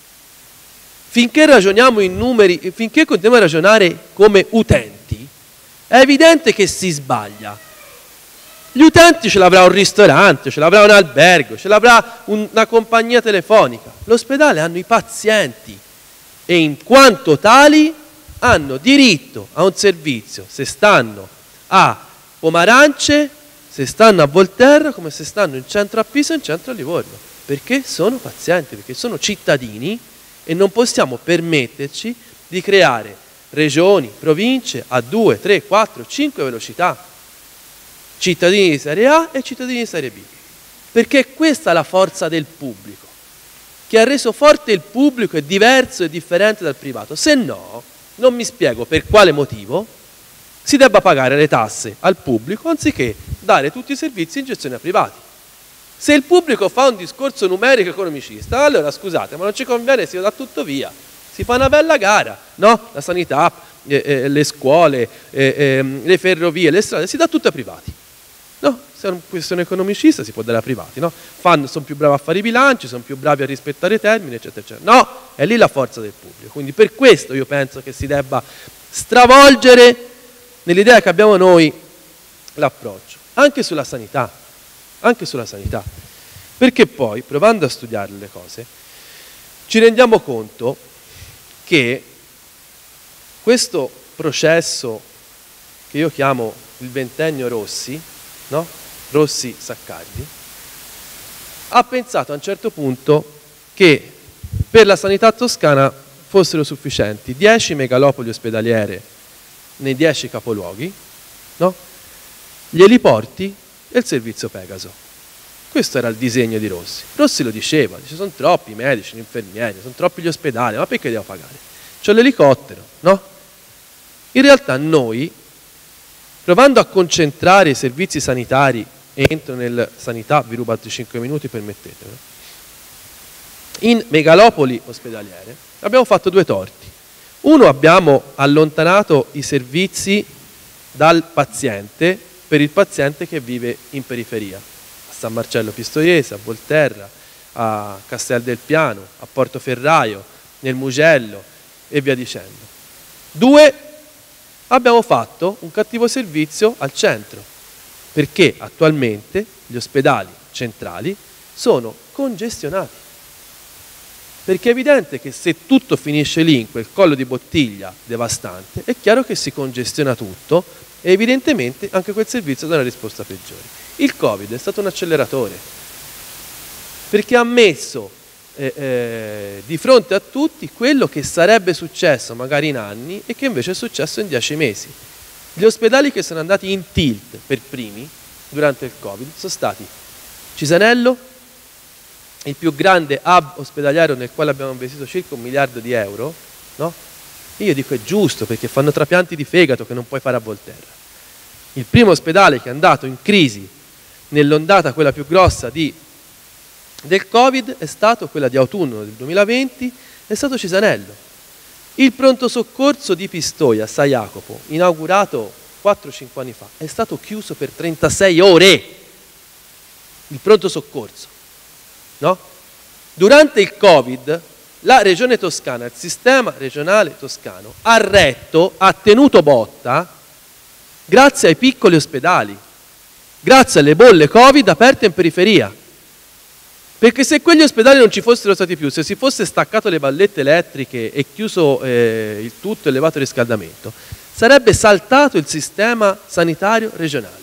Finché ragioniamo in numeri, finché continuiamo a ragionare come utenti, è evidente che si sbaglia. Gli utenti ce l'avrà un ristorante, ce l'avrà un albergo, ce l'avrà una compagnia telefonica. L'ospedale hanno i pazienti e in quanto tali hanno diritto a un servizio se stanno a Pomarance, se stanno a Volterra, come se stanno in centro a Pisa e in centro a Livorno, perché sono pazienti, perché sono cittadini e non possiamo permetterci di creare regioni, province a 2, 3, 4, 5 velocità, cittadini di serie A e cittadini di serie B, perché questa è la forza del pubblico, che ha reso forte il pubblico è diverso e differente dal privato, se no non mi spiego per quale motivo si debba pagare le tasse al pubblico anziché dare tutti i servizi in gestione a privati. Se il pubblico fa un discorso numerico economicista, allora scusate, ma non ci conviene, si dà tutto via, si fa una bella gara, no? La sanità, le scuole, le ferrovie, le strade, si dà tutto ai privati. No, se è una questione economicista si può dare ai privati, no? Sono più bravi a fare i bilanci, sono più bravi a rispettare i termini, eccetera, eccetera. No, è lì la forza del pubblico. Quindi per questo io penso che si debba stravolgere nell'idea che abbiamo noi l'approccio, anche sulla sanità. Anche sulla sanità, perché poi, provando a studiare le cose, ci rendiamo conto che questo processo che io chiamo il ventennio Rossi, no? Rossi-Saccardi, ha pensato a un certo punto che per la sanità toscana fossero sufficienti 10 megalopoli ospedaliere nei 10 capoluoghi, no? Gli eliporti e il servizio Pegaso. Questo era il disegno di Rossi. Rossi lo diceva, dice, sono troppi i medici, gli infermieri, sono troppi gli ospedali, ma perché devo pagare? C'ho l'elicottero, no? In realtà noi, provando a concentrare i servizi sanitari, entro nel sanità, vi rubo altri 5 minuti, permettetemi, in megalopoli ospedaliere abbiamo fatto due torti. Uno, abbiamo allontanato i servizi dal paziente per il paziente che vive in periferia, a San Marcello Pistoiese, a Volterra, a Castel del Piano, a Portoferraio, nel Mugello e via dicendo. Due, abbiamo fatto un cattivo servizio al centro, perché attualmente gli ospedali centrali sono congestionati. Perché è evidente che se tutto finisce lì, in quel collo di bottiglia devastante, è chiaro che si congestiona tutto e evidentemente anche quel servizio dà una risposta peggiore. Il Covid è stato un acceleratore, perché ha messo di fronte a tutti quello che sarebbe successo magari in anni e che invece è successo in 10 mesi. Gli ospedali che sono andati in tilt per primi durante il Covid sono stati Cisanello, il più grande hub ospedaliero nel quale abbiamo investito circa 1 miliardo di euro, no? Io dico è giusto perché fanno trapianti di fegato che non puoi fare a Volterra. Il primo ospedale che è andato in crisi nell'ondata quella più grossa del Covid è stato quella di autunno del 2020, è stato Cisanello. Il pronto soccorso di Pistoia, San Jacopo, inaugurato 4-5 anni fa, è stato chiuso per 36 ore. Il pronto soccorso, no? Durante il Covid la regione toscana, il sistema regionale toscano ha retto, ha tenuto botta grazie ai piccoli ospedali, grazie alle bolle Covid aperte in periferia. Perché se quegli ospedali non ci fossero stati più, se si fosse staccato le vallette elettriche e chiuso il tutto e levato il riscaldamento, sarebbe saltato il sistema sanitario regionale.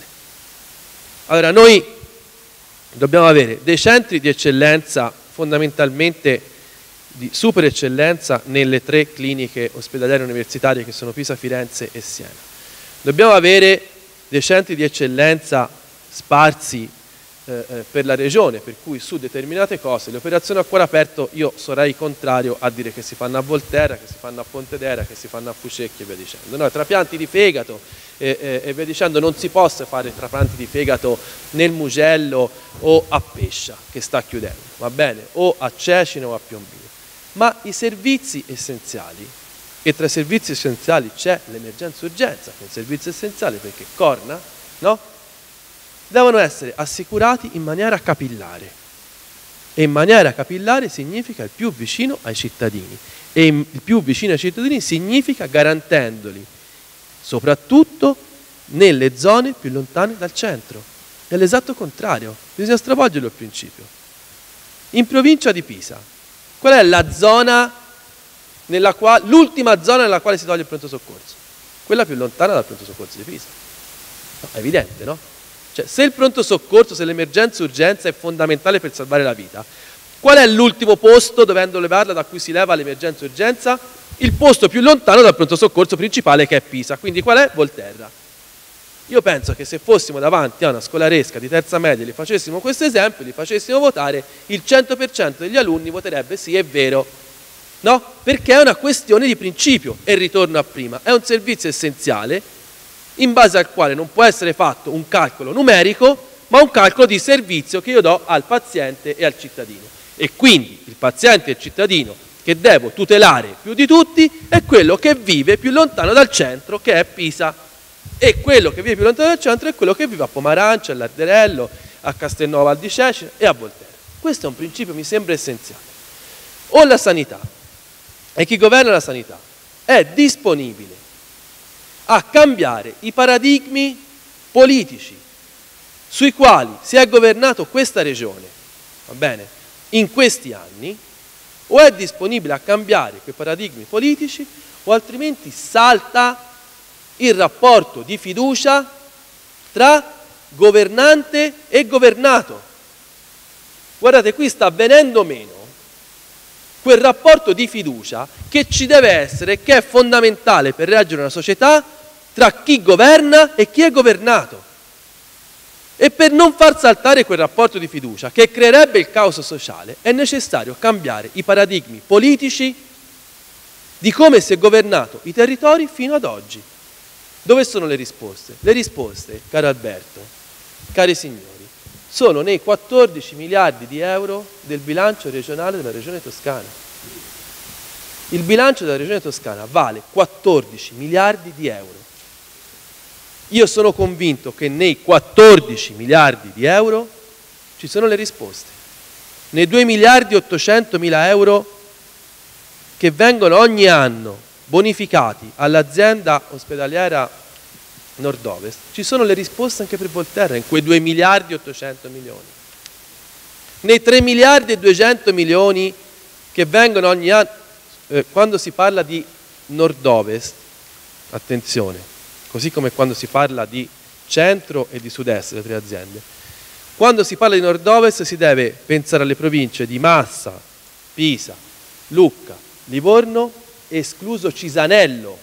Allora noi dobbiamo avere dei centri di eccellenza, fondamentalmente di super eccellenza, nelle 3 cliniche ospedaliere universitarie che sono Pisa, Firenze e Siena. Dobbiamo avere dei centri di eccellenza sparsi per la regione, per cui su determinate cose le operazioni a cuore aperto io sarei contrario a dire che si fanno a Volterra, che si fanno a Pontedera, che si fanno a Fucecchio e via dicendo. No, trapianti di fegato e via dicendo non si possa fare trapianti di fegato nel Mugello o a Pescia, che sta chiudendo, va bene, o a Cecina o a Piombino. Ma i servizi essenziali, e tra i servizi essenziali c'è l'emergenza urgenza, che è un servizio essenziale perché corna, no? Devono essere assicurati in maniera capillare. E in maniera capillare significa il più vicino ai cittadini. E il più vicino ai cittadini significa garantendoli, soprattutto nelle zone più lontane dal centro. È l'esatto contrario, bisogna stravolgere il principio. In provincia di Pisa, qual è la zona nella quale, l'ultima zona nella quale si toglie il pronto soccorso? Quella più lontana dal pronto soccorso di Pisa. No, è evidente, no? Cioè, se il pronto soccorso, se l'emergenza urgenza è fondamentale per salvare la vita, qual è l'ultimo posto, dovendo levarla, da cui si leva l'emergenza urgenza? Il posto più lontano dal pronto soccorso principale, che è Pisa. Quindi qual è? Volterra. Io penso che se fossimo davanti a una scolaresca di terza media e li facessimo questo esempio, li facessimo votare, il 100% degli alunni voterebbe sì, è vero. No? Perché è una questione di principio. E ritorno a prima, è un servizio essenziale in base al quale non può essere fatto un calcolo numerico, ma un calcolo di servizio che io do al paziente e al cittadino. E quindi il paziente e il cittadino che devo tutelare più di tutti è quello che vive più lontano dal centro, che è Pisa. E quello che vive più lontano dal centro è quello che vive a Pomarancio, a Larderello, a Castelnuovo al di Cecina e a Volterra. Questo è un principio, mi sembra essenziale. O la sanità, e chi governa la sanità, è disponibile a cambiare i paradigmi politici sui quali si è governato questa regione, va bene, in questi anni, o è disponibile a cambiare quei paradigmi politici, o altrimenti salta il rapporto di fiducia tra governante e governato. Guardate, qui sta venendo meno quel rapporto di fiducia che ci deve essere, che è fondamentale per reggere una società, tra chi governa e chi è governato. E per non far saltare quel rapporto di fiducia, che creerebbe il caos sociale, è necessario cambiare i paradigmi politici di come si è governato i territori fino ad oggi. Dove sono le risposte? Le risposte, caro Alberto, cari signori, sono nei 14 miliardi di euro del bilancio regionale della Regione Toscana. Il bilancio della Regione Toscana vale 14 miliardi di euro. Io sono convinto che nei 14 miliardi di euro ci sono le risposte. Nei 2 miliardi e 800 mila euro che vengono ogni anno bonificati all'azienda ospedaliera Nord-Ovest, ci sono le risposte anche per Volterra, in quei 2 miliardi e 800 milioni. Nei 3 miliardi e 200 milioni che vengono ogni anno, quando si parla di Nord-Ovest, attenzione, così come quando si parla di centro e di sud-est, le 3 aziende, quando si parla di Nord-Ovest si deve pensare alle province di Massa, Pisa, Lucca, Livorno, escluso Cisanello.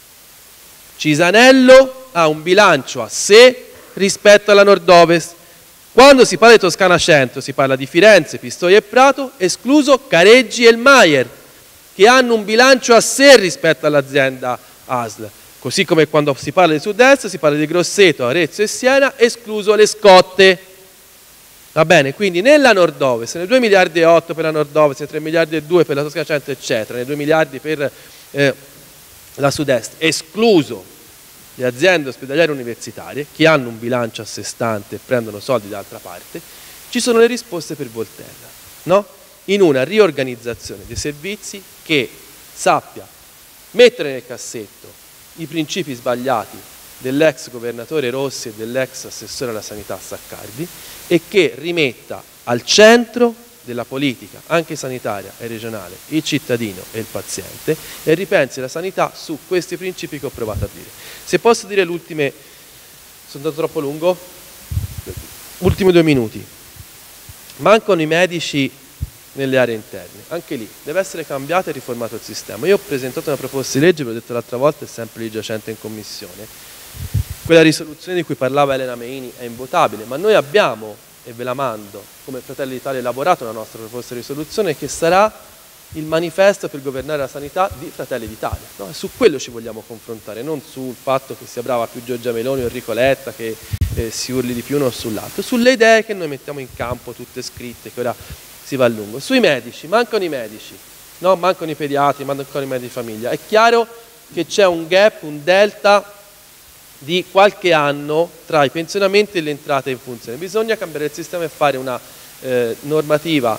Cisanello ha un bilancio a sé rispetto alla Nord-Ovest. Quando si parla di Toscana Centro si parla di Firenze, Pistoia e Prato, escluso Careggi e il Maier, che hanno un bilancio a sé rispetto all'azienda ASL. Così come quando si parla di Sud-Est si parla di Grosseto, Arezzo e Siena, escluso le Scotte. Va bene, quindi nella Nord-Ovest, nei 2 miliardi e 8 per la Nord-Ovest, nei 3 miliardi e 2 per la Toscana Centro, eccetera, nei 2 miliardi per la Sud-Est, escluso le aziende ospedaliere universitarie, che hanno un bilancio a sé stante e prendono soldi da altra parte, ci sono le risposte per Volterra, no? in una riorganizzazione dei servizi che sappia mettere nel cassetto i principi sbagliati dell'ex governatore Rossi e dell'ex assessore alla sanità Saccardi e che rimetta al centro della politica, anche sanitaria e regionale, il cittadino e il paziente e ripensi la sanità su questi principi che ho provato a dire. Se posso dire l'ultime, sono andato troppo lungo? Ultimi 2 minuti. Mancano i medici nelle aree interne, anche lì deve essere cambiato e riformato il sistema. Io ho presentato una proposta di legge, ve l'ho detto l'altra volta, è sempre lì giacente in commissione. Quella risoluzione di cui parlava Elena Meini è invotabile, ma noi abbiamo, e ve la mando, come Fratelli d'Italia elaborato una nostra proposta di risoluzione che sarà il manifesto per governare la sanità di Fratelli d'Italia. No? Su quello ci vogliamo confrontare, non sul fatto che sia brava più Giorgia Meloni o Enrico Letta, che si urli di più uno sull'altro, sulle idee che noi mettiamo in campo, tutte scritte, che ora si va a lungo. Sui medici, mancano i medici, no? Mancano i pediatri, mancano i medici di famiglia. È chiaro che c'è un gap, un delta di qualche anno tra i pensionamenti e le entrate in funzione. Bisogna cambiare il sistema e fare una normativa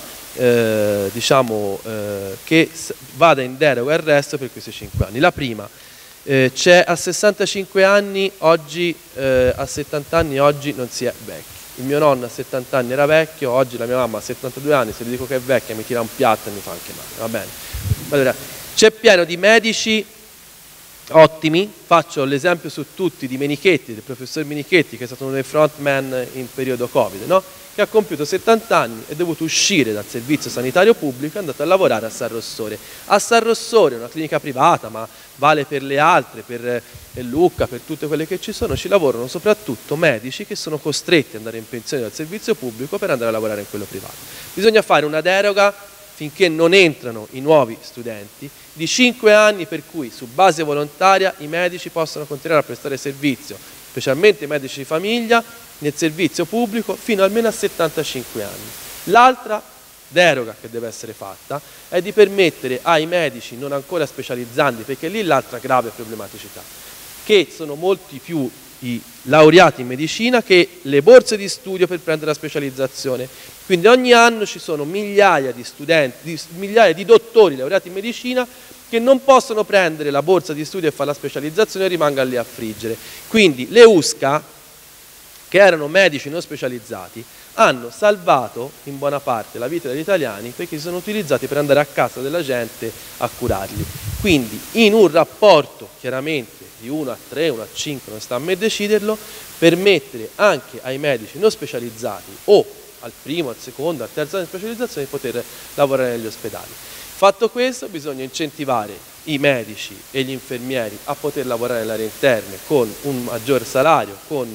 che vada in deroga al resto per questi 5 anni. La prima, c'è a 65 anni, oggi a 70 anni oggi non si è vecchi. Il mio nonno a 70 anni era vecchio, oggi la mia mamma a 72 anni, se gli dico che è vecchia mi tira un piatto e mi fa anche male, va bene? Allora, c'è pieno di medici ottimi, faccio l'esempio su tutti di Menichetti, del professor Menichetti, che è stato uno dei frontman in periodo Covid, no? Che ha compiuto 70 anni, è dovuto uscire dal servizio sanitario pubblico e è andato a lavorare a San Rossore. A San Rossore, una clinica privata, ma vale per le altre, per Lucca, per tutte quelle che ci sono, ci lavorano soprattutto medici che sono costretti ad andare in pensione dal servizio pubblico per andare a lavorare in quello privato. Bisogna fare una deroga finché non entrano i nuovi studenti di 5 anni per cui su base volontaria i medici possono continuare a prestare servizio, specialmente i medici di famiglia, nel servizio pubblico fino almeno a 75 anni. L'altra deroga che deve essere fatta è di permettere ai medici non ancora specializzanti, perché lì l'altra grave problematicità, che sono molti più i laureati in medicina che le borse di studio per prendere la specializzazione. Quindi ogni anno ci sono migliaia di studenti, migliaia di dottori laureati in medicina che non possono prendere la borsa di studio e fare la specializzazione e rimangono lì a friggere. Quindi le USCA, che erano medici non specializzati, hanno salvato in buona parte la vita degli italiani perché si sono utilizzati per andare a casa della gente a curarli. Quindi in un rapporto chiaramente di 1 a 3, 1 a 5, non sta a me deciderlo, permettere anche ai medici non specializzati o al primo, al secondo, al terzo anno di specializzazione di poter lavorare negli ospedali. Fatto questo, bisogna incentivare i medici e gli infermieri a poter lavorare nelle aree interne con un maggior salario, con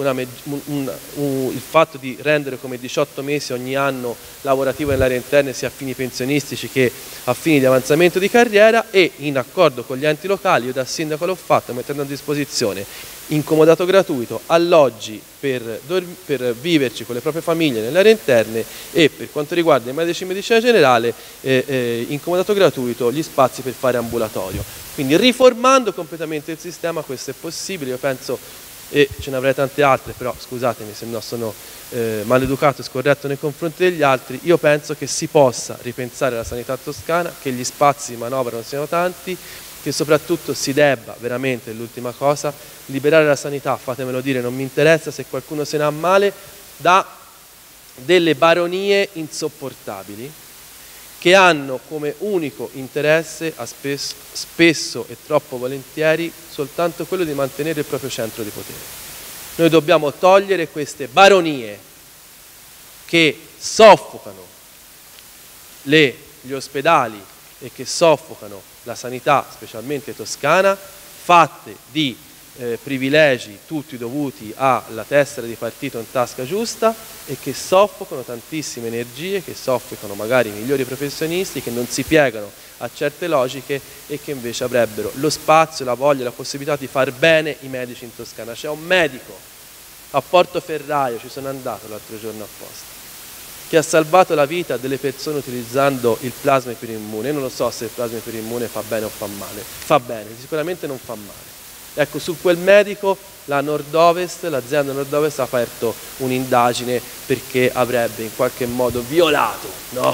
il fatto di rendere come 18 mesi ogni anno lavorativo nelle aree interne sia a fini pensionistici che a fini di avanzamento di carriera, e in accordo con gli enti locali, io da sindaco l'ho fatto mettendo a disposizione incomodato gratuito, alloggi per viverci con le proprie famiglie nelle aree interne e per quanto riguarda i medici in medicina generale incomodato gratuito gli spazi per fare ambulatorio. Quindi riformando completamente il sistema questo è possibile, io penso, e ce ne avrei tante altre, però scusatemi se no sono maleducato e scorretto nei confronti degli altri. Io penso che si possa ripensare la sanità toscana, che gli spazi di manovra non siano tanti, che soprattutto si debba veramente, l'ultima cosa, liberare la sanità, fatemelo dire, non mi interessa se qualcuno se ne ha male, da delle baronie insopportabili che hanno come unico interesse, spesso e troppo volentieri, soltanto quello di mantenere il proprio centro di potere. Noi dobbiamo togliere queste baronie che soffocano gli ospedali e che soffocano la sanità, specialmente toscana, fatte di privilegi tutti dovuti alla tessera di partito in tasca giusta e che soffocano tantissime energie, che soffocano magari i migliori professionisti che non si piegano a certe logiche e che invece avrebbero lo spazio, la voglia, la possibilità di far bene i medici in Toscana. C'è un medico a Portoferraio, ci sono andato l'altro giorno apposta, che ha salvato la vita delle persone utilizzando il plasma iperimmune. Io non lo so se il plasma iperimmune fa bene o fa male, fa bene, sicuramente non fa male. Ecco, su quel medico l'azienda Nord-Ovest ha aperto un'indagine perché avrebbe in qualche modo violato, no?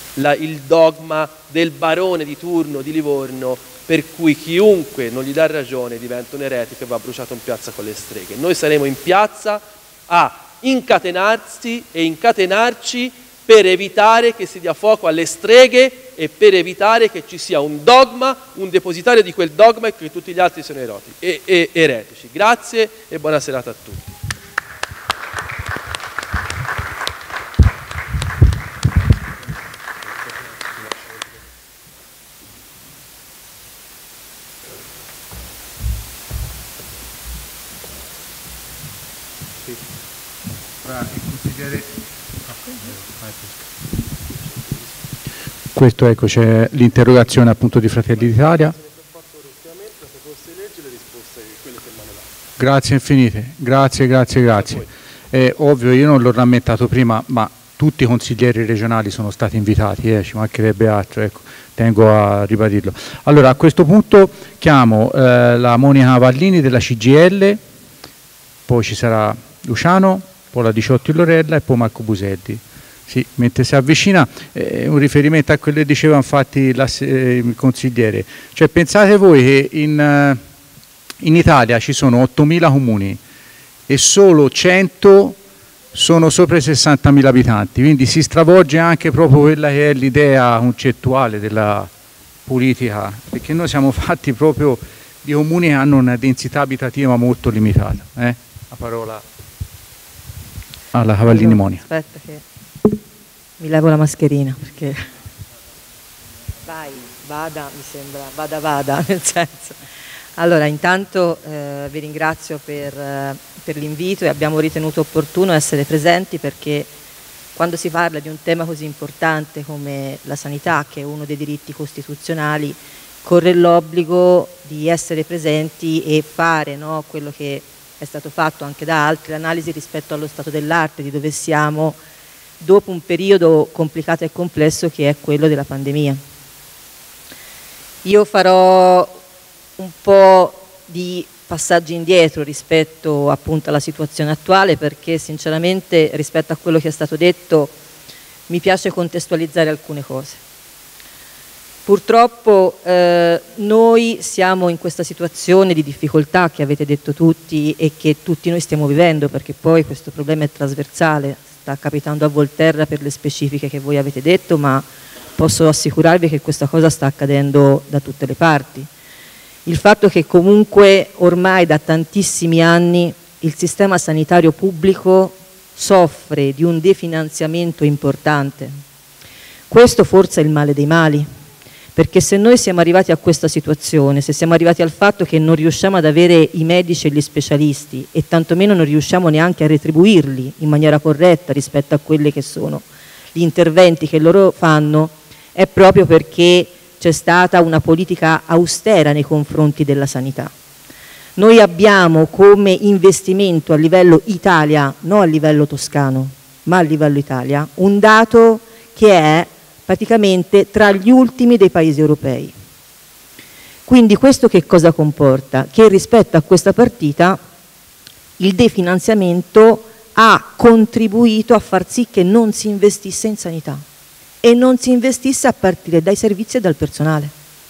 il dogma del barone di turno di Livorno, per cui chiunque non gli dà ragione diventa un eretico e va bruciato in piazza con le streghe. Noi saremo in piazza a incatenarsi e incatenarci per evitare che si dia fuoco alle streghe e per evitare che ci sia un dogma, un depositario di quel dogma e che tutti gli altri siano eretici. Grazie e buona serata a tutti. Questo, ecco, c'è l'interrogazione appunto di Fratelli d'Italia. Grazie infinite, grazie. È ovvio, io non l'ho rammentato prima, ma tutti i consiglieri regionali sono stati invitati, ci mancherebbe altro, ecco, tengo a ribadirlo. Allora, a questo punto chiamo la Monica Vallini della CGIL, poi ci sarà Luciano, poi la Diciotti Lorella e poi Marco Buselli. Sì, mentre si avvicina, un riferimento a quello che diceva infatti il consigliere. Cioè, pensate voi che in Italia ci sono 8.000 comuni e solo 100 sono sopra i 60.000 abitanti, quindi si stravolge anche proprio quella che è l'idea concettuale della politica, perché noi siamo fatti proprio di comuni che hanno una densità abitativa molto limitata. La parola alla Cavallini Monica. Aspetta che mi levo la mascherina perché vada, nel senso. Allora, intanto vi ringrazio per l'invito e abbiamo ritenuto opportuno essere presenti perché quando si parla di un tema così importante come la sanità, che è uno dei diritti costituzionali, corre l'obbligo di essere presenti e fare, no, quello che è stato fatto anche da altri, l'analisi rispetto allo stato dell'arte, di dove siamo dopo un periodo complicato e complesso che è quello della pandemia. Io farò un po' di passaggi indietro rispetto appunto alla situazione attuale perché sinceramente rispetto a quello che è stato detto mi piace contestualizzare alcune cose. Purtroppo noi siamo in questa situazione di difficoltà che avete detto tutti e che tutti noi stiamo vivendo perché poi questo problema è trasversale. Sta capitando a Volterra per le specifiche che voi avete detto, ma posso assicurarvi che questa cosa sta accadendo da tutte le parti. Il fatto che comunque ormai da tantissimi anni il sistema sanitario pubblico soffre di un definanziamento importante. Questo forse è il male dei mali, perché se noi siamo arrivati a questa situazione, se siamo arrivati al fatto che non riusciamo ad avere i medici e gli specialisti e tantomeno non riusciamo neanche a retribuirli in maniera corretta rispetto a quelli che sono gli interventi che loro fanno, è proprio perché c'è stata una politica austera nei confronti della sanità. Noi abbiamo come investimento a livello Italia, non a livello toscano, ma a livello Italia, un dato che è praticamente tra gli ultimi dei paesi europei. Quindi questo che cosa comporta? Che rispetto a questa partita il definanziamento ha contribuito a far sì che non si investisse in sanità e non si investisse a partire dai servizi e dal personale.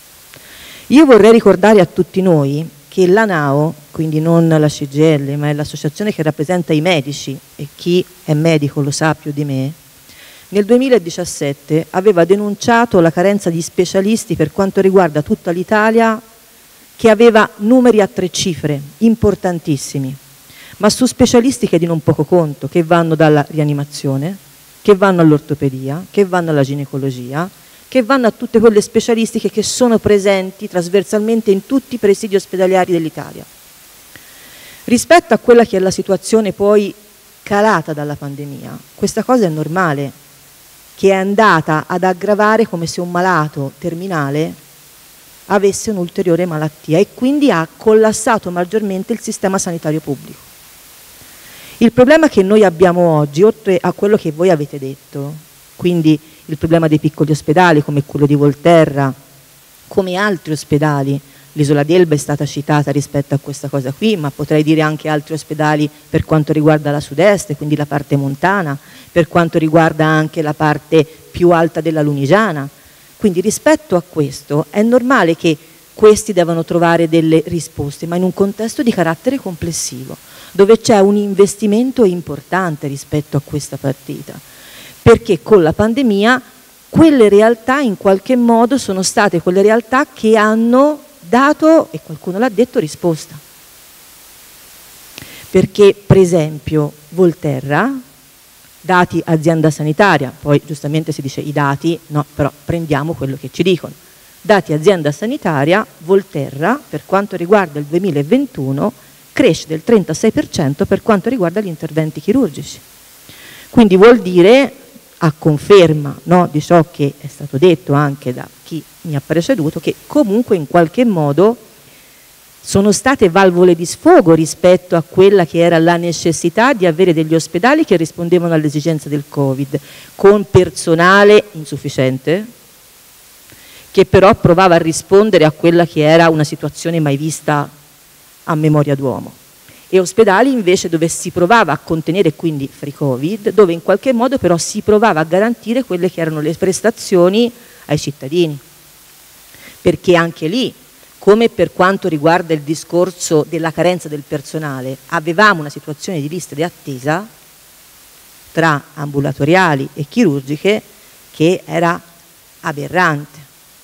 Io vorrei ricordare a tutti noi che l'ANAO, quindi non la CGIL, ma è l'associazione che rappresenta i medici e chi è medico lo sa più di me, nel 2017 aveva denunciato la carenza di specialisti per quanto riguarda tutta l'Italia, che aveva numeri a 3 cifre, importantissimi, ma su specialisti che di non poco conto, che vanno dalla rianimazione, che vanno all'ortopedia, che vanno alla ginecologia, che vanno a tutte quelle specialistiche che sono presenti trasversalmente in tutti i presidi ospedalieri dell'Italia. Rispetto a quella che è la situazione poi calata dalla pandemia, questa cosa è normale, che è andata ad aggravare come se un malato terminale avesse un'ulteriore malattia e quindi ha collassato maggiormente il sistema sanitario pubblico. Il problema che noi abbiamo oggi, oltre a quello che voi avete detto, quindi il problema dei piccoli ospedali come quello di Volterra, come altri ospedali, L'Isola d'Elba è stata citata rispetto a questa cosa qui, ma potrei dire anche altri ospedali per quanto riguarda la sud-est, quindi la parte montana, per quanto riguarda anche la parte più alta della Lunigiana. Quindi rispetto a questo è normale che questi devono trovare delle risposte, ma in un contesto di carattere complessivo, dove c'è un investimento importante rispetto a questa partita, perché con la pandemia quelle realtà in qualche modo sono state quelle realtà che hanno dato, e qualcuno l'ha detto, risposta. Perché per esempio Volterra, dati azienda sanitaria, poi giustamente si dice i dati, no, però prendiamo quello che ci dicono. Dati azienda sanitaria, Volterra per quanto riguarda il 2021 cresce del 36% per quanto riguarda gli interventi chirurgici. Quindi vuol dire, a conferma, no, di ciò che è stato detto anche da chi mi ha preceduto, che comunque in qualche modo sono state valvole di sfogo rispetto a quella che era la necessità di avere degli ospedali che rispondevano alle esigenze del Covid, con personale insufficiente, che però provava a rispondere a quella che era una situazione mai vista a memoria d'uomo. E ospedali invece dove si provava a contenere quindi free Covid, dove in qualche modo però si provava a garantire quelle che erano le prestazioni ai cittadini. Perché anche lì, come per quanto riguarda il discorso della carenza del personale, avevamo una situazione di liste di attesa tra ambulatoriali e chirurgiche che era aberrante.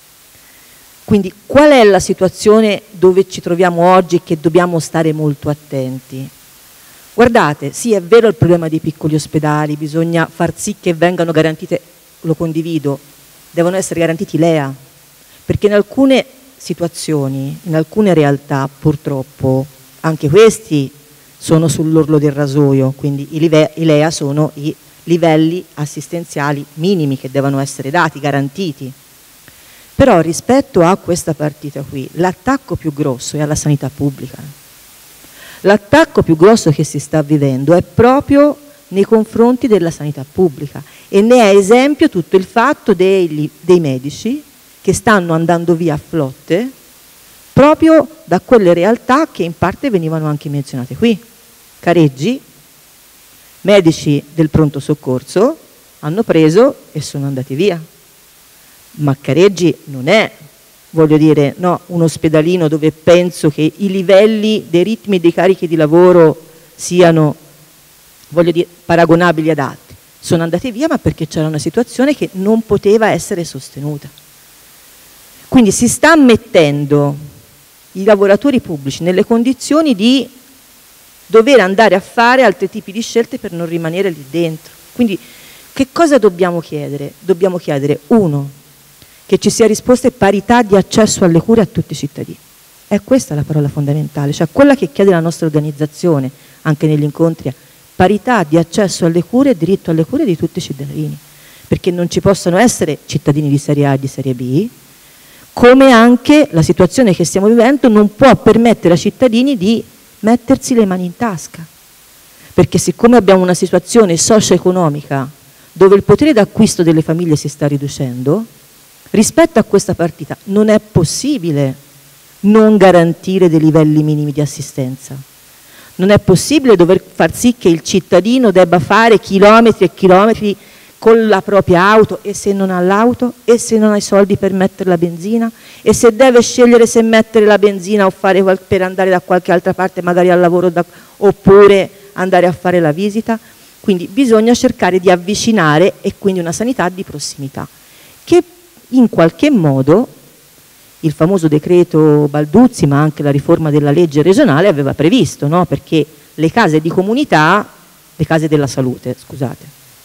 Quindi qual è la situazione dove ci troviamo oggi che dobbiamo stare molto attenti? Guardate, sì, è vero il problema dei piccoli ospedali, bisogna far sì che vengano garantite, lo condivido, devono essere garantiti LEA, perché in alcune situazioni, in alcune realtà purtroppo, anche questi sono sull'orlo del rasoio, quindi i LEA sono i livelli assistenziali minimi che devono essere dati, garantiti. Però rispetto a questa partita qui, l'attacco più grosso è alla sanità pubblica. L'attacco più grosso che si sta vivendo è proprio nei confronti della sanità pubblica e ne è esempio tutto il fatto dei medici che stanno andando via a flotte proprio da quelle realtà che in parte venivano anche menzionate qui. Careggi, medici del pronto soccorso hanno preso e sono andati via. Ma Careggi non è, voglio dire, no, un ospedalino dove penso che i livelli dei ritmi e dei carichi di lavoro siano, voglio dire, paragonabili ad altri. Sono andati via ma perché c'era una situazione che non poteva essere sostenuta. Quindi si sta mettendo i lavoratori pubblici nelle condizioni di dover andare a fare altri tipi di scelte per non rimanere lì dentro. Quindi che cosa dobbiamo chiedere? Dobbiamo chiedere, uno, che ci sia risposta e parità di accesso alle cure a tutti i cittadini. È questa la parola fondamentale, cioè quella che chiede la nostra organizzazione, anche negli incontri, parità di accesso alle cure e diritto alle cure di tutti i cittadini, perché non ci possono essere cittadini di serie A e di serie B, come anche la situazione che stiamo vivendo non può permettere ai cittadini di mettersi le mani in tasca, perché siccome abbiamo una situazione socio-economica dove il potere d'acquisto delle famiglie si sta riducendo, rispetto a questa partita non è possibile non garantire dei livelli minimi di assistenza. Non è possibile dover far sì che il cittadino debba fare chilometri e chilometri con la propria auto e se non ha l'auto e se non ha i soldi per mettere la benzina e se deve scegliere se mettere la benzina o fare per andare da qualche altra parte magari al lavoro oppure andare a fare la visita. Quindi bisogna cercare di avvicinare e quindi una sanità di prossimità che in qualche modo il famoso decreto Balduzzi, ma anche la riforma della legge regionale aveva previsto, no? Perché le case di comunità, le case della salute, scusate,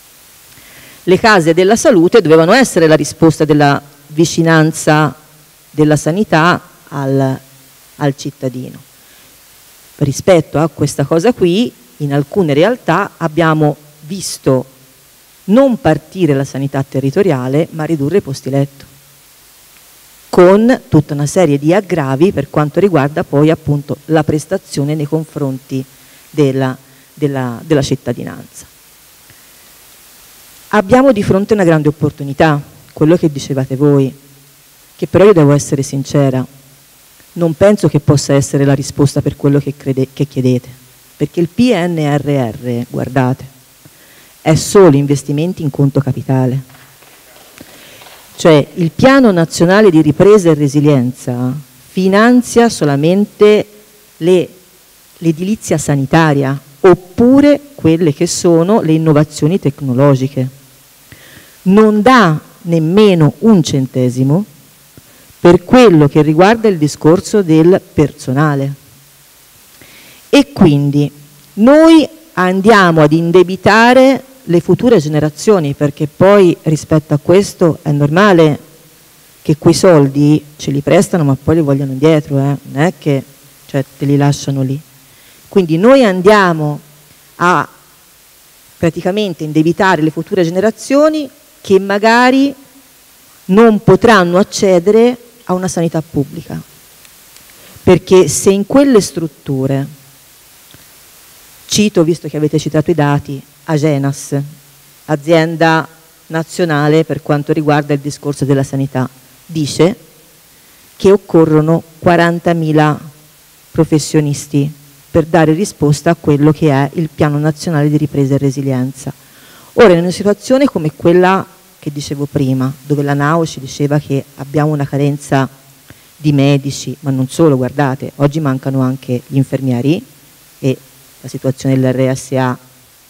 le case della salute dovevano essere la risposta della vicinanza della sanità al cittadino. Rispetto a questa cosa qui, in alcune realtà abbiamo visto non partire la sanità territoriale, ma ridurre i posti letto, con tutta una serie di aggravi per quanto riguarda poi appunto la prestazione nei confronti della cittadinanza. Abbiamo di fronte una grande opportunità, quello che dicevate voi, che però io devo essere sincera, non penso che possa essere la risposta per quello che chiedete, perché il PNRR, guardate, è solo investimenti in conto capitale. Cioè il Piano Nazionale di Ripresa e Resilienza finanzia solamente l'edilizia sanitaria oppure quelle che sono le innovazioni tecnologiche. Non dà nemmeno un centesimo per quello che riguarda il discorso del personale. E quindi noi andiamo ad indebitare le future generazioni, perché poi rispetto a questo è normale che quei soldi ce li prestano ma poi li vogliono indietro, non è che te li lasciano lì. Quindi noi andiamo a praticamente indebitare le future generazioni che magari non potranno accedere a una sanità pubblica, perché se in quelle strutture, cito, visto che avete citato i dati, Agenas, azienda nazionale per quanto riguarda il discorso della sanità, dice che occorrono 40.000 professionisti per dare risposta a quello che è il Piano Nazionale di Ripresa e Resilienza. Ora, in una situazione come quella che dicevo prima, dove la NAO ci diceva che abbiamo una carenza di medici, ma non solo, guardate, oggi mancano anche gli infermieri e la situazione dell'RSA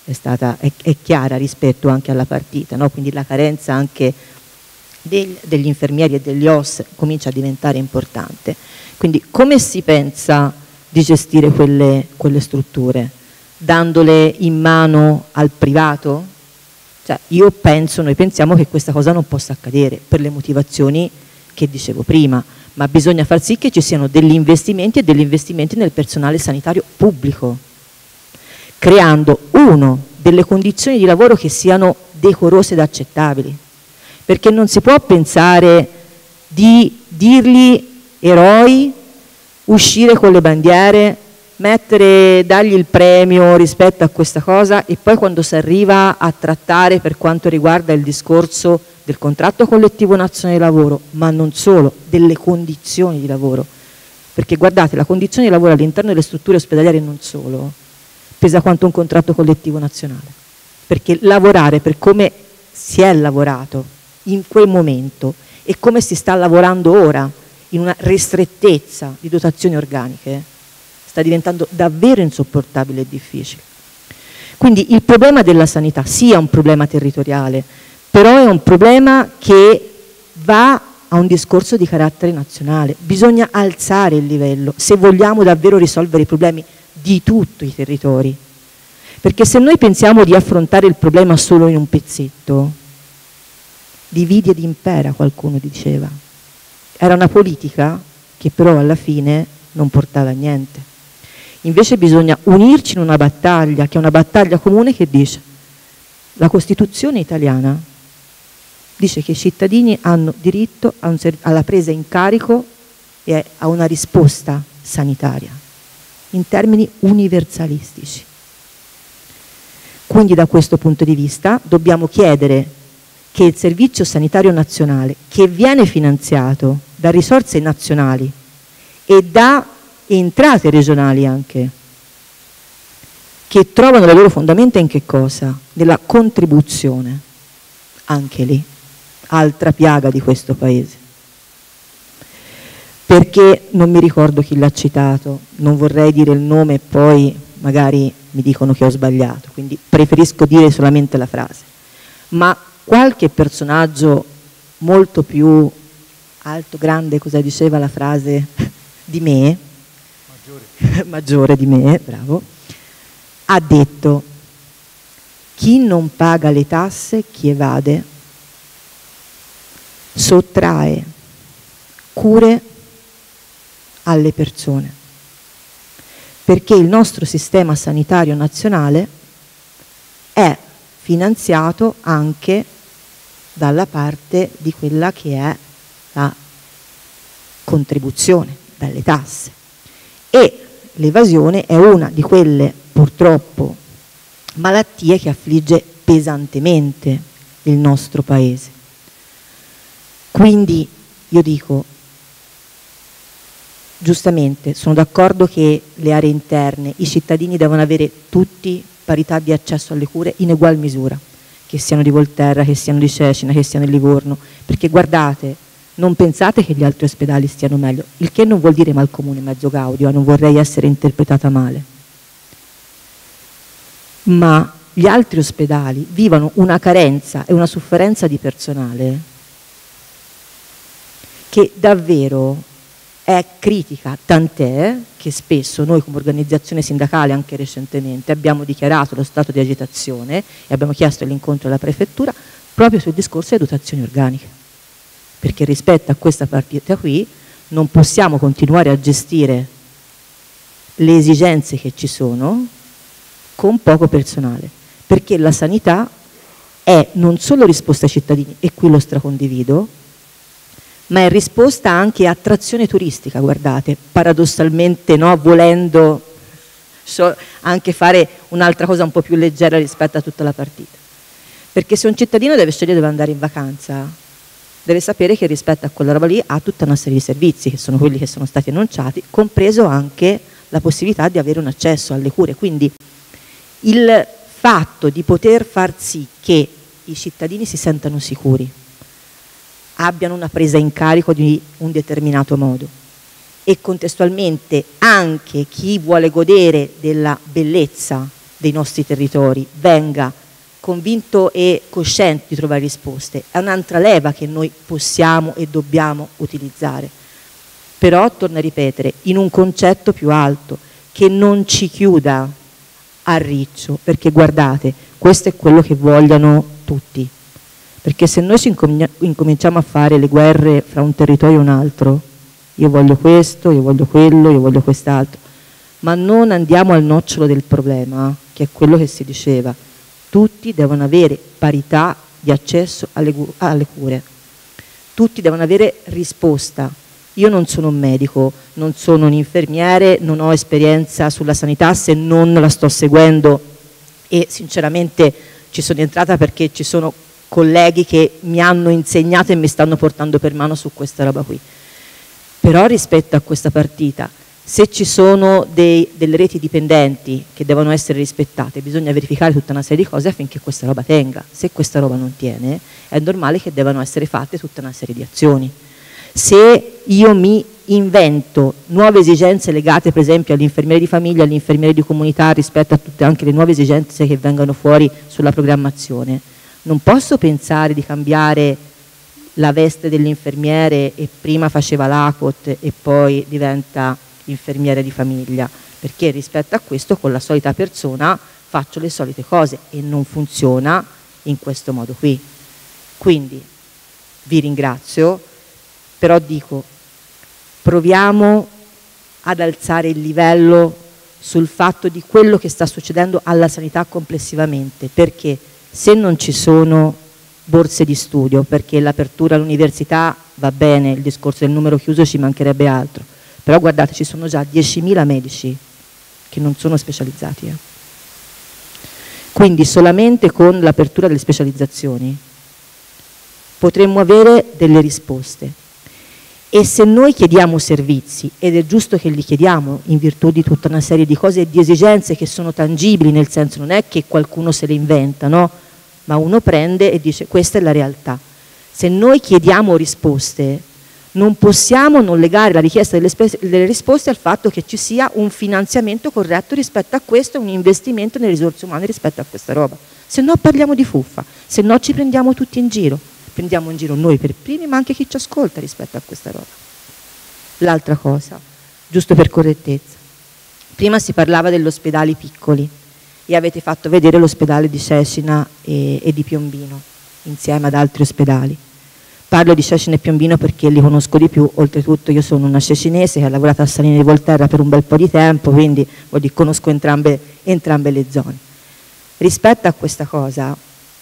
è chiara rispetto anche alla partita, no? Quindi la carenza anche degli infermieri e degli OS comincia a diventare importante. Quindi come si pensa di gestire quelle strutture? Dandole in mano al privato? Cioè, noi pensiamo che questa cosa non possa accadere per le motivazioni che dicevo prima, ma bisogna far sì che ci siano degli investimenti e degli investimenti nel personale sanitario pubblico, creando delle condizioni di lavoro che siano decorose ed accettabili, perché non si può pensare di dirgli eroi, uscire con le bandiere, dargli il premio rispetto a questa cosa e poi quando si arriva a trattare per quanto riguarda il discorso del contratto collettivo nazionale di lavoro, ma non solo, delle condizioni di lavoro, perché guardate, la condizione di lavoro all'interno delle strutture ospedaliere non solo pesa quanto un contratto collettivo nazionale, perché lavorare per come si è lavorato in quel momento e come si sta lavorando ora in una ristrettezza di dotazioni organiche sta diventando davvero insopportabile e difficile. Quindi il problema della sanità sia un problema territoriale, però è un problema che va a un discorso di carattere nazionale. Bisogna alzare il livello se vogliamo davvero risolvere i problemi di tutti i territori, perché se noi pensiamo di affrontare il problema solo in un pezzetto, dividi ed impera, qualcuno diceva. Era una politica che però alla fine non portava a niente. Invece bisogna unirci in una battaglia, che è una battaglia comune, che dice: la Costituzione italiana dice che i cittadini hanno diritto alla presa in carico e a una risposta sanitaria in termini universalistici. Quindi da questo punto di vista dobbiamo chiedere che il Servizio Sanitario Nazionale, che viene finanziato da risorse nazionali e da entrate regionali anche, che trovano le loro fondamenta in che cosa? Nella contribuzione, anche lì, altra piaga di questo Paese. Perché non mi ricordo chi l'ha citato, non vorrei dire il nome e poi magari mi dicono che ho sbagliato, quindi preferisco dire solamente la frase. Ma qualche personaggio molto più alto, grande, cosa diceva la frase, di me, maggiore di me, bravo, ha detto: chi non paga le tasse, chi evade, sottrae cure alle persone, perché il nostro sistema sanitario nazionale è finanziato anche dalla parte di quella che è la contribuzione, dalle tasse, e l'evasione è una di quelle purtroppo malattie che affligge pesantemente il nostro Paese. Quindi io dico, giustamente sono d'accordo che le aree interne, i cittadini devono avere tutti parità di accesso alle cure in ugual misura, che siano di Volterra, che siano di Cecina, che siano di Livorno, perché guardate, non pensate che gli altri ospedali stiano meglio, il che non vuol dire malcomune mezzo gaudio, non vorrei essere interpretata male, ma gli altri ospedali vivono una carenza e una sofferenza di personale che davvero è critica, tant'è che spesso noi come organizzazione sindacale, anche recentemente, abbiamo dichiarato lo stato di agitazione e abbiamo chiesto l'incontro alla prefettura proprio sul discorso di dotazioni organiche, perché rispetto a questa partita qui non possiamo continuare a gestire le esigenze che ci sono con poco personale, perché la sanità è non solo risposta ai cittadini, e qui lo stracondivido, ma è risposta anche a attrazione turistica, guardate, paradossalmente no, volendo anche fare un'altra cosa un po' più leggera rispetto a tutta la partita. Perché se un cittadino deve scegliere dove andare in vacanza, deve sapere che rispetto a quella roba lì ha tutta una serie di servizi, che sono quelli che sono stati annunciati, compreso anche la possibilità di avere un accesso alle cure. Quindi il fatto di poter far sì che i cittadini si sentano sicuri, abbiano una presa in carico di un determinato modo e contestualmente anche chi vuole godere della bellezza dei nostri territori venga convinto e cosciente di trovare risposte, è un'altra leva che noi possiamo e dobbiamo utilizzare. Però, torno a ripetere, in un concetto più alto, che non ci chiuda a riccio, perché guardate, questo è quello che vogliono tutti. Perché se noi incominciamo a fare le guerre fra un territorio e un altro, io voglio questo, io voglio quello, io voglio quest'altro, ma non andiamo al nocciolo del problema, che è quello che si diceva, tutti devono avere parità di accesso alle cure, tutti devono avere risposta. Io non sono un medico, non sono un infermiere, non ho esperienza sulla sanità se non la sto seguendo e sinceramente ci sono entrata perché ci sono colleghi che mi hanno insegnato e mi stanno portando per mano su questa roba qui. Però rispetto a questa partita, se ci sono delle reti dipendenti che devono essere rispettate, bisogna verificare tutta una serie di cose affinché questa roba tenga. Se questa roba non tiene, è normale che debbano essere fatte tutta una serie di azioni. Se io mi invento nuove esigenze legate per esempio all'infermiere di famiglia, all'infermiere di comunità rispetto a tutte anche le nuove esigenze che vengono fuori sulla programmazione, non posso pensare di cambiare la veste dell'infermiere e prima faceva l'ACOT e poi diventa infermiere di famiglia, perché rispetto a questo con la solita persona faccio le solite cose e non funziona in questo modo qui. Quindi vi ringrazio, però dico, proviamo ad alzare il livello sul fatto di quello che sta succedendo alla sanità complessivamente, perché se non ci sono borse di studio, perché l'apertura all'università va bene, il discorso del numero chiuso ci mancherebbe altro, però guardate ci sono già 10.000 medici che non sono specializzati. Quindi solamente con l'apertura delle specializzazioni potremmo avere delle risposte. E se noi chiediamo servizi, ed è giusto che li chiediamo in virtù di tutta una serie di cose e di esigenze che sono tangibili, nel senso non è che qualcuno se le inventa, no? Ma uno prende e dice questa è la realtà. Se noi chiediamo risposte, non possiamo non legare la richiesta delle risposte al fatto che ci sia un finanziamento corretto rispetto a questo, un investimento nelle risorse umane rispetto a questa roba. Se no parliamo di fuffa, se no ci prendiamo tutti in giro. Prendiamo in giro noi per primi, ma anche chi ci ascolta rispetto a questa roba. L'altra cosa, giusto per correttezza, prima si parlava degli ospedali piccoli e avete fatto vedere l'ospedale di Cecina e di Piombino insieme ad altri ospedali. Parlo di Cecina e Piombino perché li conosco di più, oltretutto io sono una cecinese che ha lavorato a Salina di Volterra per un bel po' di tempo, quindi conosco entrambe le zone. Rispetto a questa cosa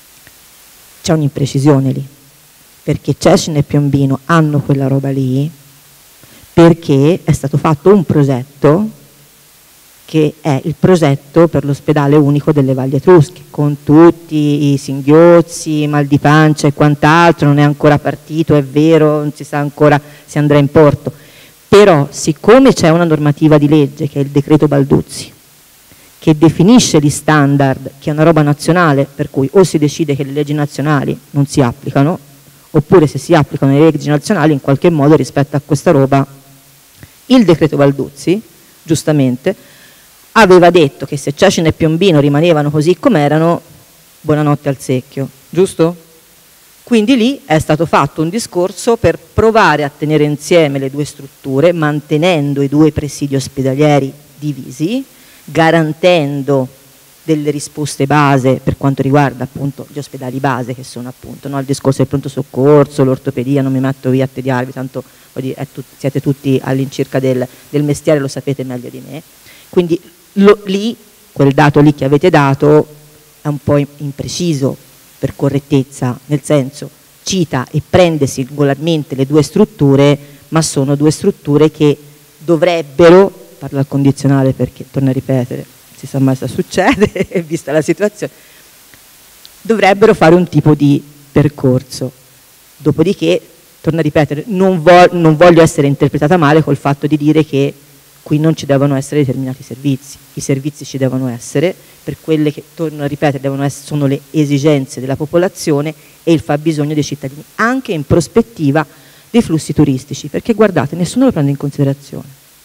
c'è un'imprecisione lì, perché Cecina e Piombino hanno quella roba lì perché è stato fatto un progetto che è il progetto per l'ospedale unico delle Valli Etrusche, con tutti i singhiozzi, mal di pancia e quant'altro, non è ancora partito, è vero, non si sa ancora se andrà in porto, Però siccome c'è una normativa di legge, che è il decreto Balduzzi, che definisce gli standard, che è una roba nazionale, per cui o si decide che le leggi nazionali non si applicano, oppure se si applicano le leggi nazionali in qualche modo rispetto a questa roba, il decreto Balduzzi, giustamente, aveva detto che se Cecina e Piombino rimanevano così com'erano, buonanotte al secchio, giusto? Quindi lì è stato fatto un discorso per provare a tenere insieme le due strutture, mantenendo i due presidi ospedalieri divisi, garantendo delle risposte base per quanto riguarda appunto gli ospedali base, che sono appunto, no, il discorso del pronto soccorso, l'ortopedia, non mi metto via a tediarvi, tanto siete tutti all'incirca del mestiere, lo sapete meglio di me. Quindi lì, quel dato lì che avete dato è un po' impreciso per correttezza, nel senso cita e prende singolarmente le due strutture, ma sono due strutture che dovrebbero, parlo al condizionale perché, torno a ripetere, si sa mai se succede, vista la situazione, dovrebbero fare un tipo di percorso. Dopodiché, torno a ripetere, non voglio essere interpretata male col fatto di dire che qui non ci devono essere determinati servizi. I servizi ci devono essere per quelle che, torno a ripetere, sono le esigenze della popolazione e il fabbisogno dei cittadini, anche in prospettiva dei flussi turistici, perché guardate, nessuno lo prende in considerazione.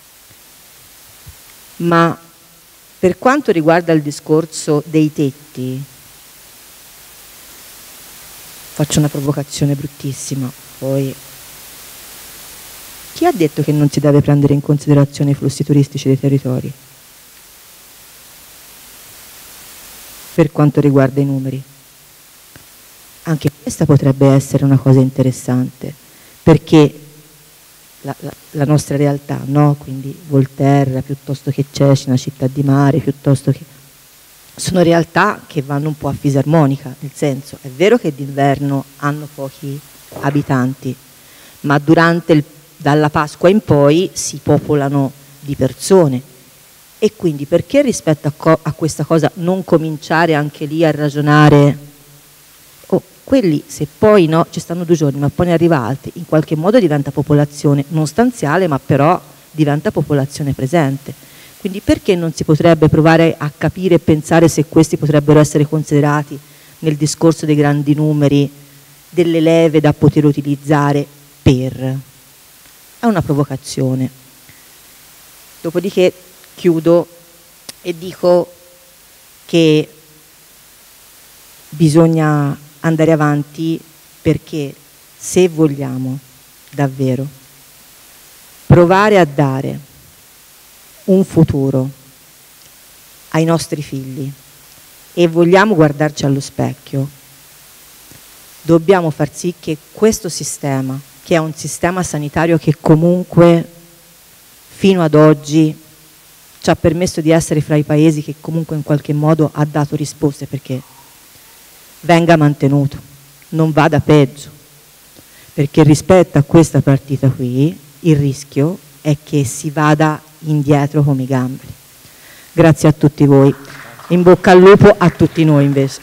Ma per quanto riguarda il discorso dei tetti, faccio una provocazione bruttissima, poi chi ha detto che non si deve prendere in considerazione i flussi turistici dei territori? Per quanto riguarda i numeri. Anche questa potrebbe essere una cosa interessante, perché la nostra realtà, no? Quindi Volterra, piuttosto che Cecina, Città di Mare, piuttosto che... sono realtà che vanno un po' a fisarmonica, nel senso, è vero che d'inverno hanno pochi abitanti, ma dalla Pasqua in poi si popolano di persone, e quindi perché rispetto a questa cosa non cominciare anche lì a ragionare, quelli se poi no, ci stanno 2 giorni ma poi ne arriva altri, in qualche modo diventa popolazione non stanziale, ma però diventa popolazione presente. Quindi perché non si potrebbe provare a capire e pensare se questi potrebbero essere considerati nel discorso dei grandi numeri, delle leve da poter utilizzare per... È una provocazione. Dopodiché chiudo e dico che bisogna andare avanti, perché se vogliamo davvero provare a dare un futuro ai nostri figli e vogliamo guardarci allo specchio, dobbiamo far sì che questo sistema, che è un sistema sanitario che comunque fino ad oggi ci ha permesso di essere fra i paesi che comunque in qualche modo ha dato risposte, perché venga mantenuto, non vada peggio, perché rispetto a questa partita qui il rischio è che si vada indietro come i gamberi. Grazie a tutti voi, in bocca al lupo a tutti noi invece.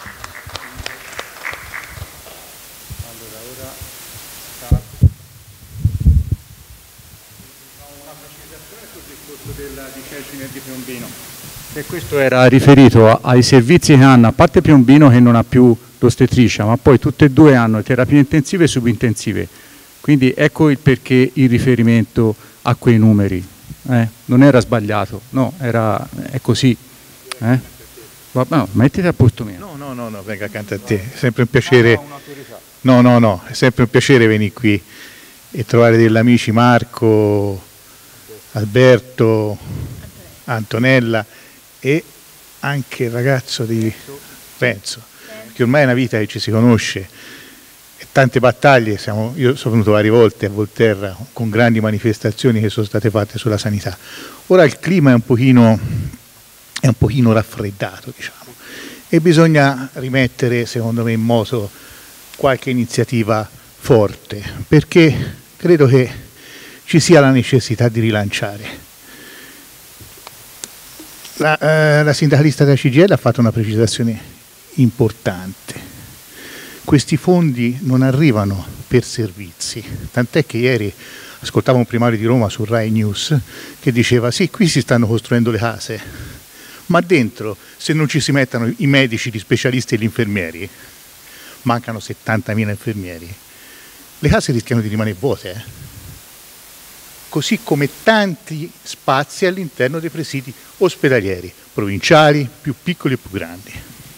Di Piombino. E questo era riferito ai servizi che hanno, a parte Piombino che non ha più l'ostetricia, ma poi tutte e due hanno terapie intensive e subintensive. Quindi ecco il perché il riferimento a quei numeri. Non era sbagliato, no, è così. No, mettiti a posto mio. No, venga accanto a te, è sempre un piacere. No, è sempre un piacere venire qui e trovare degli amici, Marco, Alberto, Antonella e anche il ragazzo di Renzo, che ormai è una vita che ci si conosce e tante battaglie, io sono venuto varie volte a Volterra con grandi manifestazioni che sono state fatte sulla sanità. Ora il clima è un pochino raffreddato, diciamo, e bisogna rimettere secondo me in moto qualche iniziativa forte, perché credo che ci sia la necessità di rilanciare. La sindacalista della CGIL ha fatto una precisazione importante. Questi fondi non arrivano per servizi, tant'è che ieri ascoltavo un primario di Roma su Rai News che diceva sì, qui si stanno costruendo le case, ma dentro, se non ci si mettono i medici, gli specialisti e gli infermieri, mancano 70.000 infermieri, le case rischiano di rimanere vuote, così come tanti spazi all'interno dei presidi ospedalieri, provinciali, più piccoli e più grandi.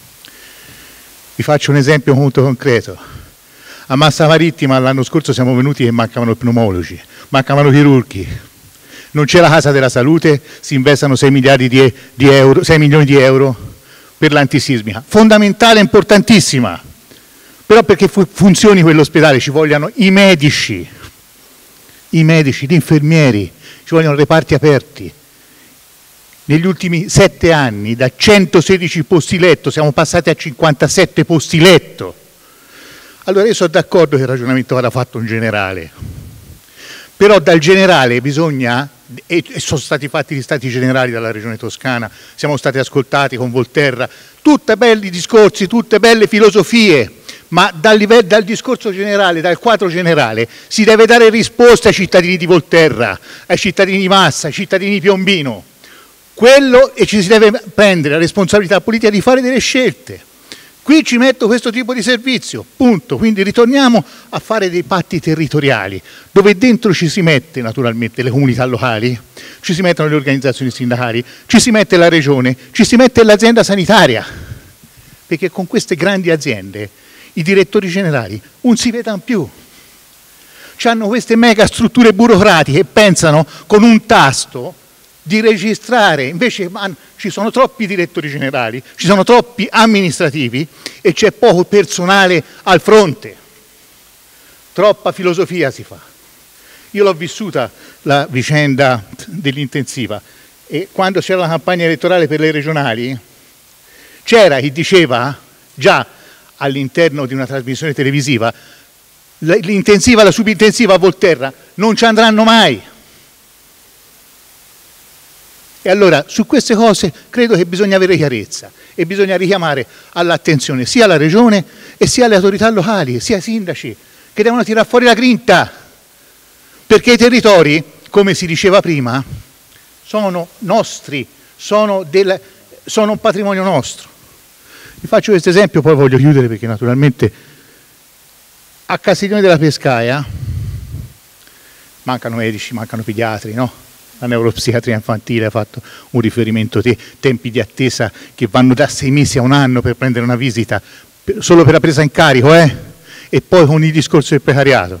Vi faccio un esempio molto concreto. A Massa Marittima l'anno scorso siamo venuti e mancavano pneumologi, mancavano chirurghi, non c'è la casa della salute, si investono 6 milioni di euro per l'antisismica, fondamentale, importantissima, però perché funzioni quell'ospedale ci vogliono i medici, gli infermieri, ci vogliono reparti aperti. Negli ultimi 7 anni da 116 posti letto siamo passati a 57 posti letto. Allora io sono d'accordo che il ragionamento vada fatto in generale, però dal generale bisogna, e sono stati fatti gli stati generali dalla regione toscana, siamo stati ascoltati con Volterra, tutti belli discorsi, tutte belle filosofie, ma dal discorso generale, dal quadro generale, si deve dare risposta ai cittadini di Volterra, ai cittadini di Massa, ai cittadini di Piombino, quello, e ci si deve prendere la responsabilità politica di fare delle scelte. Qui ci metto questo tipo di servizio, punto. Quindi ritorniamo a fare dei patti territoriali, dove dentro ci si mette naturalmente le comunità locali, ci si mettono le organizzazioni sindacali, ci si mette la regione, ci si mette l'azienda sanitaria, perché con queste grandi aziende i direttori generali non si vedano più. Hanno queste mega strutture burocratiche e pensano con un tasto di registrare, invece ci sono troppi direttori generali, ci sono troppi amministrativi e c'è poco personale al fronte. Troppa filosofia si fa. Io l'ho vissuta la vicenda dell'intensiva e quando c'era la campagna elettorale per le regionali c'era chi diceva già all'interno di una trasmissione televisiva l'intensiva, la subintensiva a Volterra non ci andranno mai. E allora su queste cose credo che bisogna avere chiarezza e bisogna richiamare all'attenzione sia la regione e sia le autorità locali, sia i sindaci, che devono tirare fuori la grinta, perché i territori, come si diceva prima, sono nostri, sono un patrimonio nostro. Vi faccio questo esempio, poi voglio chiudere perché naturalmente a Castiglione della Pescaia mancano medici, mancano pediatri, no? La neuropsichiatria infantile ha fatto un riferimento a tempi di attesa che vanno da 6 mesi a 1 anno per prendere una visita, solo per la presa in carico, e poi con il discorso del precariato.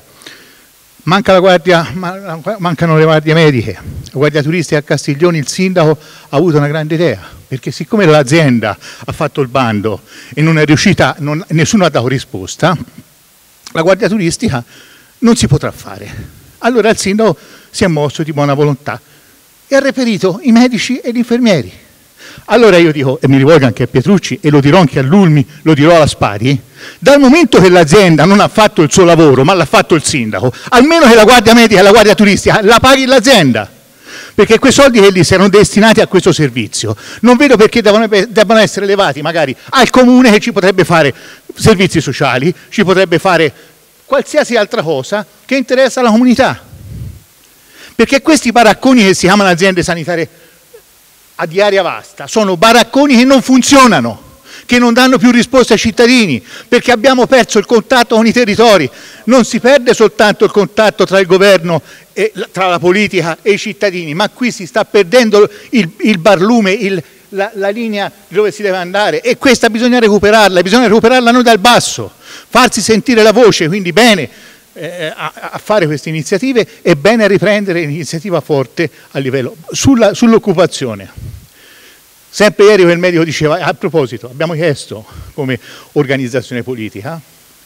Mancano le guardie mediche, la guardia turistica a Castiglione, il sindaco ha avuto una grande idea, perché siccome l'azienda ha fatto il bando e non è riuscita, nessuno ha dato risposta, la guardia turistica non si potrà fare. Allora il sindaco si è mosso di buona volontà e ha reperito i medici e gli infermieri. Allora io dico, e mi rivolgo anche a Pietrucci, e lo dirò anche a Lulmi, lo dirò alla Spari, dal momento che l'azienda non ha fatto il suo lavoro, ma l'ha fatto il sindaco, almeno che la guardia medica e la guardia turistica la paghi l'azienda, perché quei soldi che lì si erano destinati a questo servizio, non vedo perché debbano essere levati magari al comune che ci potrebbe fare servizi sociali, ci potrebbe fare qualsiasi altra cosa che interessa la comunità. Perché questi baracconi che si chiamano aziende sanitarie di area vasta sono baracconi che non funzionano, che non danno più risposte ai cittadini, perché abbiamo perso il contatto con i territori. Non si perde soltanto il contatto tra il governo, tra la politica e i cittadini, ma qui si sta perdendo il barlume, la linea dove si deve andare, e questa bisogna recuperarla noi dal basso, farsi sentire la voce, quindi bene a fare queste iniziative e bene a riprendere l'iniziativa forte a livello sull'occupazione. Sempre ieri quel medico diceva, a proposito, abbiamo chiesto come organizzazione politica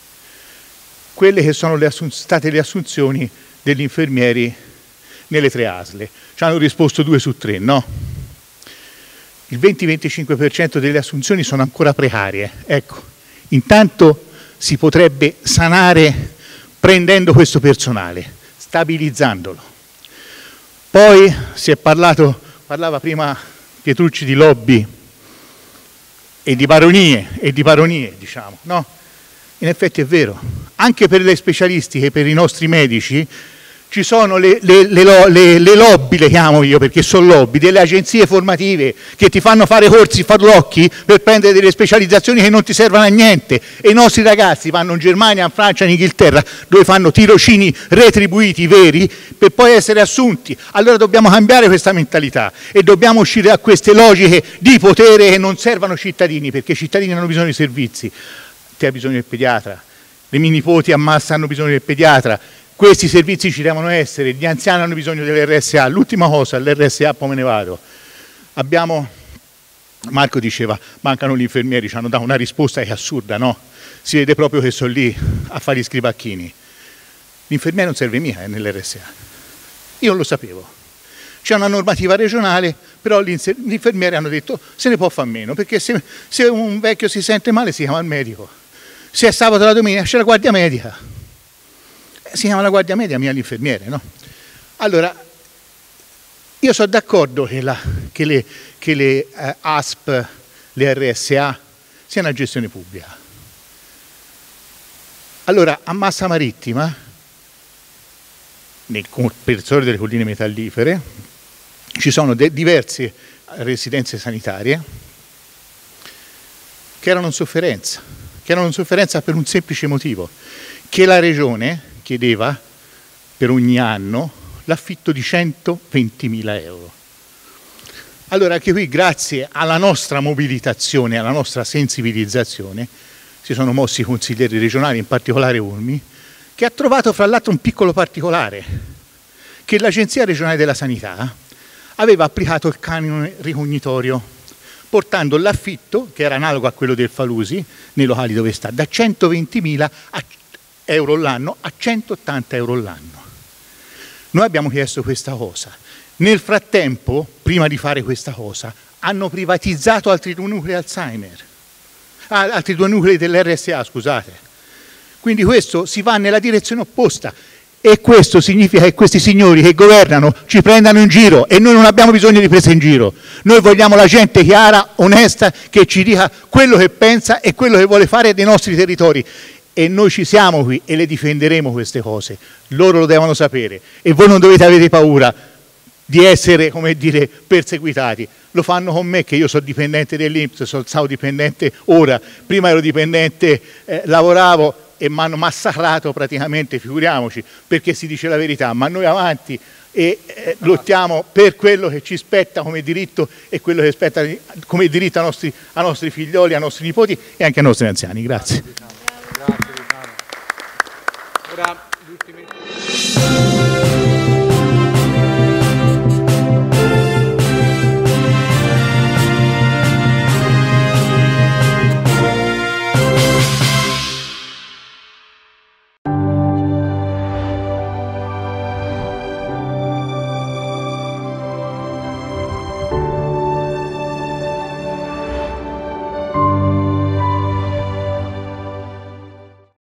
quelle che sono state le assunzioni degli infermieri nelle 3 ASL. Ci hanno risposto 2 su 3, no? Il 20-25% delle assunzioni sono ancora precarie. Ecco, intanto si potrebbe sanare prendendo questo personale, stabilizzandolo. Poi parlava prima Pietrucci di lobby e di baronie, diciamo, no? In effetti è vero, anche per le specialistiche, per i nostri medici, ci sono le lobby, le chiamo io perché sono lobby, delle agenzie formative che ti fanno fare corsi farlocchi per prendere delle specializzazioni che non ti servono a niente, e i nostri ragazzi vanno in Germania, in Francia, in Inghilterra, dove fanno tirocini retribuiti veri per poi essere assunti. Allora dobbiamo cambiare questa mentalità e dobbiamo uscire da queste logiche di potere che non servono ai cittadini, perché i cittadini hanno bisogno di servizi. Te hai bisogno del pediatra, le miei nipoti a massa hanno bisogno del pediatra. Questi servizi ci devono essere, gli anziani hanno bisogno dell'RSA. L'ultima cosa, l'RSA, poi me ne vado. Marco diceva, mancano gli infermieri, ci hanno dato una risposta che è assurda, no? Si vede proprio che sono lì a fare gli scrivacchini. L'infermiere non serve mica nell'RSA. Io non lo sapevo. C'è una normativa regionale, però gli infermieri hanno detto se ne può fare meno, perché se un vecchio si sente male si chiama il medico. Se è sabato o la domenica c'è la guardia medica. Si chiama la guardia media, mia l'infermiere, no? Allora, io sono d'accordo che le ASP, le RSA, siano una gestione pubblica. Allora, a Massa Marittima, nel comprensorio delle colline metallifere, ci sono diverse residenze sanitarie che erano in sofferenza per un semplice motivo, che la Regione chiedeva per ogni anno l'affitto di 120.000 euro. Allora anche qui, grazie alla nostra mobilitazione, alla nostra sensibilizzazione, si sono mossi i consiglieri regionali, in particolare Olmi, che ha trovato fra l'altro un piccolo particolare, che l'Agenzia regionale della sanità aveva applicato il canone ricognitorio, portando l'affitto, che era analogo a quello del Falusi, nei locali dove sta, da 120.000 euro l'anno a 180 euro l'anno. Noi abbiamo chiesto questa cosa. Nel frattempo, prima di fare questa cosa, hanno privatizzato altri 2 nuclei Alzheimer, altri 2 nuclei dell'RSA, scusate. Quindi questo si va nella direzione opposta, e questo significa che questi signori che governano ci prendano in giro, e noi non abbiamo bisogno di presa in giro. Noi vogliamo la gente chiara, onesta, che ci dica quello che pensa e quello che vuole fare dei nostri territori. E noi ci siamo qui e le difenderemo queste cose, loro lo devono sapere, e voi non dovete avere paura di essere, come dire, perseguitati. Lo fanno con me, che io sono dipendente dell'INPS, sono stato dipendente ora, prima ero dipendente, lavoravo e mi hanno massacrato praticamente, figuriamoci, perché si dice la verità, ma noi avanti e lottiamo per quello che ci spetta come diritto e quello che spetta come diritto ai nostri figlioli, ai nostri nipoti e anche ai nostri anziani. Grazie. Grazie, Luciano. Ora, gli ultimi...